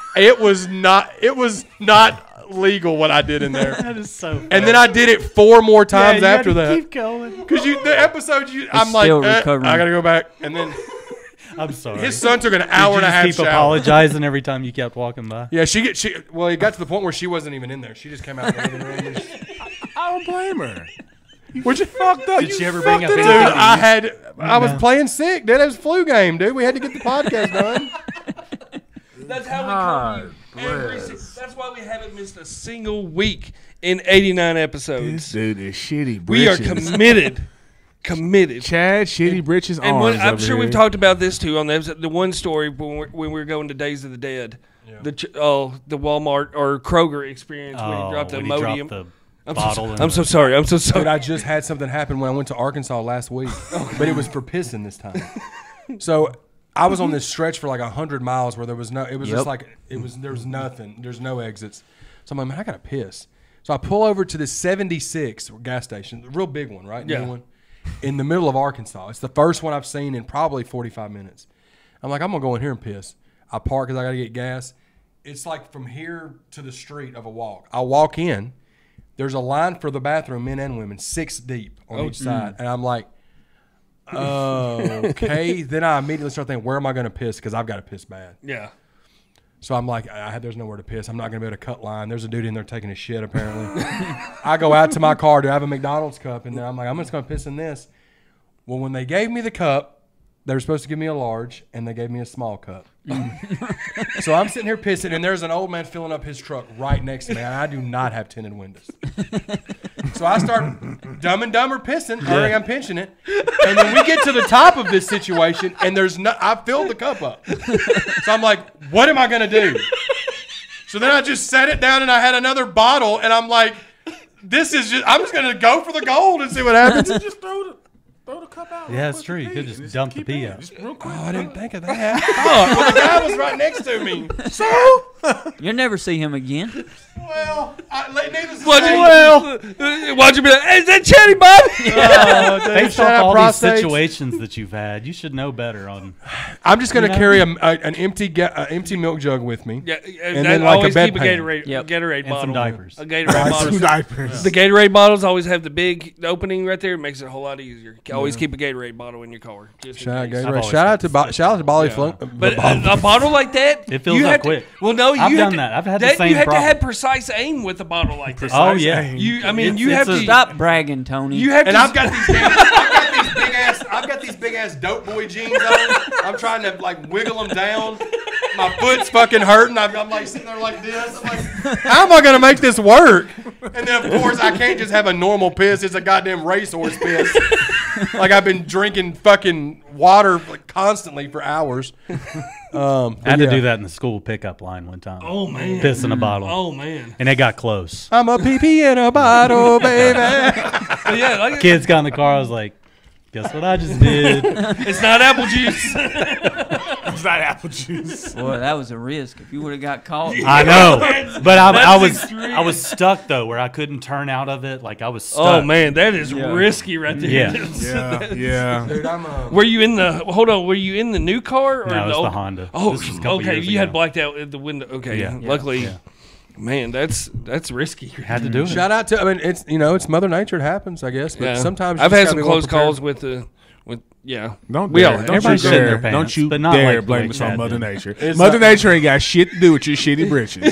[SPEAKER 2] It was not. It was not legal what I did in there.
[SPEAKER 5] That is so.
[SPEAKER 2] And then I did it four more times
[SPEAKER 5] Yeah, you
[SPEAKER 2] after
[SPEAKER 5] had to
[SPEAKER 2] that.
[SPEAKER 5] Keep going.
[SPEAKER 2] Because you, the episode, you, I'm like,
[SPEAKER 4] still
[SPEAKER 2] eh,
[SPEAKER 4] recovering.
[SPEAKER 2] I gotta go back, and then
[SPEAKER 5] I'm sorry.
[SPEAKER 2] his son took an
[SPEAKER 5] Did
[SPEAKER 2] hour
[SPEAKER 5] you
[SPEAKER 2] and a
[SPEAKER 5] just
[SPEAKER 2] half
[SPEAKER 5] keep
[SPEAKER 2] shower.
[SPEAKER 5] apologizing every time you kept walking by.
[SPEAKER 2] Yeah, she get she. Well, it got to the point where she wasn't even in there. She just came out the living room. And just,
[SPEAKER 6] I don't blame her.
[SPEAKER 2] which
[SPEAKER 6] Fucked up.
[SPEAKER 5] Did
[SPEAKER 6] You
[SPEAKER 5] she ever bring
[SPEAKER 6] fucked
[SPEAKER 5] up
[SPEAKER 6] it
[SPEAKER 2] dude,
[SPEAKER 5] anything?
[SPEAKER 6] up.
[SPEAKER 2] I had I was
[SPEAKER 5] No.
[SPEAKER 2] playing sick, dude. It was a flu game, dude. We had to get the podcast done.
[SPEAKER 3] That's how we
[SPEAKER 6] God
[SPEAKER 3] come to you every si- That's why we haven't missed a single week in eighty-nine
[SPEAKER 6] This
[SPEAKER 3] episode.
[SPEAKER 6] dude is shitty. Britches.
[SPEAKER 3] We are committed, committed.
[SPEAKER 6] Chad shitty britches
[SPEAKER 3] And
[SPEAKER 6] arms.
[SPEAKER 3] when, I'm
[SPEAKER 6] over
[SPEAKER 3] sure
[SPEAKER 6] here.
[SPEAKER 3] we've talked about this too on the episode. The one story when, we're, when we were going to Days of the Dead, the ch- oh the Walmart or Kroger experience when
[SPEAKER 5] Oh,
[SPEAKER 3] he dropped the
[SPEAKER 5] when he dropped
[SPEAKER 3] Imodium.
[SPEAKER 5] the
[SPEAKER 3] I'm,
[SPEAKER 5] bottle.
[SPEAKER 3] so,
[SPEAKER 5] in
[SPEAKER 3] I'm
[SPEAKER 5] the-
[SPEAKER 3] so sorry. I'm so sorry.
[SPEAKER 2] Dude, I just had something happen when I went to Arkansas last week, but it was for pissing this time. So I was on this stretch for like a hundred miles where there was no. It was
[SPEAKER 4] Yep.
[SPEAKER 2] just like it was. There was nothing. There's no exits. So I'm like, man, I gotta piss. So I pull over to the seventy-six gas station, the real big one, right?
[SPEAKER 3] Yeah.
[SPEAKER 2] New one, in the middle of Arkansas. It's the first one I've seen in probably forty-five minutes. I'm like, I'm gonna go in here and piss. I park because I gotta get gas. It's like from here to the street of a walk. I walk in. There's a line for the bathroom, men and women, six deep on each side, and I'm like, oh, okay. Then I immediately start thinking, where am I going to piss? Because I've got to piss bad.
[SPEAKER 3] yeah.
[SPEAKER 2] So I'm like, I, there's nowhere to piss. I'm not going to be able to cut line. There's a dude in there taking a shit, apparently. I go out to my car to have a McDonald's cup, and then I'm like, I'm just going to piss in this. Well, when they gave me the cup, they were supposed to give me a large, and they gave me a small cup. So I'm sitting here pissing, and there's an old man filling up his truck right next to me, and I do not have tinted windows. So I start Dumb and Dumber pissing, or I'm pinching it, and then we get to the top of this situation, and there's no. I filled the cup up, so I'm like, what am I gonna do? So then I just set it down, and I had another bottle, and I'm like, this is just. I'm just gonna go for the gold and see what happens.
[SPEAKER 6] just throw the throw the cup out.
[SPEAKER 5] Yeah, that's
[SPEAKER 6] Put
[SPEAKER 5] true.
[SPEAKER 6] the
[SPEAKER 5] You
[SPEAKER 6] pee
[SPEAKER 5] could
[SPEAKER 6] in.
[SPEAKER 5] just dump the
[SPEAKER 6] keep
[SPEAKER 5] pee
[SPEAKER 6] it.
[SPEAKER 5] out.
[SPEAKER 6] Just real quick.
[SPEAKER 2] Oh, I didn't think of that. Oh, well, the guy was right next to me.
[SPEAKER 6] So
[SPEAKER 4] You'll never see him again.
[SPEAKER 2] Well, I, needless to
[SPEAKER 3] Watch
[SPEAKER 2] say,
[SPEAKER 3] well, watch him be like, hey, is that Chatty Bob?
[SPEAKER 2] oh, dude,
[SPEAKER 5] Based
[SPEAKER 2] shout
[SPEAKER 5] off
[SPEAKER 2] out
[SPEAKER 5] all
[SPEAKER 2] prostates.
[SPEAKER 5] these situations that you've had, you should know better on.
[SPEAKER 2] I'm just gonna
[SPEAKER 5] You know?
[SPEAKER 2] carry a, a, an empty ga- a empty milk jug with me.
[SPEAKER 3] Yeah,
[SPEAKER 2] And
[SPEAKER 3] and
[SPEAKER 2] then like a
[SPEAKER 3] always keep a
[SPEAKER 2] bedpan.
[SPEAKER 3] Gatorade,
[SPEAKER 4] Yep.
[SPEAKER 3] Gatorade
[SPEAKER 5] And
[SPEAKER 3] bottle.
[SPEAKER 5] some diapers.
[SPEAKER 3] A Gatorade bottle.
[SPEAKER 6] two diapers.
[SPEAKER 3] The Gatorade bottles always have the big opening right there. It makes it a whole lot easier. Always keep a Gatorade bottle in your car. Just in
[SPEAKER 2] Shout out
[SPEAKER 3] case.
[SPEAKER 5] I've
[SPEAKER 2] Gatorade.
[SPEAKER 5] always
[SPEAKER 2] Shout out
[SPEAKER 5] kept
[SPEAKER 2] to
[SPEAKER 5] the
[SPEAKER 2] Bo- shout out to Bolly
[SPEAKER 3] Yeah.
[SPEAKER 2] Flunk.
[SPEAKER 3] But a, a bottle like that,
[SPEAKER 5] It fills
[SPEAKER 3] you
[SPEAKER 5] up
[SPEAKER 3] have to-
[SPEAKER 5] quick.
[SPEAKER 3] well, no, you
[SPEAKER 5] I've
[SPEAKER 3] have
[SPEAKER 5] done
[SPEAKER 3] to-
[SPEAKER 5] that. I've had the
[SPEAKER 3] that,
[SPEAKER 5] same
[SPEAKER 3] You have
[SPEAKER 5] problem.
[SPEAKER 3] to have precise aim with a bottle like that.
[SPEAKER 5] Oh yeah,
[SPEAKER 3] You, I mean,
[SPEAKER 5] It's-
[SPEAKER 3] you
[SPEAKER 5] it's
[SPEAKER 3] have
[SPEAKER 5] a-
[SPEAKER 3] to
[SPEAKER 4] Stop bragging, Tony.
[SPEAKER 3] You have
[SPEAKER 2] And
[SPEAKER 3] to.
[SPEAKER 2] I've got these damn, I've got these big ass I've got these big ass dope boy jeans on. I'm trying to like wiggle them down. My foot's fucking hurting. I'm, I'm like sitting there like this. I'm like, how am I gonna make this work? And then of course I can't just have a normal piss. It's a goddamn racehorse piss. Like I've been drinking fucking water like, constantly for hours. Um,
[SPEAKER 5] I had
[SPEAKER 2] yeah.
[SPEAKER 5] to do that in the school pickup line one time.
[SPEAKER 3] oh man.
[SPEAKER 5] Piss in a bottle,
[SPEAKER 3] Oh man.
[SPEAKER 5] and it got close.
[SPEAKER 2] I'm a pee pee in a bottle, baby.
[SPEAKER 3] But yeah, like,
[SPEAKER 5] Kids got in the car. I was like, "Guess what I just did?"
[SPEAKER 3] it's not apple juice.
[SPEAKER 6] It's not apple juice.
[SPEAKER 4] Boy, that was a risk. If you would have got caught,
[SPEAKER 5] I know, but I, I
[SPEAKER 3] That's
[SPEAKER 5] was
[SPEAKER 3] extreme.
[SPEAKER 5] I was stuck though, where I couldn't turn out of it. Like I was stuck.
[SPEAKER 3] Oh man, that is
[SPEAKER 4] Yeah.
[SPEAKER 3] risky right there.
[SPEAKER 5] Yeah.
[SPEAKER 6] Yeah, yeah.
[SPEAKER 2] Dude, I'm a.
[SPEAKER 3] Were you in the? Hold on. Were you in the new car or
[SPEAKER 5] No, it was
[SPEAKER 3] the,
[SPEAKER 5] the
[SPEAKER 3] old-
[SPEAKER 5] Honda.
[SPEAKER 3] Oh,
[SPEAKER 5] This was a couple
[SPEAKER 3] okay.
[SPEAKER 5] years
[SPEAKER 3] You had
[SPEAKER 5] ago.
[SPEAKER 3] blacked out at the window. Okay.
[SPEAKER 5] Yeah. Yeah.
[SPEAKER 3] Luckily,
[SPEAKER 5] Yeah.
[SPEAKER 3] man, that's that's risky.
[SPEAKER 5] Had to do it.
[SPEAKER 2] Shout out to I mean it's you know it's Mother Nature. It happens I guess. But
[SPEAKER 3] Yeah.
[SPEAKER 2] sometimes you
[SPEAKER 3] I've
[SPEAKER 2] just
[SPEAKER 3] had
[SPEAKER 2] gotta
[SPEAKER 3] some
[SPEAKER 2] be more
[SPEAKER 3] close
[SPEAKER 2] prepared.
[SPEAKER 3] calls with the with yeah.
[SPEAKER 6] Don't
[SPEAKER 3] We
[SPEAKER 6] dare.
[SPEAKER 3] all-
[SPEAKER 6] don't
[SPEAKER 5] everybody's
[SPEAKER 6] you
[SPEAKER 5] shitting
[SPEAKER 6] dare.
[SPEAKER 5] their
[SPEAKER 6] Don't
[SPEAKER 5] pants,
[SPEAKER 6] you
[SPEAKER 5] but not
[SPEAKER 6] dare
[SPEAKER 5] like the
[SPEAKER 6] blame
[SPEAKER 5] way
[SPEAKER 6] this on
[SPEAKER 5] Chad
[SPEAKER 6] Mother
[SPEAKER 5] did.
[SPEAKER 6] Nature.
[SPEAKER 2] It's
[SPEAKER 6] Mother
[SPEAKER 2] not-
[SPEAKER 6] Nature ain't got shit to do with your shitty britches.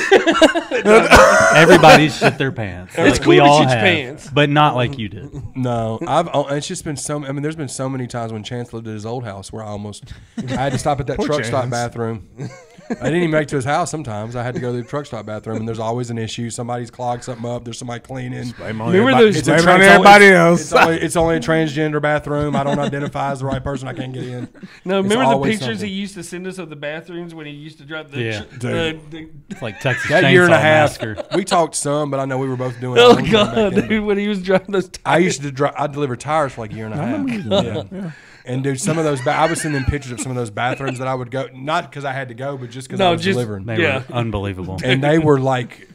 [SPEAKER 5] Everybody shit their pants.
[SPEAKER 3] It's
[SPEAKER 5] Like,
[SPEAKER 3] cool
[SPEAKER 5] we
[SPEAKER 3] to
[SPEAKER 5] all
[SPEAKER 3] shit your
[SPEAKER 5] have,
[SPEAKER 3] pants.
[SPEAKER 5] but not like you did.
[SPEAKER 2] No, I've. oh, It's just been so. I mean, there's been so many times when Chance lived at his old house where I almost, I had to stop at that
[SPEAKER 6] Poor
[SPEAKER 2] truck stop
[SPEAKER 6] Chance.
[SPEAKER 2] bathroom. I didn't even make it to his house. Sometimes I had to go to the truck stop bathroom, and there's always an issue. Somebody's clogged something up. There's somebody cleaning.
[SPEAKER 6] Blame on
[SPEAKER 3] Remember
[SPEAKER 6] everybody-
[SPEAKER 3] those-
[SPEAKER 2] It's a
[SPEAKER 6] blame
[SPEAKER 2] trans-
[SPEAKER 6] on everybody
[SPEAKER 2] it's-
[SPEAKER 6] else.
[SPEAKER 2] It's only, it's only a transgender bathroom. I don't identify as the right person. I can't get in.
[SPEAKER 3] No,
[SPEAKER 2] It's
[SPEAKER 3] remember the
[SPEAKER 2] always
[SPEAKER 3] pictures
[SPEAKER 2] something.
[SPEAKER 3] he used to send us of the bathrooms when he used to drive the.
[SPEAKER 5] Yeah.
[SPEAKER 3] tr- the, the
[SPEAKER 5] It's like Texas
[SPEAKER 2] That
[SPEAKER 5] Chainsaw
[SPEAKER 2] year and a half,
[SPEAKER 5] Massacre.
[SPEAKER 2] we talked some, but I know we were both doing.
[SPEAKER 3] oh
[SPEAKER 2] our own thing back
[SPEAKER 3] god,
[SPEAKER 2] then.
[SPEAKER 3] dude, when he was driving those.
[SPEAKER 2] I used to drive. I delivered tires for like a year and a half. Yeah. And dude, some of those. Ba- I was sending pictures of some of those bathrooms that I would go, not because I had to go, but just because I
[SPEAKER 3] No,
[SPEAKER 2] was
[SPEAKER 3] just-
[SPEAKER 2] delivering.
[SPEAKER 5] They
[SPEAKER 3] Yeah.
[SPEAKER 5] were unbelievable.
[SPEAKER 2] And they were like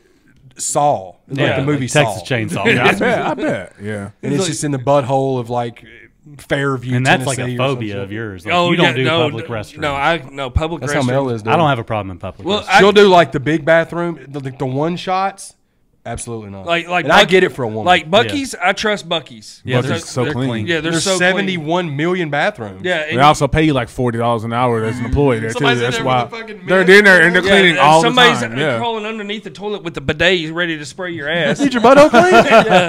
[SPEAKER 2] Saw, like
[SPEAKER 3] Yeah,
[SPEAKER 2] the movie
[SPEAKER 5] like Texas
[SPEAKER 2] Saw.
[SPEAKER 5] Chainsaw.
[SPEAKER 6] Yeah, I
[SPEAKER 5] Massacre.
[SPEAKER 6] bet. I bet. Yeah.
[SPEAKER 2] And it's just in the butthole of like Fairview,
[SPEAKER 5] And that's like
[SPEAKER 2] Tennessee
[SPEAKER 5] a
[SPEAKER 2] or some
[SPEAKER 5] phobia
[SPEAKER 2] shit.
[SPEAKER 5] of yours. Like,
[SPEAKER 3] Oh,
[SPEAKER 5] you don't
[SPEAKER 3] yeah,
[SPEAKER 5] do
[SPEAKER 3] no,
[SPEAKER 5] public
[SPEAKER 3] no,
[SPEAKER 5] restrooms.
[SPEAKER 3] No, I no public
[SPEAKER 2] That's
[SPEAKER 3] restrooms.
[SPEAKER 2] how Mel is.
[SPEAKER 5] I don't have a problem in public
[SPEAKER 3] Well,
[SPEAKER 5] restrooms.
[SPEAKER 3] I-
[SPEAKER 2] She'll do like the big bathroom, the, the, the one shots. Absolutely not.
[SPEAKER 3] Like like
[SPEAKER 2] and I
[SPEAKER 3] Buc-
[SPEAKER 2] get it for a woman.
[SPEAKER 3] Like Bucky's, I trust Bucky's.
[SPEAKER 5] Yeah,
[SPEAKER 6] they're
[SPEAKER 3] So-
[SPEAKER 6] so clean.
[SPEAKER 3] Yeah, they're
[SPEAKER 2] there's
[SPEAKER 3] so
[SPEAKER 2] seventy-one
[SPEAKER 3] clean.
[SPEAKER 2] million bathrooms.
[SPEAKER 3] Yeah,
[SPEAKER 6] They
[SPEAKER 3] and
[SPEAKER 6] also pay you like forty dollars an hour as an employee there too.
[SPEAKER 2] Somebody's in
[SPEAKER 6] That's
[SPEAKER 2] there
[SPEAKER 6] why
[SPEAKER 2] with a fucking
[SPEAKER 6] they're
[SPEAKER 2] mist.
[SPEAKER 6] in there and they're
[SPEAKER 3] yeah,
[SPEAKER 6] cleaning
[SPEAKER 3] and
[SPEAKER 6] all the
[SPEAKER 3] somebody's
[SPEAKER 6] time. Yeah.
[SPEAKER 3] crawling underneath the toilet with the bidet ready to spray your ass.
[SPEAKER 2] Need your butt open?
[SPEAKER 3] you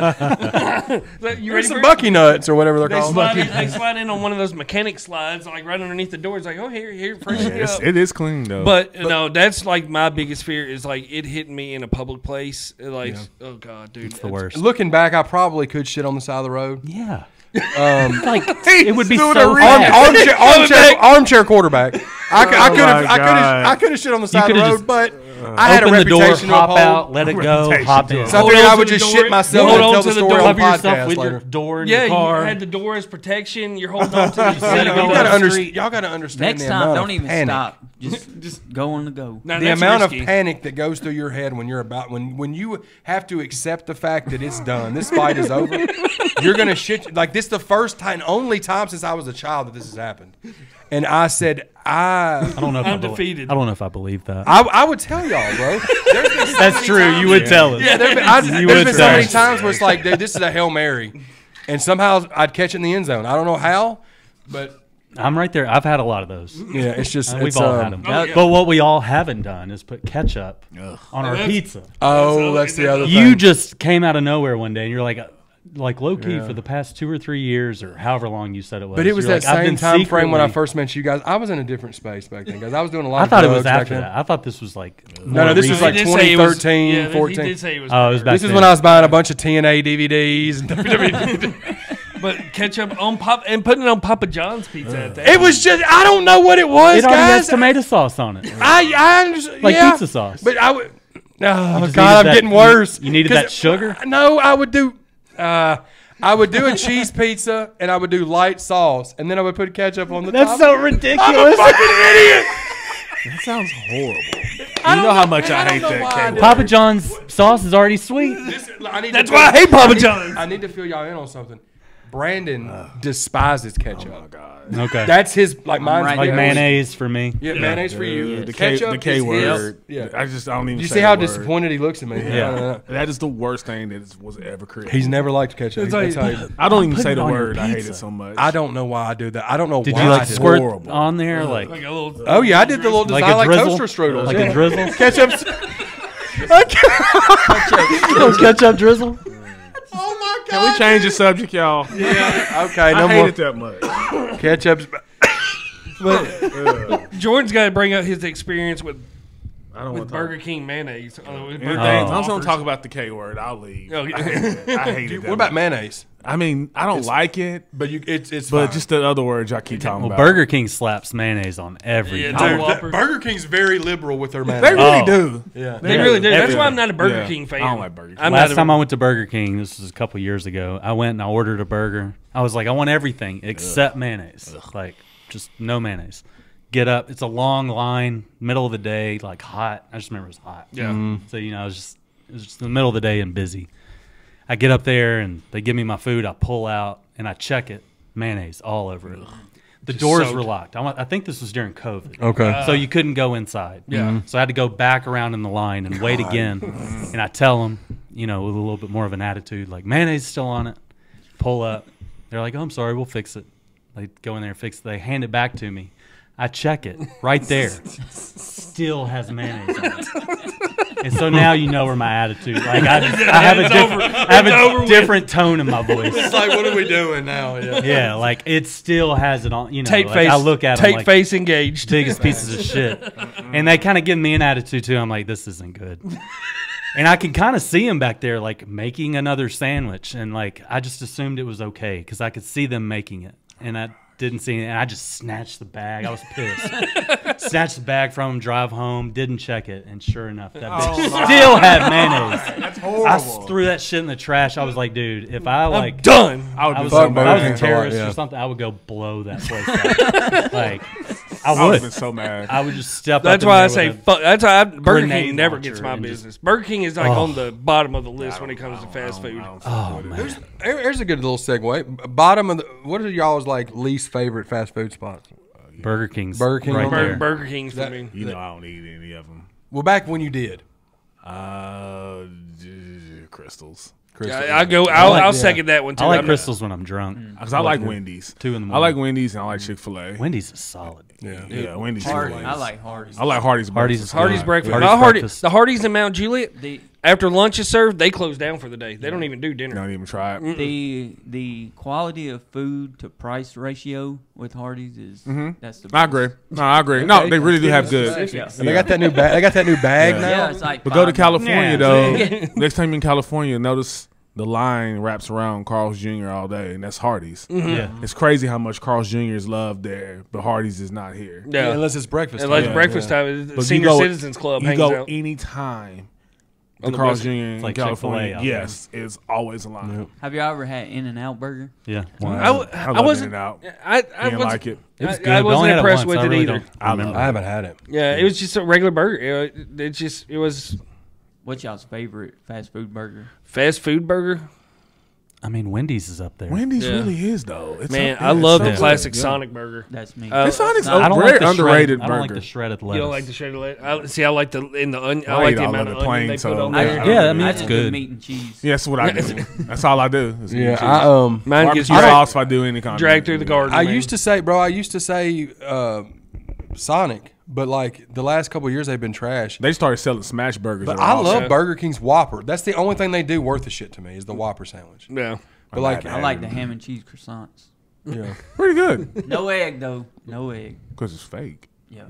[SPEAKER 3] ready
[SPEAKER 2] Here's
[SPEAKER 3] for
[SPEAKER 2] some
[SPEAKER 3] it?
[SPEAKER 2] Bucky nuts or whatever they're
[SPEAKER 3] They
[SPEAKER 2] called.
[SPEAKER 3] slide, in, they slide in on one of those mechanic slides, like right underneath the door. It's like, oh, here, here, freshen
[SPEAKER 6] Yeah,
[SPEAKER 3] you
[SPEAKER 6] it's,
[SPEAKER 3] up.
[SPEAKER 6] it is clean though.
[SPEAKER 3] But, no, that's like my biggest fear is like it hitting me in a public place. Like, oh god, dude,
[SPEAKER 5] It's the worst.
[SPEAKER 2] Looking back, I probably could shit on the side of the road.
[SPEAKER 5] Yeah.
[SPEAKER 2] Um,
[SPEAKER 5] Like, it would be
[SPEAKER 6] doing
[SPEAKER 5] so
[SPEAKER 6] a re-
[SPEAKER 2] arm,
[SPEAKER 5] fast.
[SPEAKER 2] armchair, armchair, armchair quarterback. I could, I
[SPEAKER 6] Oh
[SPEAKER 2] could have,
[SPEAKER 6] my
[SPEAKER 2] I could have,
[SPEAKER 6] God.
[SPEAKER 2] I could have shit on the side of the
[SPEAKER 5] could've
[SPEAKER 2] road,
[SPEAKER 5] just,
[SPEAKER 2] but I had a
[SPEAKER 5] Open the door,
[SPEAKER 2] reputation to
[SPEAKER 5] hop
[SPEAKER 2] uphold.
[SPEAKER 5] out, let it go,
[SPEAKER 6] Reputation
[SPEAKER 5] hop
[SPEAKER 6] to
[SPEAKER 5] in.
[SPEAKER 2] So I
[SPEAKER 3] Hold
[SPEAKER 2] figured
[SPEAKER 3] on
[SPEAKER 2] I
[SPEAKER 3] to
[SPEAKER 2] would
[SPEAKER 3] the
[SPEAKER 2] just
[SPEAKER 3] door.
[SPEAKER 2] shit myself
[SPEAKER 3] Hold
[SPEAKER 2] and
[SPEAKER 3] on
[SPEAKER 2] tell
[SPEAKER 3] to
[SPEAKER 2] the
[SPEAKER 3] the
[SPEAKER 2] story
[SPEAKER 3] door.
[SPEAKER 2] on
[SPEAKER 5] Cover yourself
[SPEAKER 2] podcast
[SPEAKER 5] with
[SPEAKER 2] later.
[SPEAKER 5] your door in
[SPEAKER 3] yeah,
[SPEAKER 5] your car.
[SPEAKER 3] you had the door as protection. You're holding on to the seat.
[SPEAKER 5] gotta
[SPEAKER 2] You
[SPEAKER 5] go
[SPEAKER 3] of
[SPEAKER 2] gotta
[SPEAKER 5] down the
[SPEAKER 2] under,
[SPEAKER 5] street.
[SPEAKER 2] y'all gotta understand
[SPEAKER 4] Next
[SPEAKER 2] the
[SPEAKER 4] time,
[SPEAKER 2] amount
[SPEAKER 4] don't
[SPEAKER 2] of
[SPEAKER 4] even
[SPEAKER 2] panic.
[SPEAKER 4] stop. Just just go on the go.
[SPEAKER 3] Now,
[SPEAKER 2] The
[SPEAKER 3] that's
[SPEAKER 2] amount
[SPEAKER 3] risky.
[SPEAKER 2] of panic that goes through your head when you're about when when you have to accept the fact that it's done, this fight is over. You're gonna shit like this. The first time, only time since I was a child that this has happened, and I said I.
[SPEAKER 5] I don't know if I
[SPEAKER 3] I'm
[SPEAKER 5] believe,
[SPEAKER 3] defeated.
[SPEAKER 5] I don't know if I believe that.
[SPEAKER 2] I, I would tell y'all, bro. There's been so
[SPEAKER 5] That's
[SPEAKER 2] many
[SPEAKER 5] true.
[SPEAKER 2] times-
[SPEAKER 5] You would tell us.
[SPEAKER 2] Yeah, there's been, I,
[SPEAKER 5] You
[SPEAKER 2] there's
[SPEAKER 5] would
[SPEAKER 2] been so
[SPEAKER 5] tell
[SPEAKER 2] many
[SPEAKER 5] us.
[SPEAKER 2] times where it's like, dude, this is a Hail Mary. And somehow I'd catch it in the end zone. I don't know how, but
[SPEAKER 5] I'm right there. I've had a lot of those.
[SPEAKER 2] yeah, it's just,
[SPEAKER 5] Uh, We've
[SPEAKER 2] it's,
[SPEAKER 5] all
[SPEAKER 2] um,
[SPEAKER 5] had them.
[SPEAKER 3] Oh, yeah.
[SPEAKER 5] But what we all haven't done is put ketchup on our
[SPEAKER 3] that's-
[SPEAKER 5] pizza.
[SPEAKER 2] Oh, that's the other
[SPEAKER 5] You
[SPEAKER 2] thing.
[SPEAKER 5] just came out of nowhere one day and you're like, uh, like low key
[SPEAKER 2] Yeah.
[SPEAKER 5] for the past two or three years or however long you said it was.
[SPEAKER 2] But it was
[SPEAKER 5] you're
[SPEAKER 2] that
[SPEAKER 5] like, I've
[SPEAKER 2] same
[SPEAKER 5] been
[SPEAKER 2] time frame when I
[SPEAKER 5] secretly-
[SPEAKER 2] first met you guys. I was in a different space back then, guys. I was doing a lot
[SPEAKER 5] I
[SPEAKER 2] of
[SPEAKER 5] thought it
[SPEAKER 2] drugs
[SPEAKER 5] was
[SPEAKER 2] back
[SPEAKER 5] after
[SPEAKER 2] then.
[SPEAKER 5] that. I thought this was like.
[SPEAKER 2] No, no,
[SPEAKER 5] more
[SPEAKER 2] this was
[SPEAKER 5] recent.
[SPEAKER 2] like
[SPEAKER 3] He did say it was-
[SPEAKER 2] twenty thirteen,
[SPEAKER 3] yeah,
[SPEAKER 2] fourteen.
[SPEAKER 3] He did say it was.
[SPEAKER 5] Oh, it was back
[SPEAKER 2] This is
[SPEAKER 5] then.
[SPEAKER 2] when I was buying a bunch of T N A D V Ds and W W E.
[SPEAKER 3] But ketchup on pop and putting it on Papa John's pizza. At that.
[SPEAKER 2] It was just I don't know what it was,
[SPEAKER 5] It already has
[SPEAKER 2] guys.
[SPEAKER 5] tomato sauce on it.
[SPEAKER 2] I I understand,
[SPEAKER 5] Like
[SPEAKER 2] yeah,
[SPEAKER 5] pizza sauce.
[SPEAKER 2] But I would. Oh
[SPEAKER 5] just
[SPEAKER 2] God,
[SPEAKER 5] needed
[SPEAKER 2] I'm
[SPEAKER 5] that-
[SPEAKER 2] getting
[SPEAKER 5] you-
[SPEAKER 2] worse.
[SPEAKER 5] you needed
[SPEAKER 2] 'Cause
[SPEAKER 5] that sugar?
[SPEAKER 2] No, I would do. Uh, I would do a cheese pizza and I would do light sauce and then I would put ketchup on the top.
[SPEAKER 5] That's so ridiculous.
[SPEAKER 2] I'm a fucking idiot.
[SPEAKER 6] that sounds horrible. You know how much I,
[SPEAKER 2] I don't
[SPEAKER 6] hate
[SPEAKER 2] know
[SPEAKER 6] that.
[SPEAKER 2] why I
[SPEAKER 6] K
[SPEAKER 2] did
[SPEAKER 5] Papa John's sauce is already sweet.
[SPEAKER 2] This- I need
[SPEAKER 3] That's
[SPEAKER 2] to
[SPEAKER 3] why I hate Papa John's.
[SPEAKER 2] I need to fill y'all in on something. Brandon despises ketchup.
[SPEAKER 6] Oh God.
[SPEAKER 5] Okay.
[SPEAKER 2] That's his like mine's
[SPEAKER 4] right
[SPEAKER 5] like
[SPEAKER 4] there.
[SPEAKER 5] mayonnaise for me.
[SPEAKER 2] Yeah, mayonnaise for you.
[SPEAKER 6] The K,
[SPEAKER 2] ketchup
[SPEAKER 6] the K
[SPEAKER 2] is
[SPEAKER 6] word.
[SPEAKER 2] his. Yeah.
[SPEAKER 6] I just I don't even.
[SPEAKER 2] You
[SPEAKER 6] say
[SPEAKER 2] see how
[SPEAKER 6] the word.
[SPEAKER 2] disappointed he looks at me?
[SPEAKER 5] Yeah.
[SPEAKER 2] Uh,
[SPEAKER 6] That is the worst thing that is- was ever created.
[SPEAKER 2] He's never liked ketchup.
[SPEAKER 3] It's
[SPEAKER 2] That's
[SPEAKER 3] like-
[SPEAKER 2] how he-
[SPEAKER 6] I don't even
[SPEAKER 5] put
[SPEAKER 6] say
[SPEAKER 5] it
[SPEAKER 6] the
[SPEAKER 5] on your
[SPEAKER 6] word. I hate
[SPEAKER 5] pizza.
[SPEAKER 6] it so much.
[SPEAKER 2] I don't know why I do that. I don't know
[SPEAKER 5] Did
[SPEAKER 2] why
[SPEAKER 5] you
[SPEAKER 2] I
[SPEAKER 5] like
[SPEAKER 2] do
[SPEAKER 5] squirt
[SPEAKER 2] that.
[SPEAKER 6] Horrible.
[SPEAKER 5] on there like
[SPEAKER 3] Like a little.
[SPEAKER 2] Oh yeah, I did the little
[SPEAKER 5] like
[SPEAKER 2] design
[SPEAKER 5] a
[SPEAKER 2] like
[SPEAKER 5] drizzle?
[SPEAKER 2] toaster strudels.
[SPEAKER 5] like
[SPEAKER 2] yeah.
[SPEAKER 5] a drizzle?
[SPEAKER 2] Ketchup's.
[SPEAKER 5] Little ketchup drizzle?
[SPEAKER 2] Oh my god.
[SPEAKER 6] Can we change the subject, y'all?
[SPEAKER 2] Yeah. Okay. No
[SPEAKER 6] I hate
[SPEAKER 2] more
[SPEAKER 6] it that much.
[SPEAKER 2] ketchup's.
[SPEAKER 3] Jordan's got to bring up his experience with
[SPEAKER 6] I don't
[SPEAKER 3] with
[SPEAKER 6] want to talk.
[SPEAKER 3] Burger King mayonnaise. Uh, with Burger
[SPEAKER 6] Anything,
[SPEAKER 5] Oh.
[SPEAKER 6] I'm
[SPEAKER 3] King
[SPEAKER 6] just gonna
[SPEAKER 3] offers.
[SPEAKER 6] talk about the K word. I'll leave.
[SPEAKER 3] Oh, yeah.
[SPEAKER 6] I hate it. I hate it. that
[SPEAKER 2] What about
[SPEAKER 6] much.
[SPEAKER 2] mayonnaise?
[SPEAKER 6] I mean, I don't like it,
[SPEAKER 2] But you, it's it's.
[SPEAKER 6] but
[SPEAKER 2] fine.
[SPEAKER 6] just the other words y'all keep talking
[SPEAKER 5] Well,
[SPEAKER 6] about.
[SPEAKER 5] Burger King slaps mayonnaise on everything.
[SPEAKER 3] Yeah,
[SPEAKER 2] Dude,
[SPEAKER 3] Dude,
[SPEAKER 2] the-
[SPEAKER 3] Whopper.
[SPEAKER 2] Burger King's very liberal with their
[SPEAKER 6] They
[SPEAKER 2] mayonnaise.
[SPEAKER 6] really
[SPEAKER 5] Oh.
[SPEAKER 6] do.
[SPEAKER 2] Yeah.
[SPEAKER 3] They really do. That's
[SPEAKER 5] Everything.
[SPEAKER 3] why I'm not a Burger
[SPEAKER 6] Yeah.
[SPEAKER 3] King fan.
[SPEAKER 6] I don't like Burger King.
[SPEAKER 3] I'm
[SPEAKER 5] Last
[SPEAKER 3] not a-
[SPEAKER 5] time I went to Burger King, this was a couple years ago, I went and I ordered a burger. I was like, I want everything except mayonnaise. Like, just no mayonnaise. Get up. It's a long line, middle of the day, like hot. I just remember it was hot.
[SPEAKER 3] Yeah.
[SPEAKER 5] So, you know, it was just, it was just the middle of the day and busy. I get up there and they give me my food. I pull out and I check it. Mayonnaise all over it. The doors
[SPEAKER 3] soaked.
[SPEAKER 5] were locked. I, wa- I think this was during COVID.
[SPEAKER 2] Okay.
[SPEAKER 5] So you couldn't go inside.
[SPEAKER 3] Yeah.
[SPEAKER 5] So I had to go back around in the line and wait again. And I tell them, you know, with a little bit more of an attitude, like, mayonnaise is still on it. Pull up. They're like, oh, I'm sorry, we'll fix it. They go in there and fix it. They hand it back to me. I check it right there. Still has mayonnaise on it. And so now you know where my attitude. Like I, I have a
[SPEAKER 3] It's
[SPEAKER 5] different,
[SPEAKER 3] over.
[SPEAKER 5] I have
[SPEAKER 3] It's
[SPEAKER 5] a
[SPEAKER 3] over with.
[SPEAKER 5] different tone in my voice.
[SPEAKER 2] It's like, what are we doing now? Yeah.
[SPEAKER 5] Yeah, like it still has it on. You know,
[SPEAKER 3] Take
[SPEAKER 5] like,
[SPEAKER 3] face.
[SPEAKER 5] I look at 'em
[SPEAKER 3] take
[SPEAKER 5] like
[SPEAKER 3] face engaged.
[SPEAKER 5] biggest pieces of shit, and they kind of give me an attitude too. I'm like, this isn't good. And I can kind of see them back there, like making another sandwich, and like I just assumed it was okay because I could see them making it, and I didn't see it. And I just snatched the bag. I was pissed. Snatched the bag from them, drive home, didn't check it, and sure enough, that bitch still had mayonnaise.
[SPEAKER 6] That's
[SPEAKER 5] I
[SPEAKER 6] horrible.
[SPEAKER 5] s- threw that shit in the trash. I was like, dude, if I like
[SPEAKER 3] Done.
[SPEAKER 6] I would
[SPEAKER 5] I
[SPEAKER 6] do
[SPEAKER 5] was,
[SPEAKER 6] something
[SPEAKER 5] if I was
[SPEAKER 6] about
[SPEAKER 5] a
[SPEAKER 6] it.
[SPEAKER 2] King.
[SPEAKER 5] terrorist
[SPEAKER 2] Yeah.
[SPEAKER 5] or something, I would go blow that place up. Like, I
[SPEAKER 6] I would have
[SPEAKER 5] would.
[SPEAKER 6] been so mad.
[SPEAKER 5] I would just step.
[SPEAKER 3] That's
[SPEAKER 5] up in
[SPEAKER 3] why I
[SPEAKER 5] there
[SPEAKER 3] say
[SPEAKER 5] with a-
[SPEAKER 3] fuck. That's why I, Burger
[SPEAKER 5] grenade
[SPEAKER 3] King never
[SPEAKER 5] launcher
[SPEAKER 3] gets my
[SPEAKER 5] and just-
[SPEAKER 3] business. Burger King is like
[SPEAKER 5] Oh.
[SPEAKER 3] on the bottom of the list when it comes to fast
[SPEAKER 6] I don't-
[SPEAKER 3] food.
[SPEAKER 6] I don't
[SPEAKER 5] Oh
[SPEAKER 6] fuck with
[SPEAKER 5] man.
[SPEAKER 6] it.
[SPEAKER 2] Here- Here's a good little segue. Bottom of the. What are y'all's like least favorite fast food spots?
[SPEAKER 5] Burger King's
[SPEAKER 2] Burger King
[SPEAKER 5] right
[SPEAKER 2] on
[SPEAKER 3] Burger,
[SPEAKER 5] there.
[SPEAKER 3] Burger King's for
[SPEAKER 2] That-
[SPEAKER 3] me.
[SPEAKER 6] You know I don't eat any of them.
[SPEAKER 2] Well, back when you did.
[SPEAKER 6] Uh, crystals.
[SPEAKER 3] I, I go. I'll,
[SPEAKER 5] like-
[SPEAKER 3] I'll
[SPEAKER 2] yeah.
[SPEAKER 3] second that one too.
[SPEAKER 5] I like
[SPEAKER 3] I'm-
[SPEAKER 5] crystals when I'm drunk.
[SPEAKER 6] Because I like
[SPEAKER 5] Like
[SPEAKER 6] Wendy's.
[SPEAKER 5] Two in the
[SPEAKER 6] I like
[SPEAKER 5] morning.
[SPEAKER 6] Wendy's and I like Chick Fil A.
[SPEAKER 5] Wendy's is solid.
[SPEAKER 2] Yeah.
[SPEAKER 6] Yeah, Wendy's.
[SPEAKER 4] Hardy.
[SPEAKER 6] Chick-fil-A.
[SPEAKER 4] I like Hardee's.
[SPEAKER 6] I like Hardee's.
[SPEAKER 5] Hardee's
[SPEAKER 6] breakfast.
[SPEAKER 5] is
[SPEAKER 3] Hardee's
[SPEAKER 5] good.
[SPEAKER 3] breakfast.
[SPEAKER 5] Hardee's
[SPEAKER 3] My Hardy,
[SPEAKER 5] breakfast.
[SPEAKER 3] the Hardee's in Mount Juliet.
[SPEAKER 4] The
[SPEAKER 3] After lunch is served, they close down for the day. They don't even do dinner.
[SPEAKER 6] Don't even try it.
[SPEAKER 4] the the quality of food to price ratio with Hardee's is that's the.
[SPEAKER 6] I agree. No, I agree. No, they really do have good.
[SPEAKER 4] Yeah.
[SPEAKER 2] And they got that new bag. They got that new bag
[SPEAKER 6] Yeah.
[SPEAKER 2] now.
[SPEAKER 4] Yeah, it's like.
[SPEAKER 6] But go to
[SPEAKER 4] five-
[SPEAKER 6] California
[SPEAKER 5] Yeah.
[SPEAKER 6] though. Next time you're in California, notice the line wraps around Carl's Junior all day, and that's Hardee's.
[SPEAKER 5] Yeah.
[SPEAKER 6] It's crazy how much Carl's Junior is loved there, but Hardee's is not here.
[SPEAKER 3] Yeah,
[SPEAKER 2] Yeah, unless it's breakfast.
[SPEAKER 3] unless
[SPEAKER 2] time.
[SPEAKER 6] Yeah.
[SPEAKER 3] breakfast
[SPEAKER 2] Yeah.
[SPEAKER 3] time. The
[SPEAKER 6] But
[SPEAKER 3] Senior
[SPEAKER 6] you go,
[SPEAKER 3] Citizens Club
[SPEAKER 6] you
[SPEAKER 3] hangs
[SPEAKER 6] go
[SPEAKER 3] out.
[SPEAKER 6] anytime. The
[SPEAKER 3] On the
[SPEAKER 6] Carl's
[SPEAKER 3] west-
[SPEAKER 6] Junior in
[SPEAKER 5] It's like Chick-fil-A
[SPEAKER 6] California,
[SPEAKER 5] out there.
[SPEAKER 6] yes, it's always a line.
[SPEAKER 4] Have you ever had In and Out Burger?
[SPEAKER 5] Yeah.
[SPEAKER 3] I, w-
[SPEAKER 6] I
[SPEAKER 3] I
[SPEAKER 6] love
[SPEAKER 3] wasn't.
[SPEAKER 6] In-N-Out.
[SPEAKER 3] I, I
[SPEAKER 6] Didn't
[SPEAKER 3] wasn't
[SPEAKER 6] like it.
[SPEAKER 5] It was
[SPEAKER 3] I-
[SPEAKER 5] good.
[SPEAKER 3] I
[SPEAKER 5] but
[SPEAKER 3] wasn't
[SPEAKER 5] only had it
[SPEAKER 3] impressed
[SPEAKER 5] once.
[SPEAKER 3] with
[SPEAKER 5] I
[SPEAKER 3] it
[SPEAKER 5] really
[SPEAKER 3] either.
[SPEAKER 5] don't
[SPEAKER 6] I love
[SPEAKER 5] remember.
[SPEAKER 2] I haven't had it.
[SPEAKER 3] Yeah, it was just a regular burger. It, it just it was
[SPEAKER 4] What's y'all's favorite fast food burger?
[SPEAKER 3] fast food burger.
[SPEAKER 5] I mean, Wendy's is up there.
[SPEAKER 6] Wendy's
[SPEAKER 3] Yeah.
[SPEAKER 6] really is though. It's
[SPEAKER 3] Man,
[SPEAKER 6] up there.
[SPEAKER 3] I
[SPEAKER 6] It's
[SPEAKER 3] love
[SPEAKER 6] so
[SPEAKER 3] the
[SPEAKER 6] good.
[SPEAKER 3] classic
[SPEAKER 6] Yeah.
[SPEAKER 3] Sonic burger.
[SPEAKER 4] That's me.
[SPEAKER 3] Uh,
[SPEAKER 6] The Sonic's
[SPEAKER 4] No,
[SPEAKER 6] a
[SPEAKER 5] I don't
[SPEAKER 6] very
[SPEAKER 5] like the
[SPEAKER 6] underrated
[SPEAKER 5] shredded, I don't like
[SPEAKER 6] burger.
[SPEAKER 5] the shredded
[SPEAKER 3] You
[SPEAKER 5] lettuce.
[SPEAKER 3] don't like the shredded lettuce? I, see, I like the in the onion. I,
[SPEAKER 6] I
[SPEAKER 3] like
[SPEAKER 6] eat
[SPEAKER 3] the
[SPEAKER 6] all
[SPEAKER 3] amount
[SPEAKER 6] of
[SPEAKER 3] of
[SPEAKER 6] it
[SPEAKER 3] onion
[SPEAKER 6] plain,
[SPEAKER 3] they put
[SPEAKER 6] so-
[SPEAKER 3] on
[SPEAKER 4] I,
[SPEAKER 3] there.
[SPEAKER 6] Yeah,
[SPEAKER 5] Yeah, I
[SPEAKER 4] I
[SPEAKER 5] mean, it's
[SPEAKER 4] just
[SPEAKER 5] good.
[SPEAKER 4] do meat and cheese.
[SPEAKER 6] Yeah, that's what I do. That's all I do. is eat
[SPEAKER 2] Yeah,
[SPEAKER 6] cheese.
[SPEAKER 2] I um.
[SPEAKER 3] Mine gets
[SPEAKER 6] Barbecue
[SPEAKER 3] dragged,
[SPEAKER 6] sauce if I do any kind.
[SPEAKER 3] dragged
[SPEAKER 6] of
[SPEAKER 3] through the garden.
[SPEAKER 2] I
[SPEAKER 3] man.
[SPEAKER 2] used to say, bro. I used to say uh, Sonic, but like the last couple of years they've been trash.
[SPEAKER 6] They started selling smash burgers.
[SPEAKER 2] But
[SPEAKER 6] that were
[SPEAKER 2] I
[SPEAKER 6] awesome.
[SPEAKER 2] love
[SPEAKER 3] Yeah.
[SPEAKER 2] Burger King's Whopper. That's the only thing they do worth the shit to me is the Whopper sandwich.
[SPEAKER 3] Yeah.
[SPEAKER 2] But like,
[SPEAKER 4] I like the ham and cheese croissants.
[SPEAKER 2] yeah.
[SPEAKER 6] Pretty good
[SPEAKER 4] No egg though. No egg.
[SPEAKER 6] because it's fake.
[SPEAKER 4] Yeah.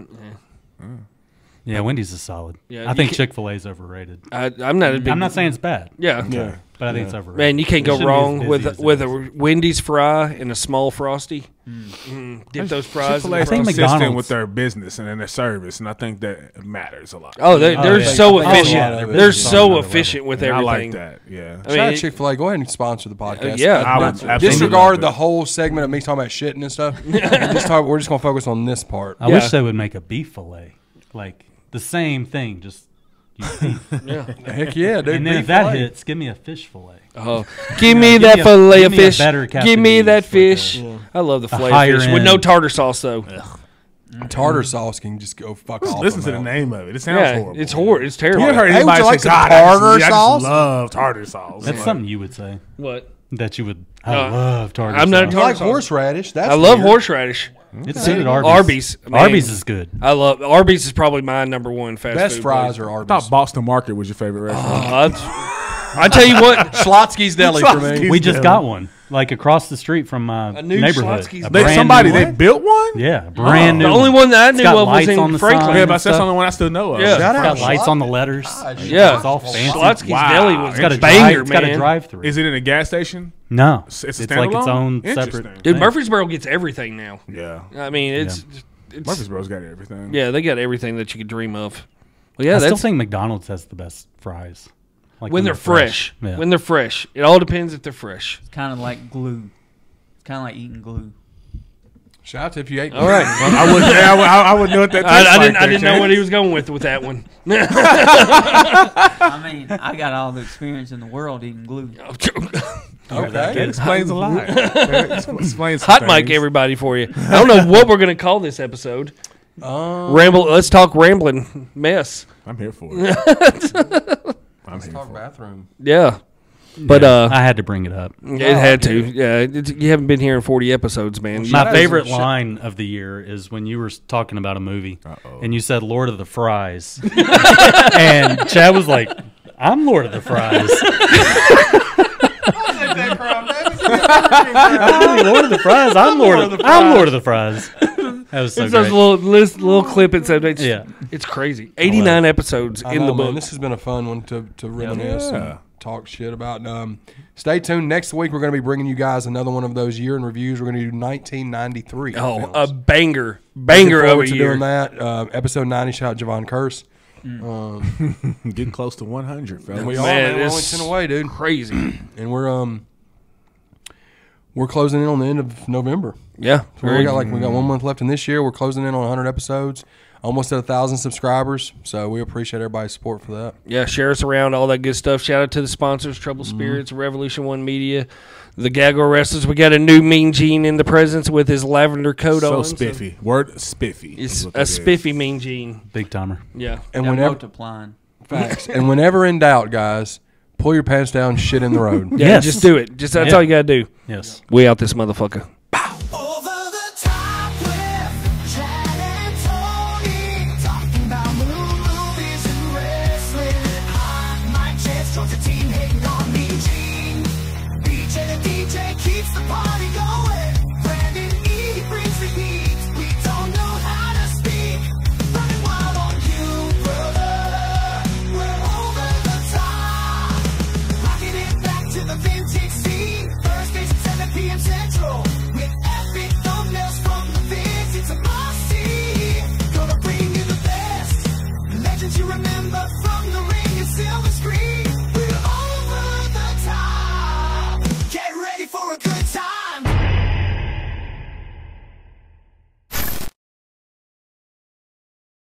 [SPEAKER 5] Yeah, Wendy's is solid.
[SPEAKER 3] Yeah,
[SPEAKER 5] I
[SPEAKER 3] you
[SPEAKER 5] think
[SPEAKER 3] can-
[SPEAKER 5] Chick Fil A is overrated.
[SPEAKER 3] I, I'm not a big.
[SPEAKER 5] I'm not saying it's bad,
[SPEAKER 3] Yeah.
[SPEAKER 2] Yeah.
[SPEAKER 5] but I think it's overrated.
[SPEAKER 3] Man, you can't
[SPEAKER 5] It
[SPEAKER 3] go
[SPEAKER 5] shouldn't be
[SPEAKER 3] wrong
[SPEAKER 5] as
[SPEAKER 3] with
[SPEAKER 5] busy as it
[SPEAKER 3] with
[SPEAKER 5] is.
[SPEAKER 3] a Wendy's fry and a small frosty. Mm, dip those fries. in
[SPEAKER 6] Chick-fil-A
[SPEAKER 3] the
[SPEAKER 6] is
[SPEAKER 5] think
[SPEAKER 3] frosty.
[SPEAKER 6] consistent
[SPEAKER 5] McDonald's-
[SPEAKER 6] with their business and in their service, and I think that matters a lot.
[SPEAKER 3] Oh, they, they're
[SPEAKER 5] yeah.
[SPEAKER 3] so
[SPEAKER 2] I think a lot
[SPEAKER 3] efficient.
[SPEAKER 2] of it
[SPEAKER 3] They're
[SPEAKER 2] is on
[SPEAKER 3] so
[SPEAKER 5] another
[SPEAKER 3] efficient with
[SPEAKER 6] And I
[SPEAKER 3] everything.
[SPEAKER 6] like that. Yeah.
[SPEAKER 3] I
[SPEAKER 2] Shout
[SPEAKER 3] mean,
[SPEAKER 2] out
[SPEAKER 3] it-
[SPEAKER 2] Chick Fil A. Go ahead and sponsor the podcast.
[SPEAKER 3] yeah.
[SPEAKER 6] I would
[SPEAKER 2] Uh,
[SPEAKER 6] absolutely
[SPEAKER 2] disregard
[SPEAKER 6] love
[SPEAKER 2] the
[SPEAKER 6] it.
[SPEAKER 2] whole segment of me talking about shitting and stuff. just talk, we're just gonna focus on this part.
[SPEAKER 5] I
[SPEAKER 3] Yeah.
[SPEAKER 5] wish they would make a beef fillet, like the same thing, just use beef.
[SPEAKER 2] Heck yeah, dude.
[SPEAKER 5] and then if
[SPEAKER 2] beef
[SPEAKER 5] that
[SPEAKER 2] fillet.
[SPEAKER 5] hits, give me a fish fillet.
[SPEAKER 3] Oh, give me
[SPEAKER 5] give
[SPEAKER 3] that
[SPEAKER 5] me a-
[SPEAKER 3] fillet
[SPEAKER 5] give
[SPEAKER 3] of
[SPEAKER 5] me a
[SPEAKER 3] fish.
[SPEAKER 5] better
[SPEAKER 3] Give
[SPEAKER 5] Captain
[SPEAKER 3] me
[SPEAKER 5] D's,
[SPEAKER 3] that
[SPEAKER 5] like a-
[SPEAKER 3] fish. I love the fillet of
[SPEAKER 5] higher
[SPEAKER 3] fish with no
[SPEAKER 5] end.
[SPEAKER 3] tartar sauce though.
[SPEAKER 2] tartar sauce can just go fuck off.
[SPEAKER 6] Listen to the
[SPEAKER 2] amount.
[SPEAKER 6] name of it. It sounds
[SPEAKER 3] Yeah,
[SPEAKER 6] horrible.
[SPEAKER 3] it's horrible. It's terrible.
[SPEAKER 6] You ever heard
[SPEAKER 2] Hey, would
[SPEAKER 6] anybody
[SPEAKER 2] you like
[SPEAKER 6] say,
[SPEAKER 2] some
[SPEAKER 6] "God, I just-
[SPEAKER 2] tartar
[SPEAKER 6] I just
[SPEAKER 2] sauce?"
[SPEAKER 6] love tartar sauce.
[SPEAKER 5] That's
[SPEAKER 6] Like,
[SPEAKER 5] something you would say.
[SPEAKER 3] What?
[SPEAKER 5] That you would. I
[SPEAKER 3] Uh,
[SPEAKER 5] love tartar.
[SPEAKER 3] I'm not a
[SPEAKER 5] sauce.
[SPEAKER 2] You
[SPEAKER 3] tartar
[SPEAKER 2] like
[SPEAKER 3] sauce.
[SPEAKER 2] horseradish? That's
[SPEAKER 3] I love
[SPEAKER 2] weird.
[SPEAKER 3] horseradish.
[SPEAKER 5] It's good at Arby's.
[SPEAKER 3] Arby's, man.
[SPEAKER 5] Arby's is good.
[SPEAKER 3] I love Arby's is probably my number one fast
[SPEAKER 2] Best
[SPEAKER 3] food
[SPEAKER 2] fries
[SPEAKER 3] place.
[SPEAKER 2] are
[SPEAKER 6] I
[SPEAKER 2] Arby's.
[SPEAKER 6] thought Boston Market was your favorite restaurant.
[SPEAKER 3] Uh, it's- I tell you what,
[SPEAKER 2] Schlotsky's Deli for me.
[SPEAKER 6] Schlotsky's
[SPEAKER 5] We just
[SPEAKER 6] Deli.
[SPEAKER 5] got one, like across the street from my
[SPEAKER 3] A new
[SPEAKER 5] neighborhood.
[SPEAKER 3] Schlotsky's
[SPEAKER 5] A
[SPEAKER 6] They,
[SPEAKER 5] brand
[SPEAKER 6] somebody
[SPEAKER 5] new
[SPEAKER 6] they
[SPEAKER 5] one.
[SPEAKER 6] built one.
[SPEAKER 5] Yeah, brand
[SPEAKER 3] the
[SPEAKER 5] new.
[SPEAKER 3] only one that I
[SPEAKER 5] It's
[SPEAKER 3] knew
[SPEAKER 5] got
[SPEAKER 3] of was
[SPEAKER 5] lights
[SPEAKER 3] in
[SPEAKER 5] on the
[SPEAKER 3] Franklin.
[SPEAKER 5] sign.
[SPEAKER 6] Yeah,
[SPEAKER 5] and
[SPEAKER 6] but that's the
[SPEAKER 5] stuff.
[SPEAKER 6] only one I still know of.
[SPEAKER 3] Yeah.
[SPEAKER 2] Shout
[SPEAKER 5] It's
[SPEAKER 2] out
[SPEAKER 5] got lights
[SPEAKER 2] Schlot-
[SPEAKER 5] on the letters.
[SPEAKER 3] Yeah,
[SPEAKER 5] It's all fancy.
[SPEAKER 3] Schlotsky's
[SPEAKER 6] Wow.
[SPEAKER 3] Deli was
[SPEAKER 5] It's got a
[SPEAKER 3] banger,
[SPEAKER 5] drive. It's got a
[SPEAKER 3] man.
[SPEAKER 5] drive-through.
[SPEAKER 6] Is it in a gas station?
[SPEAKER 5] No,
[SPEAKER 6] It's, it's, a
[SPEAKER 5] it's like its
[SPEAKER 6] standalone?
[SPEAKER 5] own
[SPEAKER 6] Interesting.
[SPEAKER 5] separate.
[SPEAKER 3] Dude,
[SPEAKER 5] thing.
[SPEAKER 3] Murfreesboro gets everything now.
[SPEAKER 6] Yeah.
[SPEAKER 3] I mean, it's, it's
[SPEAKER 6] Murfreesboro's got everything.
[SPEAKER 3] yeah, they got everything that you could dream of. Well, yeah,
[SPEAKER 5] I still
[SPEAKER 3] that's
[SPEAKER 5] think McDonald's has the best fries. Like
[SPEAKER 3] when they're fresh.
[SPEAKER 5] Yeah.
[SPEAKER 3] When they're fresh, it all depends if they're fresh.
[SPEAKER 4] It's kind of like glue. It's kind of like eating glue.
[SPEAKER 2] Shout out to if you ate.
[SPEAKER 3] All right,
[SPEAKER 6] I wouldn't. I, would, I wouldn't know what that.
[SPEAKER 3] I,
[SPEAKER 6] tastes
[SPEAKER 3] I didn't.
[SPEAKER 6] like
[SPEAKER 3] I
[SPEAKER 6] there,
[SPEAKER 3] didn't know
[SPEAKER 6] Chance.
[SPEAKER 3] what he was going with with that one.
[SPEAKER 4] I mean, I got all the experience in the world eating glue.
[SPEAKER 6] That
[SPEAKER 2] Okay.
[SPEAKER 6] explains a lot. That explains some
[SPEAKER 3] Hot mic,
[SPEAKER 6] things.
[SPEAKER 3] everybody, for you. I don't know what we're gonna call this episode.
[SPEAKER 2] Um,
[SPEAKER 3] Ramble. Let's talk rambling mess.
[SPEAKER 6] I'm here for it. I'm here
[SPEAKER 2] talk
[SPEAKER 6] for it.
[SPEAKER 2] bathroom.
[SPEAKER 3] Yeah, but
[SPEAKER 5] Yeah,
[SPEAKER 3] uh,
[SPEAKER 5] I had to bring it up.
[SPEAKER 3] it had to. Yeah, it, you haven't been here in forty episodes, man.
[SPEAKER 2] Shout
[SPEAKER 5] My
[SPEAKER 2] out-
[SPEAKER 5] favorite
[SPEAKER 2] shout-
[SPEAKER 5] line of the year is when you were talking about a movie
[SPEAKER 6] Uh-oh.
[SPEAKER 5] and you said Lord of the Fries. And Chad was like, I'm Lord of the Fries. I'm Lord of the Fries. I'm Lord of the I'm Lord of the Fries. That was so
[SPEAKER 3] It's those
[SPEAKER 5] great.
[SPEAKER 3] little list, little clip inside. It's,
[SPEAKER 5] Yeah.
[SPEAKER 3] it's crazy. eighty-nine episodes
[SPEAKER 2] I
[SPEAKER 3] in
[SPEAKER 2] know,
[SPEAKER 3] the
[SPEAKER 2] man.
[SPEAKER 3] book.
[SPEAKER 2] This has been a fun one to, to reminisce
[SPEAKER 6] Yeah.
[SPEAKER 2] and talk shit about. Um, stay tuned. Next week, we're going to be bringing you guys another one of those year in reviews. We're going to do nineteen ninety-three.
[SPEAKER 3] Oh,
[SPEAKER 2] films.
[SPEAKER 3] a banger,
[SPEAKER 2] Looking
[SPEAKER 3] banger of
[SPEAKER 2] forward
[SPEAKER 3] a
[SPEAKER 2] to
[SPEAKER 3] year.
[SPEAKER 2] doing that. Uh, episode ninety, shout out Javon Curse. Um,
[SPEAKER 6] Getting close to one hundred, fellas.
[SPEAKER 2] we are,
[SPEAKER 3] Man,
[SPEAKER 2] man. We're only
[SPEAKER 3] it's
[SPEAKER 2] ten away, dude.
[SPEAKER 3] Crazy.
[SPEAKER 2] And we're um we're closing in on the end of November.
[SPEAKER 3] Yeah,
[SPEAKER 2] So we got like we got one month left in this year. We're closing in on one hundred episodes, almost at a thousand subscribers. So we appreciate everybody's support for that.
[SPEAKER 3] yeah. Share us around, all that good stuff. Shout out to the sponsors: Trouble
[SPEAKER 2] Mm-hmm.
[SPEAKER 3] Spirits, Revolution One Media, the Gaggle Wrestlers. We got a new Mean Gene in the presence with his lavender coat
[SPEAKER 6] So
[SPEAKER 3] on.
[SPEAKER 6] spiffy. Word spiffy.
[SPEAKER 3] It's
[SPEAKER 6] is what
[SPEAKER 3] a
[SPEAKER 6] that is.
[SPEAKER 3] spiffy Mean Gene.
[SPEAKER 5] Big timer.
[SPEAKER 3] Yeah.
[SPEAKER 2] And
[SPEAKER 4] They're
[SPEAKER 2] whenever
[SPEAKER 4] multiplying.
[SPEAKER 2] facts, and whenever in doubt, guys, pull your pants down, shit in the road.
[SPEAKER 3] Yeah,
[SPEAKER 5] Yes.
[SPEAKER 3] just do it. Just that's
[SPEAKER 5] Yeah.
[SPEAKER 3] all you gotta do.
[SPEAKER 5] Yes.
[SPEAKER 3] We out this motherfucker.